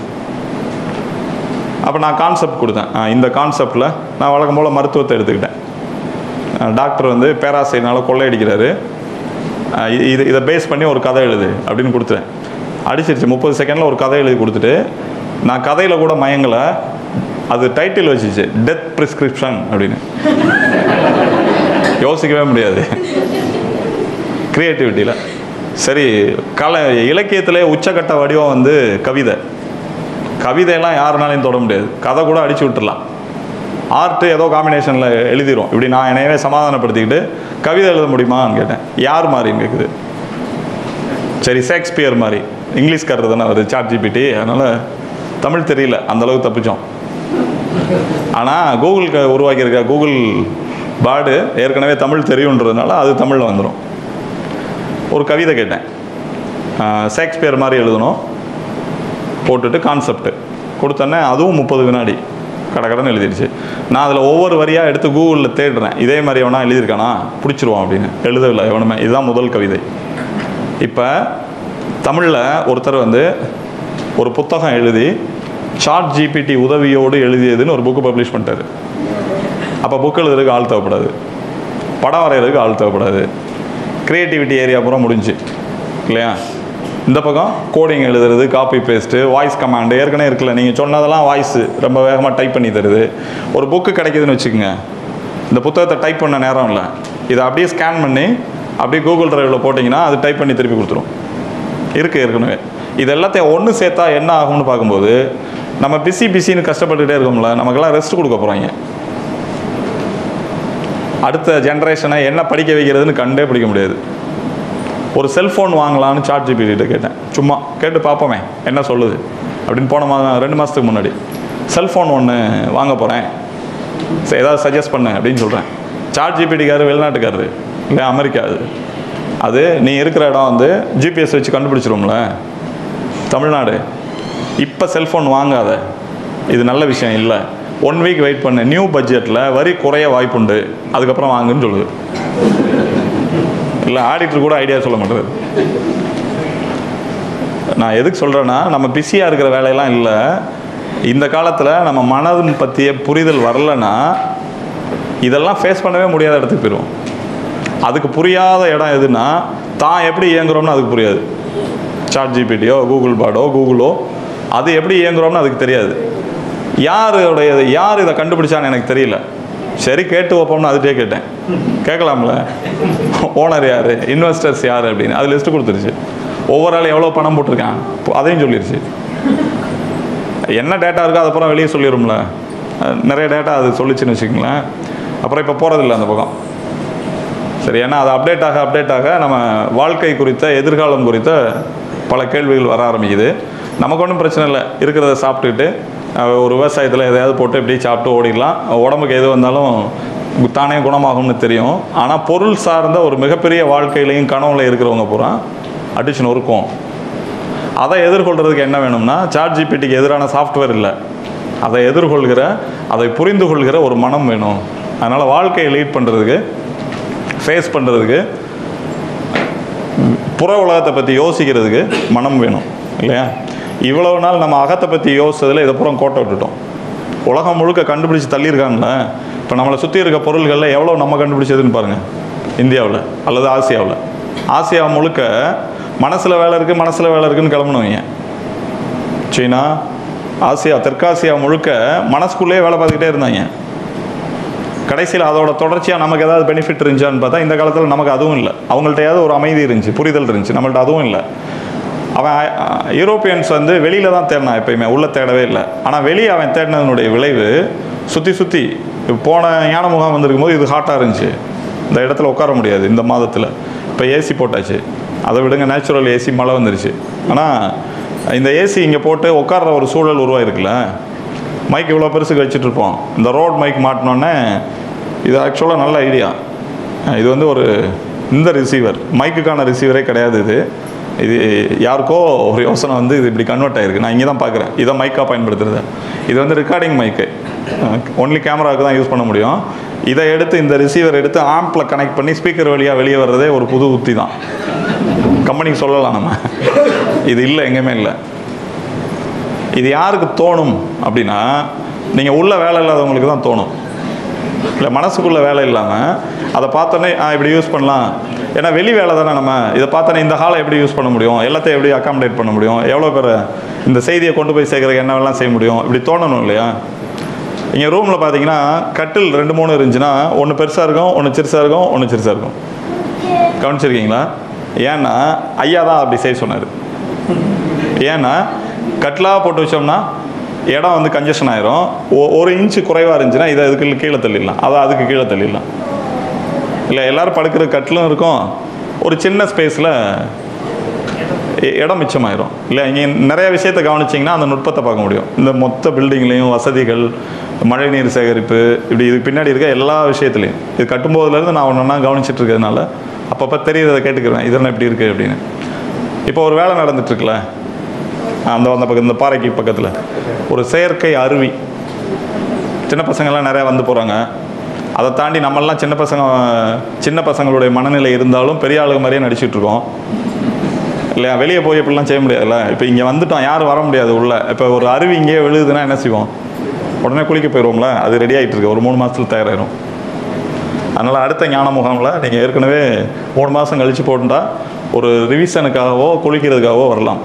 அப்போ நான் கான்செப்ட் கொடுத்தேன். இந்த கான்செப்டில் நான் வழக்கம் போல் மருத்துவத்தை எடுத்துக்கிட்டேன். டாக்டர் வந்து பேராசைனால் கொள்ளையடிக்கிறாரு, இது இதை பேஸ் பண்ணி ஒரு கதை எழுது அப்படின்னு கொடுத்துட்டேன். அடிச்சிருச்சு. முப்பது செகண்டில் ஒரு கதை எழுதி கொடுத்துட்டு நான் கதையில் கூட மயங்கலை. அது டைட்டில் வச்சிச்சு, டெத் ப்ரிஸ்கிரிப்ஷன் அப்படின்னு. யோசிக்கவே முடியாது க்ரியேட்டிவிட்டியில். சரி, கலை இலக்கியத்திலே உச்சக்கட்ட வடிவம் வந்து கவிதை. கவிதையெல்லாம் யாருனாலையும் தொட முடியாது, கதை கூட அடிச்சு விட்டுடலாம். ஆர்ட்டு ஏதோ காம்பினேஷனில் எழுதிரும். இப்படி நான் என்னையவே சமாதானப்படுத்திக்கிட்டு கவிதை எழுத முடியுமான்னு கேட்டேன். யார் மாதிரின்னு கேட்குது. சரி, ஷேக்ஸ்பியர் மாதிரி, இங்கிலீஷ்காரர் தானே வருது சாட் ஜிபிடி, அதனால் தமிழ் தெரியல, அந்தளவுக்கு தப்பிச்சோம். ஆனால் கூகுளுக்கு உருவாக்கியிருக்க கூகுள் பாடு ஏற்கனவே தமிழ் தெரியுன்றதுனால அது தமிழில் வந்துடும். ஒரு கவிதை கேட்டேன், ஷேக்ஸ்பியர் மாதிரி எழுதணும், போட்டுட்டு கான்செப்ட் கொடுத்தோன்னே அதுவும் முப்பது வினாடி கடகடன்னு எழுதிடுச்சு. நான் அதில் ஒவ்வொரு வரியாக எடுத்து கூகுளில் தேடுறேன், இதே மாதிரி எவனா எழுதியிருக்கானா பிடிச்சிருவான் அப்படின்னு. எழுதவில்லை எவனுமே. இதுதான் முதல் கவிதை. இப்போ தமிழில் ஒருத்தர் வந்து ஒரு புத்தகம் எழுதி சாட் ஜிபிடி உதவியோடு எழுதியதுன்னு ஒரு புக்கு பப்ளிஷ் பண்ணிட்டாரு. அப்போ புக் எழுதுறதுக்கு ஆள் தேவைப்படாது, படம் வரைகிறதுக்கு ஆள் தேவைப்படாது, க்ரியேட்டிவிட்டி ஏரியா பூரா முடிஞ்சு இல்லையா? இந்த பக்கம் கோடிங் எழுதுறது, காப்பி பேஸ்ட்டு, வாய்ஸ் கமாண்டு ஏற்கனவே இருக்குல்ல. நீங்கள் சொன்னதெல்லாம் வாய்ஸு ரொம்ப வேகமாக டைப் பண்ணி தருது. ஒரு புக்கு கிடைக்குதுன்னு வச்சுக்கோங்க, இந்த புத்தகத்தை டைப் பண்ண நேரம் இல்லை, இதை அப்படியே ஸ்கேன் பண்ணி அப்படியே கூகுள் டிரைவில் போட்டிங்கன்னா அது டைப் பண்ணி திருப்பி கொடுத்துரும். இருக்குது ஏற்கனவே. இது எல்லாத்தையும் ஒன்று சேர்த்தா என்ன ஆகும்னு பார்க்கும்போது நம்ம பிசி பிசின்னு கஷ்டப்பட்டுகிட்டே இருக்கோம்ல, நமக்கெல்லாம் ரெஸ்ட் கொடுக்க போகிறாங்க. அடுத்த ஜென்ரேஷனை என்ன படிக்க வைக்கிறதுன்னு கண்டே பிடிக்க முடியாது. ஒரு செல்ஃபோன் வாங்கலான்னு சாட் ஜிபிடிட்ட கேட்டேன், சும்மா கேட்டு பார்ப்போமே என்ன சொல்லுது அப்படின்னு. போன மாதம் ரெண்டு மாதத்துக்கு முன்னாடி செல்ஃபோன் ஒன்று வாங்க போகிறேன், சரி ஏதாவது சஜஸ்ட் பண்ணு அப்படின்னு சொல்கிறேன். சாட் ஜிபிடிக்காரு வெளிநாட்டுக்காரு இல்லை, அமெரிக்கா. அது அது நீ இருக்கிற இடம் வந்து ஜிபிஎஸ் வச்சு கண்டுபிடிச்சிருவோம்ல. தமிழ்நாடு. இப்போ செல்ஃபோன் வாங்காத, இது நல்ல விஷயம் இல்லை, ஒன் வீக் வெயிட் பண்ணு, நியூ பட்ஜெட்டில் வரி குறைய வாய்ப்புண்டு, அதுக்கப்புறம் வாங்குன்னு சொல்லுது. இல்லை ஆடிட்டர் கூட ஐடியா சொல்ல மாட்டேது. நான் எதுக்கு சொல்கிறேன்னா, நம்ம பிஸியாக இருக்கிற வேலையெல்லாம் இல்லை. இந்த காலத்தில் நம்ம மனது பற்றிய புரிதல் வரலைன்னா இதெல்லாம் ஃபேஸ் பண்ணவே முடியாத இடத்துக்கு போயிடுவோம். அதுக்கு புரியாத இடம் எதுன்னா, தான் எப்படி இயங்குறோம்னு அதுக்கு புரியாது. சாட் ஜிபிடியோ கூகுள் பாடோ கூகுளோ அது எப்படி இயங்குறோம்னு அதுக்கு தெரியாது. யாருடைய யார் இதை கண்டுபிடிச்சான்னு எனக்கு தெரியல. சரி கேட்டு வைப்போம்னு அதுகிட்டே கேட்டேன். கேட்கலாம்ல, ஓனர் யார், இன்வெஸ்டர்ஸ் யார் அப்படின்னு அது லிஸ்ட்டு கொடுத்துருச்சு. ஒவ்வொரு ஆளும் எவ்வளோ பணம் போட்டிருக்கான் அதையும் சொல்லிடுச்சு. என்ன டேட்டா இருக்கோ அது அப்புறம் வெளியே சொல்லிடும்ல. நிறைய டேட்டா அது சொல்லிச்சுன்னு வச்சுக்கோங்களேன். அப்புறம் இப்போ போகிறதில்ல அந்த பக்கம். சரி, ஏன்னா அது அப்டேட் ஆக அப்டேட் ஆக நம்ம வாழ்க்கை குறித்த எதிர்காலம் குறித்த பல கேள்விகள் வர ஆரம்பிக்குது. நமக்கு ஒன்றும் பிரச்சனை இல்லை, இருக்கிறத சாப்பிட்டுக்கிட்டு ஒரு விவசாயத்தில் எதையாவது போட்டு இப்படி சாப்பிட்டு ஓடிடலாம். உடம்புக்கு எது வந்தாலும் தானே குணமாகும்னு தெரியும். ஆனால் பொருள் சார்ந்த ஒரு மிகப்பெரிய வாழ்க்கையிலையும் கனவுல இருக்கிறவங்க பூரா அடிச்சு நொறுக்கும். அதை எதிர்கொள்கிறதுக்கு என்ன வேணும்னா, சாட் ஜிபிடிக்கு எதிரான சாஃப்ட்வேர் இல்லை, அதை எதிர்கொள்கிற, அதை புரிந்து கொள்கிற ஒரு மனம் வேணும். அதனால் வாழ்க்கையை லீட் பண்ணுறதுக்கு, ஃபேஸ் பண்ணுறதுக்கு, புற உலகத்தை பற்றி யோசிக்கிறதுக்கு மனம் வேணும் இல்லையா? இவ்வளவு நாள் நம்ம அகத்தை பற்றி யோசிச்சதில் இதை புறம் கோட்டை விட்டுட்டோம். உலகம் முழுக்க கண்டுபிடிச்சி தள்ளியிருக்காங்களே. இப்போ நம்மளை சுற்றி இருக்க பொருள்களில் எவ்வளோ நம்ம கண்டுபிடிச்சதுன்னு பாருங்கள். இந்தியாவில் அல்லது ஆசியாவில். ஆசியா முழுக்க மனசில் வேலை இருக்குது மனசில் வேலை இருக்குதுன்னு கிளம்பணுவீங்க. சீனா, ஆசியா, தெற்காசியா முழுக்க மனசுக்குள்ளேயே வேலை பார்த்துக்கிட்டே இருந்தாங்க. கடைசியில் அதோட தொடர்ச்சியாக நமக்கு ஏதாவது பெனிஃபிட் இருந்துச்சான்னு பார்த்தா இந்த காலத்தில் நமக்கு அதுவும் இல்லை. அவங்கள்ட்டையாவது ஒரு அமைதி இருந்துச்சு, புரிதல் இருந்துச்சு, நம்மள்ட்ட அதுவும் இல்லை. அவன் யூரோப்பியன்ஸ் வந்து வெளியில் தான் தேடினான், எப்பயுமே உள்ளே தேடவே இல்லை. ஆனால் வெளியே அவன் தேடினதனுடைய விளைவு சுற்றி சுற்றி போன ஞான முகாம் வந்திருக்கும் போது இது ஹாட்டாக இருந்துச்சு, இந்த இடத்துல உட்கார முடியாது இந்த மாதத்தில். இப்போ ஏசி போட்டாச்சு, அதை விடுங்க, நேச்சுரல் ஏசி, மழை வந்துருச்சு. ஆனால் இந்த ஏசி இங்கே போட்டு உட்கார்ற ஒரு சூழல் உருவாயிருக்குல்ல. மைக் இவ்வளோ பெருசுக்கு வச்சுட்ருப்போம், இந்த ரோட் மைக் மாட்டினோன்னே இது ஆக்சுவலாக நல்ல ஐடியா. இது வந்து ஒரு இந்த ரிசீவர், மைக்குக்கான ரிசீவரே கிடையாது இது. இது யாருக்கோ ஒரு யோசனை வந்து இது இப்படி கன்வெர்ட் ஆகிருக்கு. நான் இங்கே தான் பார்க்குறேன் இதை மைக்காக பயன்படுத்துறது. இது வந்து ரெக்கார்டிங் மைக்கு, ஒன்லி கேமராவுக்கு தான் யூஸ் பண்ண முடியும். இதை எடுத்து இந்த ரிசீவர் எடுத்து ஆம்பில் கனெக்ட் பண்ணி ஸ்பீக்கர் வழியாக வெளியே வர்றதே ஒரு புது உத்தி தான். கம்பெனிக்கு சொல்லலாம் நம்ம, இது இல்லை, எங்கேயுமே இல்லை. இது யாருக்கு தோணும் அப்படின்னா, நீங்கள் உள்ள வேலை இல்லாதவங்களுக்கு தான் தோணும். இல்லை மனசுக்குள்ளே வேலை இல்லாமல் அதை பார்த்தோன்னே இப்படி யூஸ் பண்ணலாம். ஏன்னா வெளி வேலை தானே. நம்ம இதை பார்த்தோன்னே இந்த ஹாலை எப்படி யூஸ் பண்ண முடியும், எல்லாத்தையும் எப்படி அக்காமடேட் பண்ண முடியும், எவ்வளோ பேர் இந்த செய்தியை கொண்டு போய் சேர்க்குறதுக்கு என்னவெல்லாம் செய்ய முடியும், இப்படி தோணணும் இல்லையா? இங்கே ரூமில் பார்த்தீங்கன்னா கட்டில் ரெண்டு மூணு இருந்துச்சுன்னா, ஒன்று பெருசாக இருக்கும், ஒன்று சிறுசாக இருக்கும், ஒன்று சிறுசாக இருக்கும். கவனிச்சிருக்கீங்களா? ஏன்னா ஐயா தான் அப்படி செய்ய சொன்னார். ஏன்னா கட்லாக போட்டு வச்சோம்னா இடம் வந்து கன்ஜெஷன் ஆயிரும். ஒரு இன்ச்சு குறைவாக இருந்துச்சுன்னா இதை அதுக்கு கீழே தள்ளிடலாம், அதை அதுக்கு கீழே தள்ளிடலாம். இல்லை எல்லோரும் படுக்கிற கட்டிலும் இருக்கும், ஒரு சின்ன ஸ்பேஸில் இடம் மிச்சமாயிரும். இல்லை இங்கே நிறைய விஷயத்தை கவனிச்சிங்கன்னா அந்த நுட்பத்தை பார்க்க முடியும். இந்த மொத்த பில்டிங்லேயும் வசதிகள், மழைநீர் சேகரிப்பு, இப்படி இதுக்கு பின்னாடி இருக்க எல்லா விஷயத்துலையும் இது கட்டும்போதுலேருந்து நான் ஒன்று ஒன்றா கவனிச்சிட்டு இருக்கிறதுனால அப்பப்போ தெரியுறதை கேட்டுக்கிறேன், இதெல்லாம் எப்படி இருக்குது அப்படின்னு. இப்போ ஒரு வேலை நடந்துட்டுருக்குல்ல, அந்த அந்த பக்கம் இந்த பாறைக்கு பக்கத்தில் ஒரு செயற்கை அருவி. சின்ன பசங்கள்லாம் நிறையா வந்து போகிறாங்க. அதை தாண்டி நம்மளாம் சின்ன பசங்க சின்ன பசங்களுடைய மனநிலை இருந்தாலும் பெரிய ஆளுங்க மாதிரியே நடிச்சிட்ருக்கோம் இல்லையா? வெளியே போய் இப்படிலாம் செய்ய முடியாதுல்ல. இப்போ இங்கே வந்துட்டோம், யாரும் வர முடியாது உள்ள. இப்போ ஒரு அருவி இங்கேயே விழுதுன்னா என்ன செய்வோம்? உடனே குளிக்க போயிடுவோம்ல. அது ரெடி ஆகிட்டு இருக்கு, ஒரு மூணு மாதத்தில் தயாராகிடும். அதனால் அடுத்த ஞான முகாமில் நீங்கள் ஏற்கனவே மூணு மாதம் கழித்து போட்டுட்டா ஒரு ரிவிஷனுக்காகவோ குளிக்கிறதுக்காகவோ வரலாம்.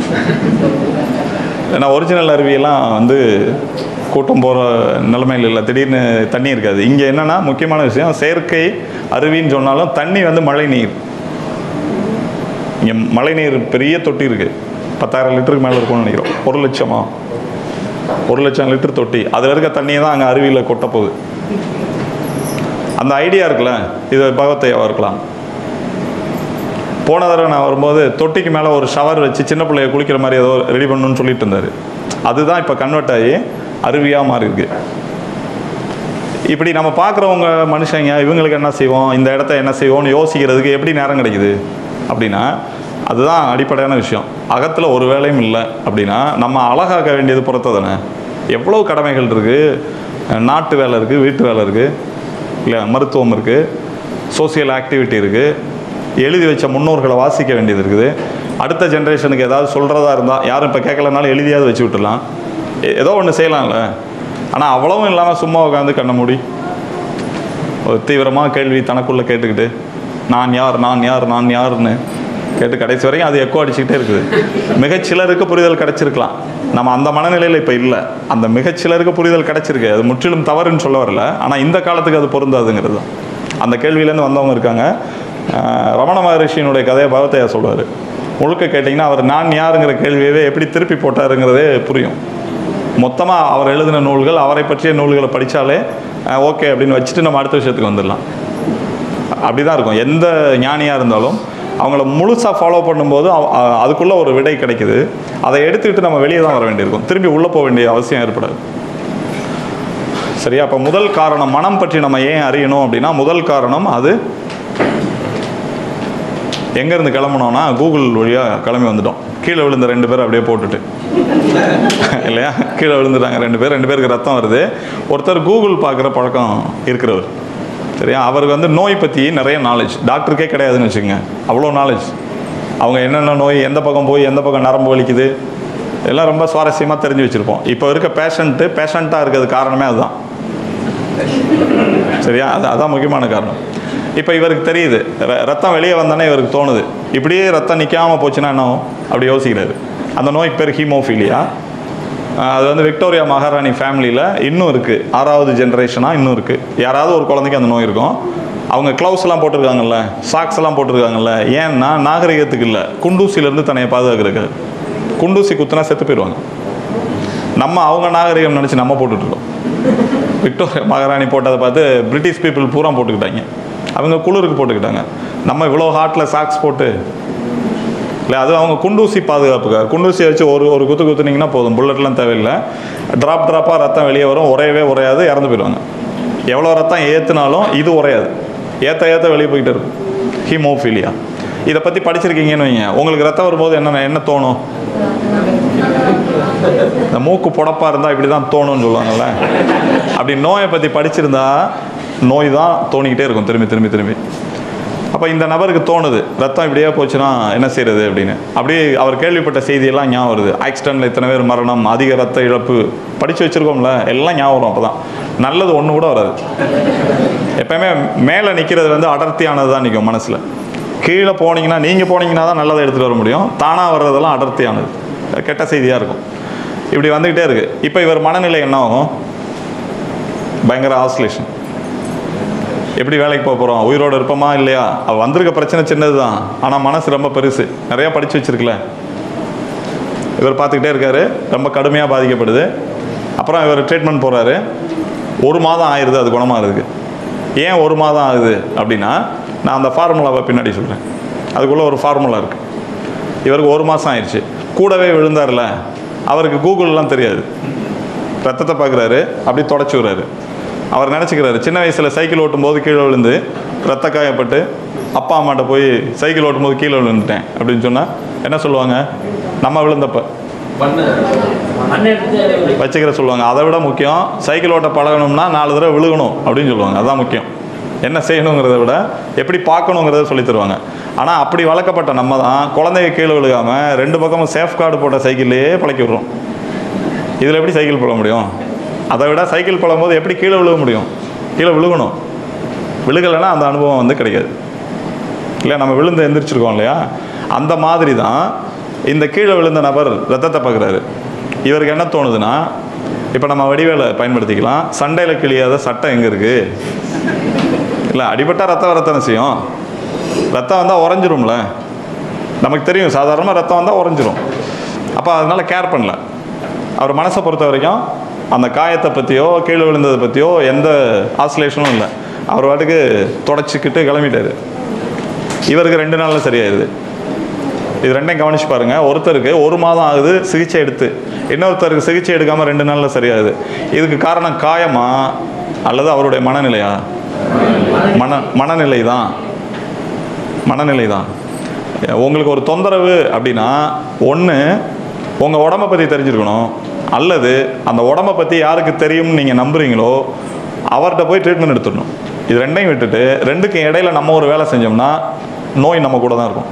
ஏன்னா ஒரிஜினல் அருவியெல்லாம் வந்து கூட்டம் போகிற நிலைமையில் இல்லை, திடீர்னு தண்ணி இருக்காது. இங்கே என்னென்னா முக்கியமான விஷயம், செயற்கை அருவின்னு சொன்னாலும் தண்ணி வந்து மழை நீர். இங்கே மழை நீர் பெரிய தொட்டி இருக்குது, பத்தாயிரம் லிட்டருக்கு மேலே இருக்கும்னு நினைக்கிறோம். ஒரு லட்சமா ஒரு லட்சம் லிட்டர் தொட்டி, அதில் இருக்க தண்ணியை தான் அங்கே அருவியில் கொட்ட போகுது. அந்த ஐடியா இருக்குல்ல, இது பகவத்தையாவாக இருக்கலாம். போன தடவை நான் வரும்போது தொட்டிக்கு மேலே ஒரு ஷவர் வச்சு சின்ன பிள்ளைய குளிக்கிற மாதிரி ஏதோ ரெடி பண்ணணும்னு சொல்லிட்டு இருந்தார். அதுதான் இப்போ கன்வெர்ட் ஆகி அருவியாக மாறி இருக்கு. இப்படி நம்ம பார்க்குறவங்க மனுஷங்க இவங்களுக்கு என்ன செய்வோம், இந்த இடத்த என்ன செய்வோம்னு யோசிக்கிறதுக்கு எப்படி நேரம் கிடைக்குது அப்படின்னா, அதுதான் அடிப்படையான விஷயம். அகத்தில் ஒரு வேலையும் இல்லை அப்படின்னா நம்ம அழகாக்க வேண்டியது புறத்தை தானே. எவ்வளோ கடமைகள் இருக்குது, நாட்டு வேலை இருக்குது, வீட்டு வேலை இருக்குது இல்லையா, மருத்துவம் இருக்குது, சோசியல் ஆக்டிவிட்டி இருக்குது, எழுதி வச்ச முன்னோர்களை வாசிக்க வேண்டியது இருக்குது. அடுத்த ஜென்ரேஷனுக்கு ஏதாவது சொல்கிறதா இருந்தால் யாரும் இப்போ கேட்கலனாலும் எழுதியாவது வச்சு விட்டுடலாம், ஏதோ ஒன்று செய்யலாம்ல. ஆனால் அவ்வளவும் இல்லாமல் சும்மா உட்காந்து கண்ண மூடி ஒரு தீவிரமாக கேள்வி தனக்குள்ளே கேட்டுக்கிட்டு நான் யார் நான் யார் நான் யாருன்னு கேட்டு கடைசி வரைக்கும் அது எக்கோ அடிச்சுக்கிட்டே இருக்குது. மிகச்சிலருக்கு புரிதல் கிடச்சிருக்கலாம், நம்ம அந்த மனநிலையில் இப்போ இல்லை. அந்த மிகச்சிலருக்கு புரிதல் கிடச்சிருக்கு, அது முற்றிலும் தவறுன்னு சொல்ல வரல. ஆனால் இந்த காலத்துக்கு அது பொருந்தாதுங்கிறது தான். அந்த கேள்வியிலேருந்து வந்தவங்க இருக்காங்க. ரமண மகரிஷியினுடைய கதையை பகவத்தையா சொல்வார். முழுக்க கேட்டிங்கன்னா அவர் நான் யாருங்கிற கேள்வியவே எப்படி திருப்பி போட்டாருங்கிறதே புரியும். மொத்தமாக அவர் எழுதின நூல்கள், அவரை பற்றிய நூல்களை படித்தாலே ஓகே அப்படின்னு வச்சுட்டு நம்ம அடுத்த விஷயத்துக்கு வந்துடலாம். அப்படி தான் இருக்கும். எந்த ஞானியாக இருந்தாலும் அவங்கள முழுசாக ஃபாலோ பண்ணும்போது அதுக்குள்ளே ஒரு விடை கிடைக்குது. அதை எடுத்துக்கிட்டு நம்ம வெளியே தான் வர வேண்டியிருக்கும், திரும்பி உள்ளே போக வேண்டிய அவசியம் ஏற்படாது. சரியா? அப்போ முதல் காரணம் மனம் பற்றி நம்ம ஏன் அறியணும் அப்படின்னா, முதல் காரணம் அது எங்கேருந்து கிளம்புனோன்னா கூகுள் வழியாக கிளம்பி வந்துட்டோம். கீழே விழுந்த ரெண்டு பேர் அப்படியே போட்டுட்டு இல்லையா, கீழே விழுந்துட்டாங்க ரெண்டு பேர், ரெண்டு பேருக்கு ரத்தம் வருது. ஒருத்தர் கூகுள் பார்க்குற பழக்கம் இருக்கிறவர். சரியா? அவருக்கு வந்து நோய் பற்றி நிறைய நாலேஜ், டாக்டருக்கே கிடையாதுன்னு வச்சுக்கோங்க, அவ்வளோ நாலேஜ். அவங்க என்னென்ன நோய், எந்த பக்கம் போய் எந்த பக்கம் நரம்பு வலிக்குது எல்லாம் ரொம்ப சுவாரஸ்யமாக தெரிஞ்சு வச்சுருப்போம். இப்போ இருக்க பேஷண்ட்டு பேஷண்ட்டாக இருக்கிறது காரணமே அதுதான். சரியா? அது அதான் முக்கியமான காரணம். இப்போ இவருக்கு தெரியுது, ரத்தம் வெளியே வந்தானே இவருக்கு தோணுது, இப்படியே ரத்தம் நிற்காமல் போச்சுன்னா என்ன அப்படி யோசிக்கிறாரு. அந்த நோய்க்கு பேர் ஹீமோஃபீலியா. அது வந்து விக்டோரியா மகாராணி ஃபேமிலியில் இன்னும் இருக்குது, ஆறாவது ஜென்ரேஷனாக இன்னும் இருக்குது. யாராவது ஒரு குழந்தைக்கு அந்த நோய் இருக்கும். அவங்க க்ளவுஸ்லாம் போட்டிருக்காங்கல்ல, சாக்ஸ் எல்லாம் போட்டிருக்காங்கல்ல, ஏன்னா நாகரிகத்துக்கு இல்லை, குண்டூசிலேருந்து தன்னை பாதுகாக்கிறதுக்கு. குண்டூசி குத்துனா செத்து போயிடுவாங்க. நம்ம அவங்க நாகரிகம் நினச்சி நம்ம போட்டுட்ருக்கோம். விக்டோரியா மகாராணி போட்டதை பார்த்து பிரிட்டிஷ் பீப்புள் பூரா போட்டுக்கிட்டாங்க, அவங்க குளிருக்கு போட்டுக்கிட்டாங்க. நம்ம இவ்வளோ ஹாட்டில் சாக்ஸ் போட்டு இல்லை, அது அவங்க குண்டூசி பாதுகாப்புக்காக. குண்டூசியை வச்சு ஒரு ஒரு குத்து குத்துனீங்கன்னா போதும், புல்லட்லாம் தேவையில்லை. ட்ராப் ட்ராப்பாக ரத்தம் வெளியே வரும், உரையவே உரையாது, இறந்து போயிடுவாங்க. எவ்வளோ ரத்தம் ஏற்றுனாலும் இது உரையாது, ஏற்ற ஏற்ற வெளியே போய்கிட்டு இருக்கும். ஹீமோஃபீலியா. இதை பற்றி படிச்சிருக்கீங்கன்னு வைங்க, உங்களுக்கு ரத்தம் வரும்போது என்ன என்ன தோணும்? இந்த மூக்கு புடப்பாக இருந்தால் இப்படி தான் தோணும்னு சொல்லுவாங்கள்ல, அப்படி நோயை பற்றி படிச்சிருந்தா நோய் தான் தோணிக்கிட்டே இருக்கும் திரும்பி திரும்பி திரும்பி. அப்போ இந்த நபருக்கு தோணுது ரத்தம் இப்படியே போச்சுன்னா என்ன செய்கிறது அப்படின்னு. அப்படியே அவர் கேள்விப்பட்ட செய்தியெல்லாம் ஞாபகம் வருது. ஆக்சிடென்ட்டில் இத்தனை பேர் மரணம், அதிக ரத்த இழப்பு, படித்து வச்சுருக்கோம்ல, எல்லாம் ஞாபகம் வரும். அப்போ தான் நல்லது ஒன்று கூட வராது. எப்போயுமே மேலே நிற்கிறது வந்து அடர்த்தியானது தான் நிற்கும் மனசில். கீழே போனீங்கன்னா, நீங்கள் போனீங்கன்னா தான் நல்லதை எடுத்துகிட்டு வர முடியும். தானாக வர்றதெல்லாம் அடர்த்தியானது, கெட்ட செய்தியாக இருக்கும். இப்படி வந்துக்கிட்டே இருக்குது. இப்போ இவர் மனநிலை என்ன ஆகும்? பயங்கர ஆசிலேஷன். எப்படி வேலைக்கு போக போகிறோம், உயிரோடு இருப்போமா இல்லையா? அது வந்திருக்க பிரச்சனை சின்னது தான், ஆனால் மனசு ரொம்ப பெருசு, நிறையா படித்து வச்சுருக்கல. இவர் பார்த்துக்கிட்டே இருக்காரு, ரொம்ப கடுமையாக பாதிக்கப்படுது. அப்புறம் இவர் ட்ரீட்மெண்ட் போகிறாரு. ஒரு மாதம் ஆயிடுது அது குணமாகிறதுக்கு. ஏன் ஒரு மாதம் ஆகுது அப்படின்னா, நான் அந்த ஃபார்முலாவை பின்னாடி சொல்கிறேன். அதுக்குள்ளே ஒரு ஃபார்முலா இருக்குது. இவருக்கு ஒரு மாதம் ஆயிடுச்சு. கூடவே விழுந்தார்ல, அவருக்கு கூகுள்லாம் தெரியாது. ரத்தத்தை பார்க்குறாரு, அப்படி தொடச்சி விடுறாரு. அவர் நினச்சிக்கிறாரு, சின்ன வயசில் சைக்கிள் ஓட்டும்போது கீழே விழுந்து ரத்த காயப்பட்டு அப்பா அம்மாட்ட போய் சைக்கிள் ஓட்டும்போது கீழே விழுந்துட்டேன் அப்படின்னு சொன்னால் என்ன சொல்லுவாங்க? நம்ம விழுந்தப்ப வச்சுக்கிற சொல்லுவாங்க. அதை விட முக்கியம், சைக்கிள் ஓட்ட பழகணும்னா நாலு தடவை விழுகணும் அப்படின்னு சொல்லுவாங்க. அதுதான் முக்கியம். என்ன செய்யணுங்கிறத விட எப்படி பார்க்கணுங்கிறத சொல்லி தருவாங்க. ஆனால் அப்படி வளர்க்கப்பட்ட நம்ம தான் குழந்தைய கீழே விழுகாமல் ரெண்டு பக்கமும் சேஃப் கார்டு போட்ட சைக்கிள்லேயே பழக்கி விட்றோம். இதில் எப்படி சைக்கிள் பழக முடியும்? அதை விட சைக்கிள் பழகும்போது எப்படி கீழே விழுக முடியும்? கீழே விழுகணும். விழுகலைன்னா அந்த அனுபவம் வந்து கிடைக்காது இல்லையா? நம்ம விழுந்து எந்திரிச்சிருக்கோம் இல்லையா? அந்த மாதிரி தான் இந்த கீழே விழுந்த நபர் ரத்தத்தை பார்க்குறாரு. இவருக்கு என்ன தோணுதுன்னா, இப்போ நம்ம வடிவேலை பயன்படுத்திக்கலாம், சண்டையில் கிழியாத சட்டம் எங்கே இருக்குது? இல்லை, அடிபட்டால் ரத்தம் வரத்தானே செய்யும். ரத்தம் வந்தால் உறைஞ்சிரும்ல, நமக்கு தெரியும். சாதாரணமாக ரத்தம் வந்தால் உறைஞ்சிரும். அப்போ அதனால் கேர் பண்ணல. அவர் மனசை பொறுத்த வரைக்கும் அந்த காயத்தை பற்றியோ கீழே விழுந்ததை பற்றியோ எந்த ஆசோலேஷனும் இல்லை. அவர் வாட்டுக்கு தொடச்சிக்கிட்டு கிளம்பிட்டார். இவருக்கு ரெண்டு நாளில் சரியாயிருது. இது ரெண்டையும் கவனிச்சு பாருங்கள். ஒருத்தருக்கு ஒரு மாதம் ஆகுது சிகிச்சை எடுத்து, இன்னொருத்தருக்கு சிகிச்சை எடுக்காமல் ரெண்டு நாளில் சரியாகுது. இதுக்கு காரணம் காயமா அல்லது அவருடைய மனநிலையா? மன மனநிலை தான் மனநிலை தான் உங்களுக்கு ஒரு தொந்தரவு அப்படின்னா, ஒன்று உங்கள் உடம்பை பற்றி தெரிஞ்சிருக்கணும், அல்லது அந்த உடம்பை பற்றி யாருக்கு தெரியும்னு நீங்கள் நம்புறீங்களோ அவர்கிட்ட போய் ட்ரீட்மெண்ட் எடுத்துடணும். இது ரெண்டையும் விட்டுட்டு ரெண்டுக்கும் இடையில நம்ம ஒரு வேலை செஞ்சோம்னா நோய் நம்ம கூட தான் இருக்கும்.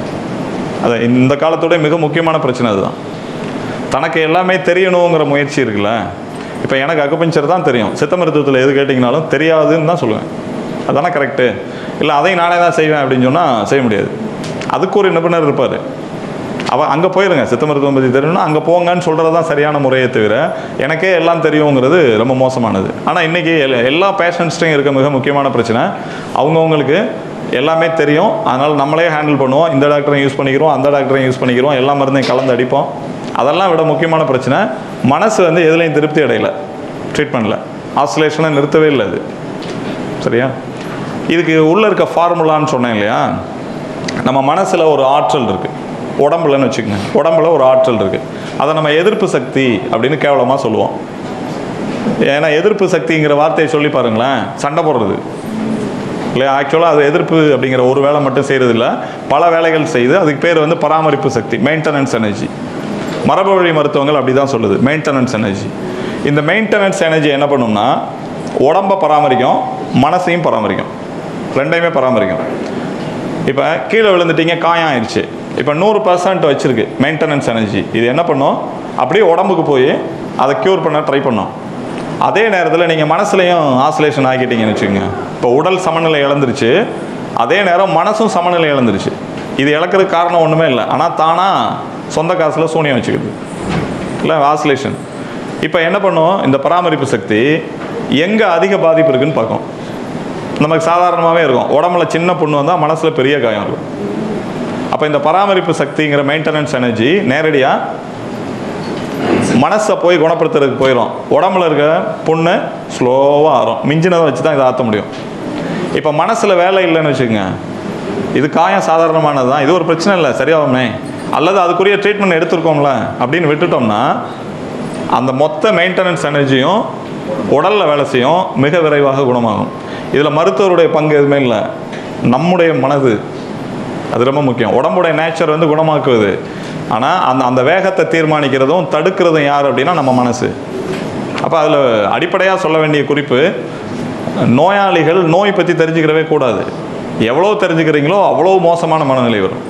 அது இந்த காலத்தோட மிக முக்கியமான பிரச்சனை அதுதான். தனக்கு எல்லாமே தெரியணுங்கிற முயற்சி இருக்குல்ல. இப்போ எனக்கு அக்குபஞ்சர் தான் தெரியும், சித்த மருத்துவத்தில் எது கேட்டிங்கனாலும் தெரியாதுன்னு தான் சொல்லுவேன். அதானே கரெக்டு? இல்லை அதையும் நானே தான் செய்வேன் அப்படின்னு சொன்னால் செய்ய முடியாது. அதுக்கு ஒரு நிபுணர் இருப்பார். அவ அங்கே போயிருங்க, சித்த மருத்துவம் பற்றி தெரியணும்னா அங்கே போங்கன்னு சொல்கிறது தான் சரியான முறையை தவிர எனக்கே எல்லாம் தெரியுங்கிறது ரொம்ப மோசமானது. ஆனால் இன்றைக்கி எல்லா பேஷண்ட்ஸ்டையும் இருக்க மிக முக்கியமான பிரச்சனை, அவங்கவுங்களுக்கு எல்லாமே தெரியும், அதனால் நம்மளே ஹேண்டில் பண்ணுவோம். இந்த டாக்டரையும் யூஸ் பண்ணிக்கிறோம், அந்த டாக்டரையும் யூஸ் பண்ணிக்கிறோம், எல்லா மருந்தையும் கலந்து அடிப்போம். அதெல்லாம் விட முக்கியமான பிரச்சனை, மனசு வந்து எதுலையும் திருப்தி அடையலை. ட்ரீட்மெண்ட்டில் ஆசோலேஷனை நிறுத்தவே இல்லை அது. சரியா? இதுக்கு உள்ளே இருக்க ஃபார்முலான்னு சொன்னேன் இல்லையா? நம்ம மனசில் ஒரு ஆற்றல் இருக்குது, உடம்புலன்னு வச்சுக்கோங்க. உடம்புல ஒரு ஆற்றல் இருக்குது. அதை நம்ம எதிர்ப்பு சக்தி அப்படின்னு கேவலமாக சொல்லுவோம். ஏன்னா எதிர்ப்பு சக்திங்கிற வார்த்தையை சொல்லி பாருங்களேன், சண்டை போடுறது இல்லையா? ஆக்சுவலாக அது எதிர்ப்பு அப்படிங்கிற ஒரு வேலை மட்டும் செய்கிறது இல்லை, பல வேலைகள் செய்து. அதுக்கு பேர் வந்து பராமரிப்பு சக்தி, மெயின்டெனன்ஸ் எனர்ஜி. மரபு வழி மருத்துவங்கள் அப்படி தான் சொல்லுது, மெயின்டெனன்ஸ் எனர்ஜி. இந்த மெயின்டெனன்ஸ் எனர்ஜி என்ன பண்ணும்னா, உடம்பை பராமரிக்கும், மனசையும் பராமரிக்கும், ரெண்டையுமே பராமரிக்கும். இப்போ கீழே விழுந்துட்டீங்க, காயம் ஆயிடுச்சு. இப்போ நூறு பர்சன்ட் வச்சுருக்கு மெயின்டெனன்ஸ் எனர்ஜி. இது என்ன பண்ணும், அப்படியே உடம்புக்கு போய் அதை க்யூர் பண்ண ட்ரை பண்ணும். அதே நேரத்தில் நீங்கள் மனசுலையும் ஆசோலேஷன் ஆக்கிட்டீங்கன்னு வச்சுக்கோங்க. இப்போ உடல் சமநிலை இழந்துருச்சு, அதே நேரம் மனசும் சமநிலை இழந்துருச்சு. இது இழக்கிறதுக்கு காரணம் ஒன்றுமே இல்லை, ஆனால் தானாக சொந்த காசில் சூனியம் வச்சுக்குது இல்லை, ஆசோலேஷன். இப்போ என்ன பண்ணும், இந்த பராமரிப்பு சக்தி எங்கே அதிக பாதிப்பு இருக்குதுன்னு பார்க்கும். நமக்கு சாதாரணமாகவே இருக்கும், உடம்புல சின்ன புண்ணு வந்தால் மனசில் பெரிய காயம் இருக்கும். அப்போ இந்த பராமரிப்பு சக்திங்கிற மெயின்டெனன்ஸ் எனர்ஜி நேரடியாக மனசை போய் குணப்படுத்துறதுக்கு போயிடும். உடம்புல இருக்க புண்ணு ஸ்லோவாக ஆறும். மிஞ்சினதை வச்சு தான் இதை ஆற்ற முடியும். இப்போ மனசில் வேலை இல்லைன்னு வச்சுக்கோங்க, இது காயம் சாதாரணமானது தான், இது ஒரு பிரச்சனை இல்லை, சரியாகுமே, அல்லது அதுக்குரிய ட்ரீட்மெண்ட் எடுத்துருக்கோம்ல அப்படின்னு விட்டுட்டோம்னா அந்த மொத்த மெயின்டெனன்ஸ் எனர்ஜியும் உடலில் வேலை செய்யும், மிக விரைவாக குணமாகும். இதில் மருத்துவருடைய பங்கு எதுவுமே இல்லை, நம்முடைய மனது அது ரொம்ப முக்கியம். உடம்புடைய நேச்சர் வந்து குணமாக்குவது, ஆனால் அந்த அந்த வேகத்தை தீர்மானிக்கிறதும் தடுக்கிறதும் யார் அப்படின்னா நம்ம மனசு. அப்போ அதில் அடிப்படையாக சொல்ல வேண்டிய குறிப்பு, நோயாளிகள் நோய் பற்றி தெரிஞ்சுக்கிறவே கூடாது. எவ்வளோ தெரிஞ்சுக்கிறீங்களோ அவ்வளோ மோசமான மனநிலை வரும்.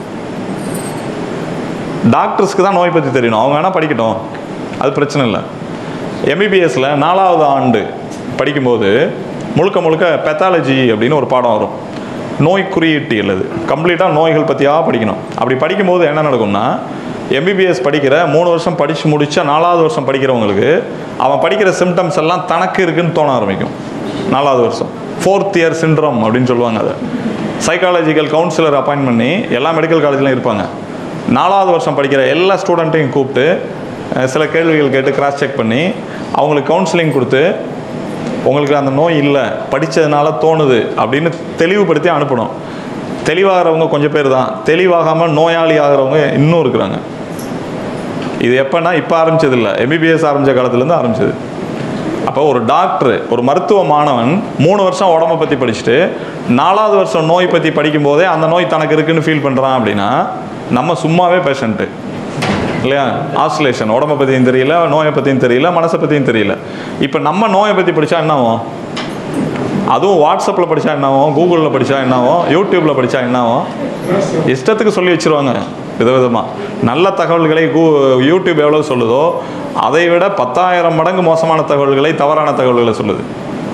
டாக்டர்ஸ்க்கு தான் நோய் பற்றி தெரியணும், அவங்க வேணால் படிக்கட்டும், அது பிரச்சனை இல்லை. எம்பிபிஎஸ்ல நாலாவது ஆண்டு படிக்கும்போது முழுக்க முழுக்க பெத்தாலஜி அப்படின்னு ஒரு பாடம் வரும். நோய் குறியீட்டியல், அது கம்ப்ளீட்டாக நோய்கள் பற்றியாக படிக்கணும். அப்படி படிக்கும்போது என்ன நடக்கும்னா, எம்பிபிஎஸ் படிக்கிற மூணு வருஷம் படித்து முடித்தா நாலாவது வருஷம் படிக்கிறவங்களுக்கு அவன் படிக்கிற சிம்டம்ஸ் எல்லாம் தனக்கு இருக்குன்னு தோண ஆரம்பிக்கும். நாலாவது வருஷம் ஃபோர்த் இயர் சிண்ட்ரோம் அப்படின்னு சொல்லுவாங்க. அதை சைக்காலஜிக்கல் கவுன்சிலர் அப்பாயின்ட் பண்ணி எல்லா மெடிக்கல் காலேஜ்லையும் இருப்பாங்க. நாலாவது வருஷம் படிக்கிற எல்லா ஸ்டூடெண்ட்டையும் கூப்பிட்டு சில கேள்விகள் கேட்டு கிராஸ் செக் பண்ணி அவங்களுக்கு கவுன்சிலிங் கொடுத்து உங்களுக்கு அந்த நோய் இல்லை, படித்ததுனால தோணுது அப்படின்னு தெளிவுபடுத்தி அனுப்பணும். தெளிவாகிறவங்க கொஞ்சம் பேர் தான், தெளிவாகாமல் நோயாளி ஆகிறவங்க இன்னும் இருக்கிறாங்க. இது எப்போனா இப்போ ஆரம்பிச்சது இல்லை, எம்பிபிஎஸ் ஆரம்பித்த காலத்துலேருந்து ஆரம்பிச்சது. அப்போ ஒரு டாக்டர், ஒரு மருத்துவ மாணவன் மூணு வருஷம் உடம்பை பற்றி படிச்சுட்டு நாலாவது வருஷம் நோய் பற்றி படிக்கும்போதே அந்த நோய் தனக்கு இருக்குன்னு ஃபீல் பண்ணுறான் அப்படின்னா நம்ம சும்மாவே பேஷண்ட்டு இல்லையா? ஆஸ்லேஷன், உடம்பை பற்றியும் தெரியல, நோயை பற்றியும் தெரியல, மனசை பற்றியும் தெரியல. இப்போ நம்ம நோயை பற்றி படித்தா என்னாகும்? அதுவும் வாட்ஸ்அப்பில் படித்தா என்னாகும், கூகுளில் படித்தா என்னாகும், யூடியூப்பில் படித்தா என்னாகும்? இஷ்டத்துக்கு சொல்லி வச்சுருவாங்க விதவிதமாக. நல்ல தகவல்களை கூ யூடியூப் எவ்வளோ சொல்லுதோ அதை விட பத்தாயிரம் மடங்கு மோசமான தகவல்களை, தவறான தகவல்களை சொல்லுது.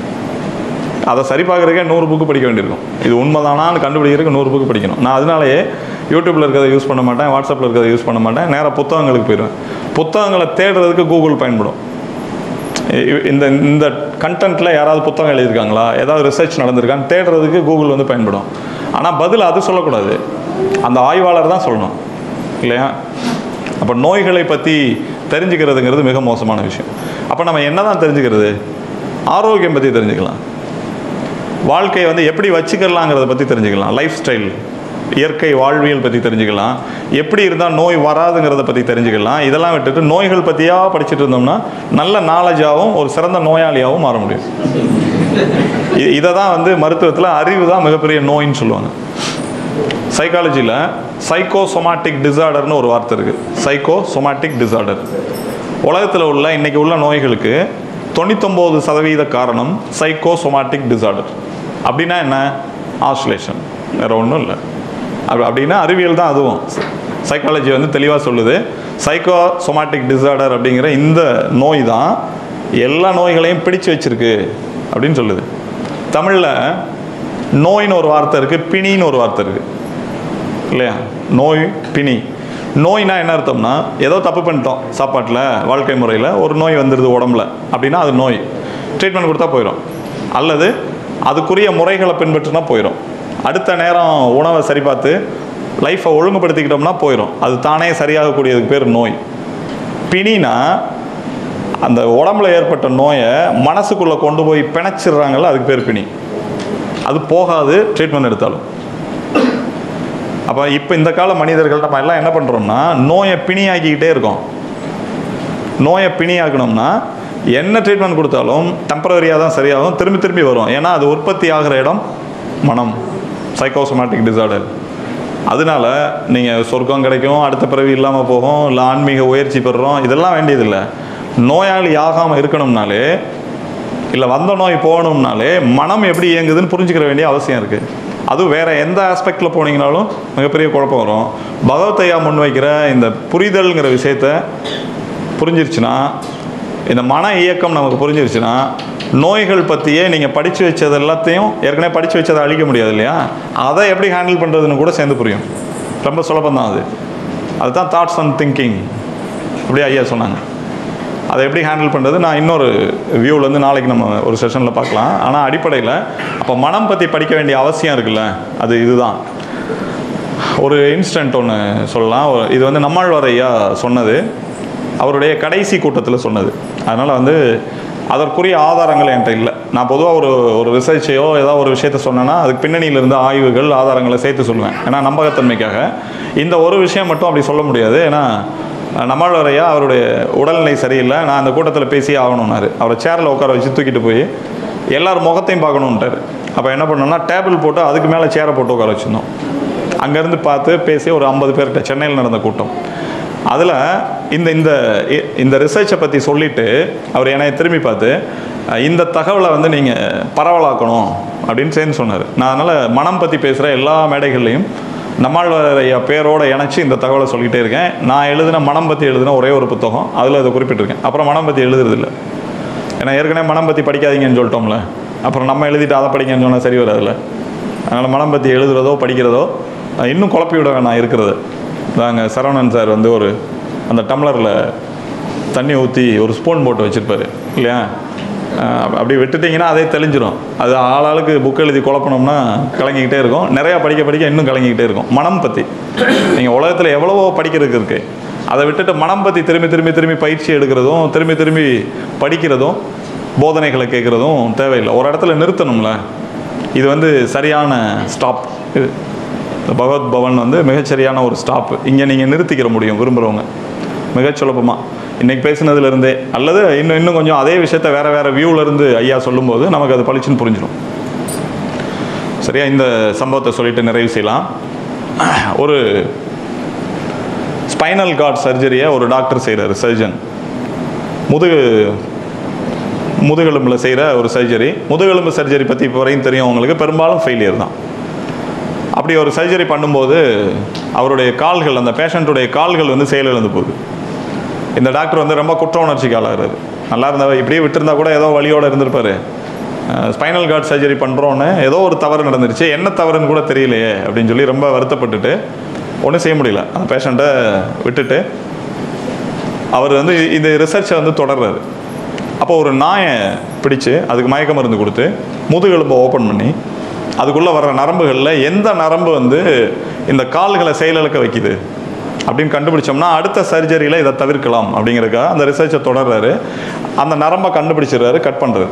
அதை சரி பார்க்குறதுக்கே நூறு புக்கு படிக்க வேண்டியிருக்கும். இது உண்மைதானான்னு கண்டுபிடிக்கிறதுக்கு நூறு புக்கு படிக்கணும். நான் அதனாலேயே யூடியூப்பில் இருக்கிறத யூஸ் பண்ண மாட்டேன், வாட்ஸ்அப்பில் இருக்கிறத யூஸ் பண்ண மாட்டேன், நேராக புத்தகங்களுக்கு போயிடுவேன். புத்தகங்களை தேடுறதுக்கு கூகுள் பயன்படும். இந்த இந்த கண்டென்ட்டில் யாராவது புத்தகம் எழுதியிருக்காங்களா, ஏதாவது ரிசர்ச் நடந்திருக்கான்னு தேடுறதுக்கு கூகுள் வந்து பயன்படும். ஆனால் பதில் அது சொல்லக்கூடாது, அந்த ஆய்வாளர் தான் சொல்லணும் இல்லையா? அப்போ நோய்களை பற்றி தெரிஞ்சுக்கிறதுங்கிறது மிக மோசமான விஷயம். அப்போ நம்ம என்ன தான் தெரிஞ்சுக்கிறது? ஆரோக்கியம் பற்றி தெரிஞ்சுக்கலாம், வாழ்க்கையை வந்து எப்படி வச்சுக்கலாங்கிறத பற்றி தெரிஞ்சுக்கலாம், லைஃப் ஸ்டைல், இயற்கை வாழ்வியல் பற்றி தெரிஞ்சுக்கலாம், எப்படி இருந்தால் நோய் வராதுங்கிறத பற்றி தெரிஞ்சுக்கலாம். இதெல்லாம் விட்டுட்டு நோய்கள் பற்றியாக படிச்சுட்டு இருந்தோம்னா நல்ல நாலேஜாகவும் ஒரு சிறந்த நோயாளியாகவும் மாற முடியும். இதை தான் வந்து மருத்துவத்தில் அறிவு தான் மிகப்பெரிய நோயின்னு சொல்லுவாங்க. சைக்காலஜியில் சைக்கோசோமாட்டிக் டிசார்டர்னு ஒரு வார்த்தை இருக்குது. சைக்கோசோமாட்டிக் டிசார்டர் உலகத்தில் உள்ள இன்றைக்கி உள்ள நோய்களுக்கு தொண்ணூத்தொம்பது சதவீத காரணம் சைக்கோசோமாட்டிக் டிசார்டர். அப்படின்னா என்ன? ஆஸ்லேஷன், வேறு ஒன்றும் இல்லை. அப்படி அப்படின்னா அறிவியல் தான் அதுவும். சைக்காலஜி வந்து தெளிவாக சொல்லுது, சைக்கோசோமாட்டிக் டிசார்டர் அப்படிங்கிற இந்த நோய் தான் எல்லா நோய்களையும் பிடிச்சு வச்சிருக்கு அப்படின்னு சொல்லுது. தமிழில் நோயின்னு ஒரு வார்த்தை இருக்குது, பிணின்னு ஒரு வார்த்தை இருக்குது இல்லையா? நோய், பிணி. நோய்னா என்ன அர்த்தம்னா ஏதோ தப்பு பண்ணிட்டோம் சாப்பாட்டில், வாழ்க்கை முறையில் ஒரு நோய் வந்துடுது உடம்புல அப்படின்னா அது நோய். ட்ரீட்மெண்ட் கொடுத்தா போயிடும், அல்லது அதுக்குரிய முறைகளை பின்பற்றினா போயிடும். அடுத்த நேரம் உணவை சரி பார்த்து லைஃப்பை ஒழுங்குபடுத்திக்கிட்டோம்னா போயிடும். அது தானே சரியாகக்கூடியதுக்கு பேர் நோய். பிணினா அந்த உடம்புல ஏற்பட்ட நோயை மனசுக்குள்ளே கொண்டு போய் பிணைச்சிடுறாங்கல்ல, அதுக்கு பேர் பிணி. அது போகாது ட்ரீட்மெண்ட் எடுத்தாலும். அப்போ இப்போ இந்த கால மனிதர்கள் நம்ம எல்லாம் என்ன பண்ணுறோம்னா நோயை பிணியாக்கிக்கிட்டே இருக்கோம். நோயை பிணியாக்கணும்னா என்ன ட்ரீட்மெண்ட் கொடுத்தாலும் டெம்பரரியாக தான் சரியாகும், திரும்பி திரும்பி வரும். ஏன்னா அது உற்பத்தி ஆகிற இடம் மனம், சைக்கோசோமாட்டிக் டிசார்டர். அதனால நீங்கள் சொர்க்கம் கிடைக்கும், அடுத்த பிறவி இல்லாமல் போகும், இல்லை ஆன்மீக உயர்ச்சி பெறுறோம், இதெல்லாம் வேண்டியதில்லை. நோயாளி ஆகாமல் இருக்கணும்னாலே, இல்லை வந்த நோய் போகணும்னாலே மனம் எப்படி இயங்குதுன்னு புரிஞ்சுக்கிற வேண்டிய அவசியம் இருக்குது. அதுவும் வேறு எந்த ஆஸ்பெக்டில் போனீங்கனாலும் மிகப்பெரிய குழப்பம் வரும். பகவத்தையா முன்வைக்கிற இந்த புரிதல்ங்கிற விஷயத்தை புரிஞ்சிருச்சுன்னா, இந்த மன இயக்கம் நமக்கு புரிஞ்சிருச்சுன்னா, நோய்கள் பற்றியே நீங்கள் படித்து வச்சது எல்லாத்தையும், ஏற்கனவே படித்து வச்சதை அழிக்க முடியாது இல்லையா, அதை எப்படி ஹேண்டில் பண்ணுறதுன்னு கூட சேர்ந்து புரியும். ரொம்ப சுலபம் தான் அது. அதுதான் தாட்ஸ் அண்ட் திங்கிங் அப்படியே ஐயா சொன்னாங்க. அதை எப்படி ஹேண்டில் பண்ணுறது நான் இன்னொரு வியூவிலேருந்து நாளைக்கு நம்ம ஒரு செஷனில் பார்க்கலாம். ஆனால் அடிப்படையில் அப்போ மனம் பற்றி படிக்க வேண்டிய அவசியம் இருக்குல்ல, அது இதுதான். ஒரு இன்ஸ்டன்ட் ஒன்று சொல்லலாம். இது வந்து நம்மாழ்வார் ஐயா சொன்னது, அவருடைய கடைசி கூட்டத்தில் சொன்னது. அதனால் வந்து அதற்குரிய ஆதாரங்கள் என்கிட்ட இல்லை. நான் பொதுவாக ஒரு ஒரு ரிசர்ச்சையோ ஏதாவது ஒரு விஷயத்த சொன்னேன்னா அதுக்கு பின்னணியில் இருந்த ஆய்வுகள், ஆதாரங்களை சேர்த்து சொல்லுவேன். ஏன்னா நம்பகத்தன்மைக்காக. இந்த ஒரு விஷயம் மட்டும் அப்படி சொல்ல முடியாது. ஏன்னா நம்மாழ்வாரையா அவருடைய உடல்நிலை சரியில்லை, நான் அந்த கூட்டத்தில் பேசியே ஆகணும்னாரு. அவரை சேரில் உட்கார வச்சு தூக்கிட்டு போய் எல்லாரும் முகத்தையும் பார்க்கணுன்ட்டார். அப்போ என்ன பண்ணோம்னா டேபிள் போட்டு அதுக்கு மேலே சேரை போட்டு உட்கார வச்சுருந்தோம். அங்கேருந்து பார்த்து பேசி ஒரு ஐம்பது பேர்கிட்ட சென்னையில் நடந்த கூட்டம். அதில் இந்த இந்த இந்த ரிசர்ச்சை பற்றி சொல்லிவிட்டு அவர் என்னை திரும்பி பார்த்து இந்த தகவலை வந்து நீங்கள் பரவலாக்கணும் அப்படின்னு சேர்ந்து சொன்னார். நான் அதனால் மனம் பற்றி பேசுகிற எல்லா மேடைகள்லையும் நம்மாழ்வார் ஐயா பேரோடு இணைச்சி இந்த தகவலை சொல்லிகிட்டே இருக்கேன். நான் எழுதின மனம் பற்றி எழுதின ஒரே ஒரு புத்தகம், அதில் அதை குறிப்பிட்டிருக்கேன். அப்புறம் மனம் பற்றி எழுதுறதில்லை. ஏன்னா ஏற்கனவே மனம் பற்றி படிக்காதீங்கன்னு சொல்லிட்டோம்ல, அப்புறம் நம்ம எழுதிட்டு அதை படிங்கன்னு சொன்னால் சரி வராதுல்ல. அதனால் மனம் பற்றி எழுதுறதோ படிக்கிறதோ இன்னும் குழப்பி விட வேணாம் இருக்கிறது. நாங்கள் சரவணன் சார் வந்து ஒரு அந்த டம்ளரில் தண்ணி ஊற்றி ஒரு ஸ்பூன் போட்டு வச்சுருப்பார் இல்லையா, அப்படி விட்டுட்டிங்கன்னா அதே தெளிஞ்சிடும். அது ஆளாளுக்கு புக் எழுதி குழப்பணும்னா கலங்கிக்கிட்டே இருக்கும். நிறையா படிக்க படிக்க இன்னும் கலங்கிக்கிட்டே இருக்கும். மனம் பற்றி நீங்கள் உலகத்தில் எவ்வளவோ படிக்கிறதுக்கு இருக்குது. அதை விட்டுட்டு மனம் பற்றி திரும்பி திரும்பி திரும்பி பயிற்சி எடுக்கிறதும் திரும்பி திரும்பி படிக்கிறதும் போதனைகளை கேட்குறதும் தேவையில்லை. ஒரு இடத்துல நிறுத்தணும்ல. இது வந்து சரியான ஸ்டாப். இது பகவத் பவன் வந்து மிகச்சரியான ஒரு ஸ்டாப்பு. இங்கே நீங்கள் நிறுத்திக்கிற முடியும் விரும்புகிறவங்க மிகச் சுலபமாக இன்றைக்கி பேசுனதுலேருந்தே. அல்லது இன்னும் இன்னும் கொஞ்சம் அதே விஷயத்த வேறு வேறு வியூவிலேருந்து ஐயா சொல்லும்போது நமக்கு அது பளிச்சுன்னு புரிஞ்சிடும். சரியா? இந்த சம்பவத்தை சொல்லிட்டு நிறைவு செய்யலாம். ஒரு ஸ்பைனல் கார்ட் சர்ஜரியை ஒரு டாக்டர் செய்கிறார், சர்ஜன். முதுகு முதுகெலும்பில் செய்கிற ஒரு சர்ஜரி. முதுகெலும்பு சர்ஜரி பற்றி இப்போ வரையும் தெரியும் உங்களுக்கு, பெரும்பாலும் ஃபெயிலியர் தான். அப்படி ஒரு சர்ஜரி பண்ணும்போது அவருடைய கால்கள், அந்த பேஷண்ட்டுடைய கால்கள் வந்து செயலிழந்து போகுது. இந்த டாக்டர் வந்து ரொம்ப குற்ற உணர்ச்சிக்கு ஆளாகிறாரு. நல்லா இருந்தா இப்படியே விட்டுருந்தா கூட ஏதோ வழியோடு இருந்திருப்பார். ஸ்பைனல் கார்ட் சர்ஜரி பண்ணுறோன்னு ஏதோ ஒரு தவறு நடந்துருச்சு, என்ன தவறுன்னு கூட தெரியலையே அப்படின்னு சொல்லி ரொம்ப வருத்தப்பட்டுட்டு ஒன்றும் செய்ய முடியல. அந்த பேஷண்ட்டை விட்டுட்டு அவர் வந்து இந்த ரிசர்ச்சை வந்து தொடர்றாரு. அப்போ ஒரு நாயை பிடிச்சு அதுக்கு மயக்க மருந்து கொடுத்து முதுகெலும்பை ஓப்பன் பண்ணி அதுக்குள்ளே வர்ற நரம்புகளில் எந்த நரம்பு வந்து இந்த கால்களை செயலிழக்க வைக்குது அப்படின்னு கண்டுபிடிச்சோம்னா அடுத்த சர்ஜரியில் இதை தவிர்க்கலாம் அப்படிங்கிறதுக்காக அந்த ரிசர்ச்சை தொடர்றாரு. அந்த நரம்பை கண்டுபிடிச்சிடுறாரு, கட் பண்ணுறாரு.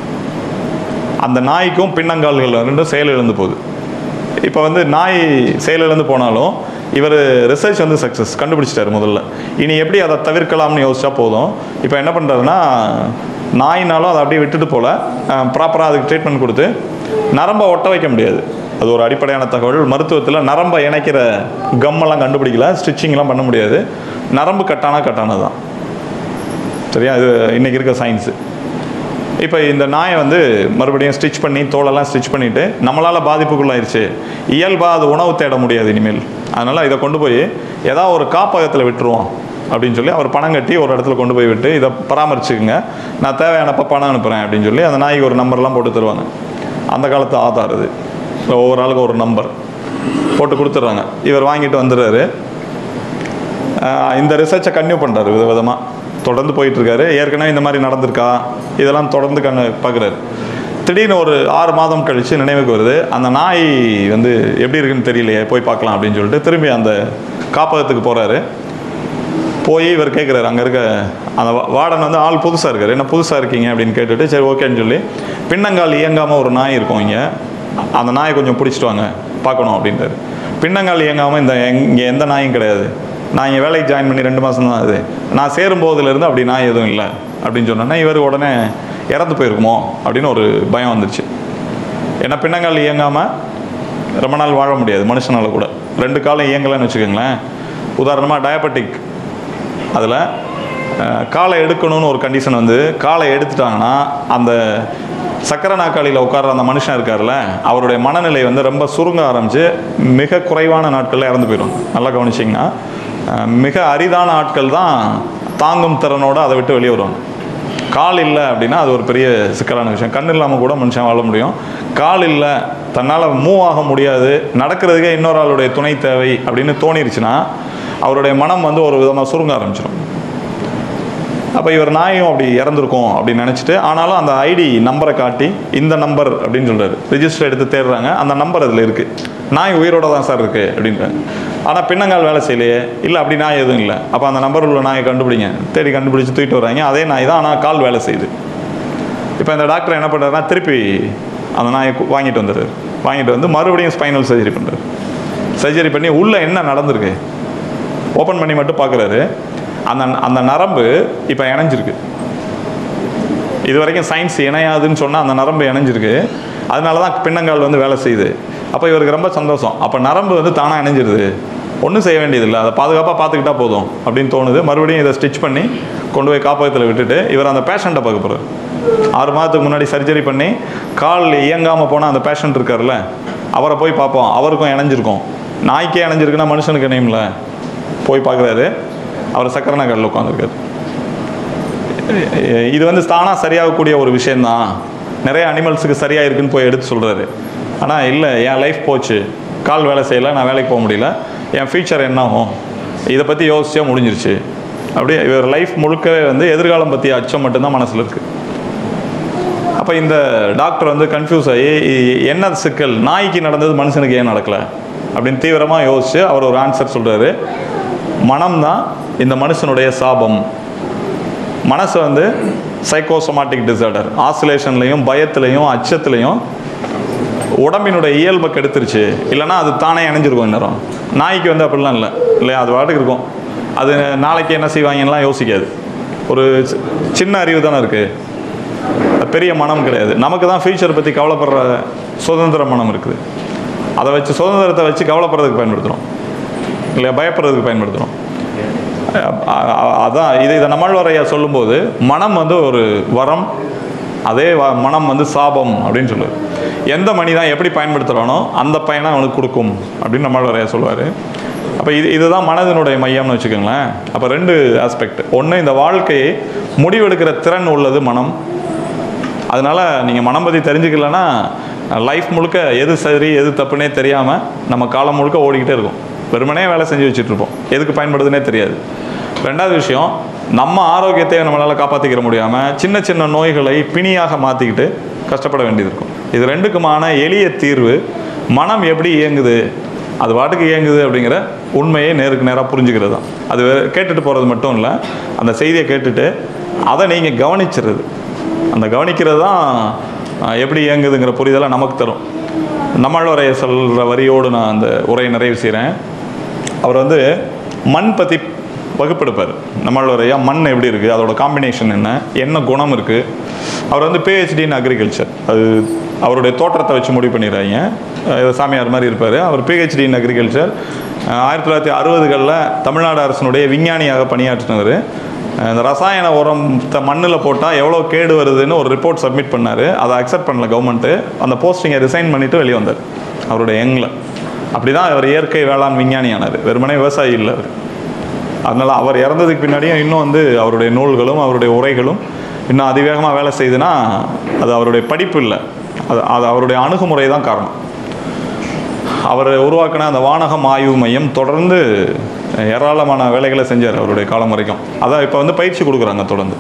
அந்த நாய்க்கும் பின்னங்கால்கள் ரெண்டும் செயலிழந்து போகுது. இப்போ வந்து நாய் செயலிழந்து போனாலும் இவர் ரிசர்ச் வந்து சக்ஸஸ் கண்டுபிடிச்சிட்டாரு முதல்ல. இனி எப்படி அதை தவிர்க்கலாம்னு யோசிச்சா போதும். இப்போ என்ன பண்ணுறாருன்னா, நாயினாலும் அதை அப்படியே விட்டுட்டு போல ப்ராப்பராக அதுக்கு ட்ரீட்மெண்ட் கொடுத்து நரம்பை ஒட்ட வைக்க முடியாது. அது ஒரு அடிப்படையான தகவல். மருத்துவத்தில் நரம்பை இணைக்கிற கம்மெல்லாம் கண்டுபிடிக்கல, ஸ்டிச்சிங்லாம் பண்ண முடியாது. நரம்பு கட்டானா கட்டானது தான். சரியா? இது இன்றைக்கி இருக்க சயின்ஸு. இப்போ இந்த நாயை வந்து மறுபடியும் ஸ்டிச் பண்ணி தோலெல்லாம் ஸ்டிச் பண்ணிவிட்டு நம்மளால் பாதிப்புக்குள்ளாயிருச்சு, இயல்பாக அது உணவு தேட முடியாது இனிமேல். அதனால் இதை கொண்டு போய் ஏதாவது ஒரு காப்பகத்தில் விட்டுருவோம் அப்படின்னு சொல்லி அவர் பணம் கட்டி ஒரு இடத்துல கொண்டு போய் விட்டு இதை பராமரிச்சுக்குங்க, நான் தேவையானப்போ பணம் அனுப்புகிறேன் அப்படின்னு சொல்லி அந்த நாய்க்கு ஒரு நம்பர்லாம் போட்டு தருவாங்க. அந்த காலத்து ஆதார் இது. ஒவ்வொரு ஆளுக்கு ஒரு நம்பர் போட்டு கொடுத்துட்றாங்க. இவர் வாங்கிட்டு வந்துடுறாரு. இந்த ரிசர்ச்சை கன்டினியூ பண்ணுறாரு வித விதமாக தொடர்ந்து போயிட்டுருக்காரு. ஏற்கனவே இந்த மாதிரி நடந்திருக்கா இதெல்லாம் தொடர்ந்து கண்ணு பார்க்குறாரு. திடீர்னு ஒரு ஆறு மாதம் கழித்து நினைவுக்கு வருது, அந்த நாய் வந்து எப்படி இருக்குன்னு தெரியலையே, போய் பார்க்கலாம் அப்படின்னு சொல்லிட்டு திரும்பி அந்த காப்பகத்துக்கு போகிறாரு. போய் இவர் கேட்குறாரு, அங்கே இருக்க அந்த வார்டன் வந்து ஆள் புதுசாக இருக்கார், என்ன புதுசாக இருக்கீங்க அப்படின்னு கேட்டுட்டு சரி ஓகேன்னு சொல்லி பின்னங்கால் இயங்காமல் ஒரு நாய் இருக்கும் இங்கே, அந்த நாயை கொஞ்சம் பிடிச்சிட்டு வாங்க பார்க்கணும் அப்படின்றாரு. பின்னங்கால் இயங்காமல் இந்த இங்கே எந்த நாயும் கிடையாது, நான் இங்கே வேலைக்கு ஜாயின் பண்ணி ரெண்டு மாதம் தான் ஆகுது, நான் சேரும்போதுலேருந்து அப்படி நாய் எதுவும் இல்லை அப்படின்னு சொன்னோன்னா இவர் உடனே இறந்து போயிருக்குமோ அப்படின்னு ஒரு பயம் வந்துருச்சு. ஏன்னா பின்னங்கால் இயங்காமல் ரொம்ப நாள் வாழ முடியாது மனுஷனால் கூட. ரெண்டு காலம் இயங்கலைன்னு வச்சுக்கோங்களேன். உதாரணமாக டயபெட்டிக், அதில் காலை எடுக்கணும்னு ஒரு கண்டிஷன் வந்து காலை எடுத்துட்டாங்கன்னா அந்த சக்கரை நாற்காலியில் உட்கார்ற அந்த மனுஷன் இருக்கார்ல, அவருடைய மனநிலை வந்து ரொம்ப சுருங்க ஆரம்பித்து மிக குறைவான நாட்களில் இறந்து போயிடும். நல்லா கவனிச்சிங்கன்னா மிக அரிதான ஆட்கள் தான் தாங்கும் திறனோடு அதை விட்டு வெளியே வருவாங்க. கால் இல்லை அப்படின்னா அது ஒரு பெரிய சிக்கலான விஷயம். கண் இல்லாமல் கூட மனுஷன் வாழ முடியும். கால் இல்லை, தன்னால் மூவ் ஆக முடியாது, நடக்கிறதுக்கே இன்னொரு ஆளுடைய துணை தேவை அப்படின்னு தோணிருச்சுன்னா அவருடைய மனம் வந்து ஒரு விதமாக சுருங்க ஆரம்பிச்சிடும். அப்போ இவர் நாயும் அப்படி இறந்துருக்கும் அப்படின்னு நினச்சிட்டு, ஆனாலும் அந்த ஐடி நம்பரை காட்டி இந்த நம்பர் அப்படின்னு சொல்கிறாரு. ரிஜிஸ்டர் எடுத்து தேடுறாங்க, அந்த நம்பர் அதில் இருக்குது. நாய் உயிரோட தான் சார் இருக்குது அப்படின்றாங்க. ஆனால் பின்னங்கால் வேலை செய்யலையே. இல்லை அப்படி நாய் எதுவும் இல்லை. அப்போ அந்த நம்பர் உள்ள நாயை கண்டுபிடிங்க. தேடி கண்டுபிடிச்சி தூக்கிட்டு வர்றாங்க. அதே நாய் தான், ஆனால் கால் வேலை செய்யுது. இப்போ இந்த டாக்டர் என்ன பண்ணுறாருன்னா திருப்பி அந்த நாயை வாங்கிட்டு வந்துடுறாரு. வாங்கிட்டு வந்து மறுபடியும் ஸ்பைனல் சர்ஜரி பண்ணுறாரு. சர்ஜரி பண்ணி உள்ளே என்ன நடந்திருக்கு ஓப்பன் பண்ணி மட்டும் பார்க்குறாரு. அந்த அந்த நரம்பு இப்போ இணைஞ்சிருக்கு. இது வரைக்கும் சயின்ஸ் இணையாதுன்னு சொன்னால் அந்த நரம்பு இணைஞ்சிருக்கு. அதனால தான் பின்னங்கால் வந்து வேலை செய்யுது. அப்போ இவருக்கு ரொம்ப சந்தோஷம். அப்போ நரம்பு வந்து தானாக இணைஞ்சிருது, ஒன்றும் செய்ய வேண்டியதில்லை, அதை பாதுகாப்பாக பார்த்துக்கிட்டா போதும் அப்படின்னு தோணுது. மறுபடியும் இதை ஸ்டிச் பண்ணி கொண்டு போய் காப்பகத்தில் விட்டுட்டு இவர் அந்த பேஷண்ட்டை பார்க்க போகிறார். ஆறு மாதத்துக்கு முன்னாடி சர்ஜரி பண்ணி கால் இயங்காமல் போனால் அந்த பேஷண்ட் இருக்கார்ல, அவரை போய் பார்ப்போம். அவருக்கும் இணைஞ்சிருக்கும். நாய்க்கே இணைஞ்சிருக்குன்னா மனுஷனுக்கு இணையும்ல. போய் பார்க்குறாரு. அவர் சக்கரை நாற்காலியில் உட்காந்துருக்காரு. இது வந்து தானாக சரியாகக்கூடிய ஒரு விஷயந்தான், நிறைய அனிமல்ஸுக்கு சரியாக இருக்குன்னு போய் எடுத்து சொல்கிறாரு. ஆனால் இல்லை, என் லைஃப் போச்சு, கால் வேலை செய்யலை, நான் வேலைக்கு போக முடியல, என் ஃபியூச்சர் என்ன ஆகும் இதை பற்றி யோசிச்சா முடிஞ்சிருச்சு. அப்படியே இவர் லைஃப் முழுக்கவே வந்து எதிர்காலம் பற்றிய அச்சம் மட்டும்தான் மனசில் இருக்குது. அப்போ இந்த டாக்டர் வந்து கன்ஃபியூஸ் ஆகி என்ன சிக்கல், நாய்க்கு நடந்தது மனுஷனுக்கு ஏன் நடக்கலை அப்படின்னு தீவிரமாக யோசிச்சு அவர் ஒரு ஆன்சர் சொல்கிறாரு. மனம்தான் இந்த மனுஷனுடைய சாபம். மனசு வந்து சைக்கோசோமாட்டிக் டிசார்டர், ஆசிலேஷன்லையும் பயத்துலையும் அச்சத்துலையும் உடம்பினுடைய இயல்பை கெடுத்துருச்சு. இல்லைனா அது தானே இணைஞ்சிருக்கும் இந்நேரம். நாய்க்கு வந்து அப்படிலாம் இல்லை இல்லையா, அது பாட்டுக்கு இருக்கும். அது நாளைக்கு என்ன செய்வாங்கலாம் யோசிக்காது. ஒரு சின்ன அறிவு தானே இருக்குது, பெரிய மனம் கிடையாது. நமக்கு தான் ஃபியூச்சர் பற்றி கவலைப்படுற சுதந்திர மனம் இருக்குது. அதை வச்சு சுதந்திரத்தை வச்சு கவலைப்படுறதுக்கு பயன்படுத்துகிறோம் இல்லையா, பயப்படுறதுக்கு பயன்படுத்துகிறோம். அதான் இது இதை நம்மாழ்வாரையா சொல்லும்போது மனம் வந்து ஒரு வரம், அதே மனம் வந்து சாபம் அப்படின்னு சொல்லுவார். எந்த மனிதன் எப்படி பயன்படுத்துகிறானோ அந்த பயனை அவனுக்கு கொடுக்கும் அப்படின்னு நம்மாழ்வாரையா சொல்லுவார். அப்போ இது இதுதான் மனதினுடைய மையம்னு வச்சுக்கோங்களேன். அப்போ ரெண்டு ஆஸ்பெக்ட். ஒன்று, இந்த வாழ்க்கையை முடிவெடுக்கிற திறன் உள்ளது மனம். அதனால் நீங்கள் மனம் பற்றி தெரிஞ்சுக்கலன்னா லைஃப் முழுக்க எது சரி எது தப்புன்னே தெரியாமல் நம்ம காலம் முழுக்க ஓடிக்கிட்டே இருக்கும். வெறுமனே வேலை செஞ்சு வச்சுட்ருப்போம், எதுக்கு பயன்படுதுன்னே தெரியாது. ரெண்டாவது விஷயம், நம்ம ஆரோக்கியத்தை நம்மளால் காப்பாற்றிக்கிற முடியாமல் சின்ன சின்ன நோய்களை பிணியாக மாற்றிக்கிட்டு கஷ்டப்பட வேண்டியது இருக்கும். இது ரெண்டுக்குமான எளிய தீர்வு மனம் எப்படி இயங்குது, அது வாட்டுக்கு இயங்குது அப்படிங்கிற உண்மையை நேருக்கு நேராக புரிஞ்சுக்கிறது தான். அது கேட்டுட்டு போகிறது மட்டும் இல்லை, அந்த செய்தியை கேட்டுட்டு அதை நீங்கள் கவனிச்சிடுறது. அந்த கவனிக்கிறது தான் எப்படி இயங்குதுங்கிற புரிதலை நமக்கு தரும். நம்மாழ்வாரைய சொல்கிற வரியோடு நான் அந்த உரையை நிறைவு செய்கிறேன். அவர் வந்து மண் பற்றி வகுப்பெடுப்பார். நம்மாழ்வாரையா மண் எப்படி இருக்குது, அதோட காம்பினேஷன் என்ன, என்ன குணம் இருக்குது. அவர் வந்து பிஹெச்டி இன் அக்ரிகல்ச்சர், அது அவருடைய தோற்றத்தை வச்சு முடிவு பண்ணிடுறாங்க. சாமியார் மாதிரி இருப்பார். அவர் பிஹெச்டி இன் அக்ரிகல்ச்சர். ஆயிரத்தி தொள்ளாயிரத்தி அறுபதுகளில் தமிழ்நாடு அரசினுடைய விஞ்ஞானியாக பணியாற்றினவர். இந்த ரசாயன உரம் மண்ணில் போட்டால் எவ்வளோ கேடு வருதுன்னு ஒரு ரிப்போர்ட் சப்மிட் பண்ணார். அதை அக்செப்ட் பண்ணல கவர்மெண்ட்டு. அந்த போஸ்டிங்கை ரிசைன் பண்ணிவிட்டு வெளியே வந்தார் அவருடைய யங்கில். அப்படி தான் அவர் இயற்கை வேளாண் விஞ்ஞானி ஆனார். வெறுமனே விவசாயி இல்லை அவர். அதனால் அவர் இறந்ததுக்கு பின்னாடியும் இன்னும் வந்து அவருடைய நூல்களும் அவருடைய உரைகளும் இன்னும் அதிவேகமாக வேலை செய்யுதுன்னா அது அவருடைய படிப்பு இல்லை, அது அது அவருடைய அணுகுமுறை தான் காரணம். அவர் உருவாக்கின அந்த வானகம் ஆய்வு மையம் தொடர்ந்து ஏராளமான வேலைகளை செஞ்சார் அவருடைய காலம் வரைக்கும். அதான் இப்போ வந்து பயிற்சி கொடுக்குறாங்க தொடர்ந்து.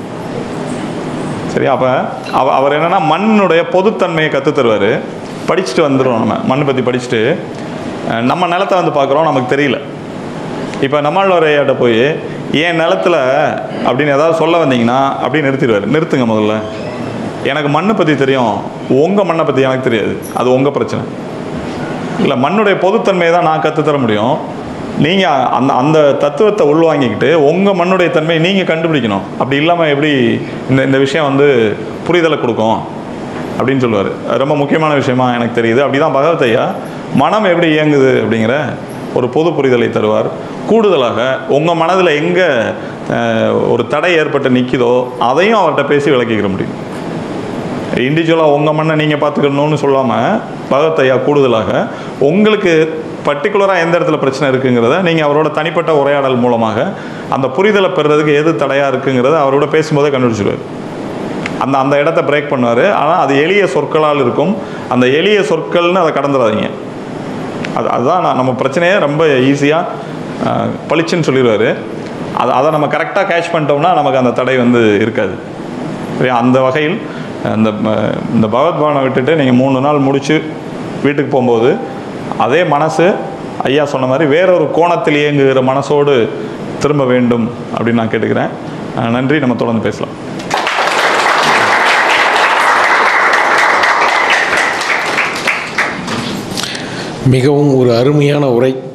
சரி, அப்போ அவ அவர் என்னென்னா மண்ணுடைய பொதுத்தன்மையை கற்றுத் தருவார். படிச்சுட்டு வந்துடும். நம்ம மண் பற்றி படிச்சுட்டு நம்ம நிலத்தை வந்து பார்க்குறோம், நமக்கு தெரியல. இப்போ நம்மாழ்வாரையாட்ட போய் ஏன் நிலத்தில் அப்படின்னு ஏதாவது சொல்ல வந்தீங்கன்னா அப்படி நிறுத்திடுவார். நிறுத்துங்க முதல்ல, எனக்கு மண்ணை பற்றி தெரியும், உங்கள் மண்ணை பற்றி எனக்கு தெரியாது, அது உங்கள் பிரச்சனை. இல்லை, மண்ணுடைய பொதுத்தன்மையை தான் நான் கற்றுத்தர முடியும். நீங்கள் அந்த அந்த தத்துவத்தை உள்வாங்கிக்கிட்டு உங்கள் மண்ணுடைய தன்மையை நீங்கள் கண்டுபிடிக்கணும். அப்படி இல்லாமல் எப்படி இந்த இந்த விஷயம் வந்து புரிதலை கொடுக்கும் அப்படின்னு சொல்லுவார். ரொம்ப முக்கியமான விஷயமா எனக்கு தெரியுது. அப்படி தான் பகவத்தையா மனம் எப்படி இயங்குது அப்படிங்கிற ஒரு பொது புரிதலை தருவார். கூடுதலாக உங்கள் மனதில் எங்கே ஒரு தடை ஏற்பட்டு நிற்கிதோ அதையும் அவர்கிட்ட பேசி விளக்கிக்கிற முடியும். இண்டிவிஜுவலாக உங்கள் மண்ணை நீங்கள் பார்த்துக்கணும்னு சொல்லாமல் பகவத்தையா கூடுதலாக உங்களுக்கு பர்டிகுலராக எந்த இடத்துல பிரச்சனை இருக்குங்கிறத நீங்கள் அவரோட தனிப்பட்ட உரையாடல் மூலமாக அந்த புரிதலை பெறுறதுக்கு எது தடையாக இருக்குங்கிறத அவரோட பேசும்போதே கண்டுபிடிச்சிடுவார். அந்த அந்த இடத்த பிரேக் பண்ணுவார். ஆனால் அது எளிய சொற்களால் இருக்கும். அந்த எளிய சொற்கள்னு அதை கடந்துடாதீங்க. அது அதுதான் நான் நம்ம பிரச்சனையே ரொம்ப ஈஸியாக பளிச்சுன்னு சொல்லிடுவார். அது அதை நம்ம கரெக்டாக கேட்ச் பண்ணிட்டோம்னா நமக்கு அந்த தடை வந்து இருக்காது. சரியா? அந்த வகையில் அந்த இந்த பகவத்பாவனை விட்டுட்டு நீங்கள் மூணு நாள் முடித்து வீட்டுக்கு போகும்போது அதே மனசு ஐயா சொன்ன மாதிரி வேறொரு கோணத்தில் இயங்குகிற மனசோடு திரும்ப வேண்டும் அப்படின்னு நான் கேட்டுக்கிறேன். நன்றி. நம்ம தொடர்ந்து பேசலாம். மிகவும் ஒரு அருமையான உரை.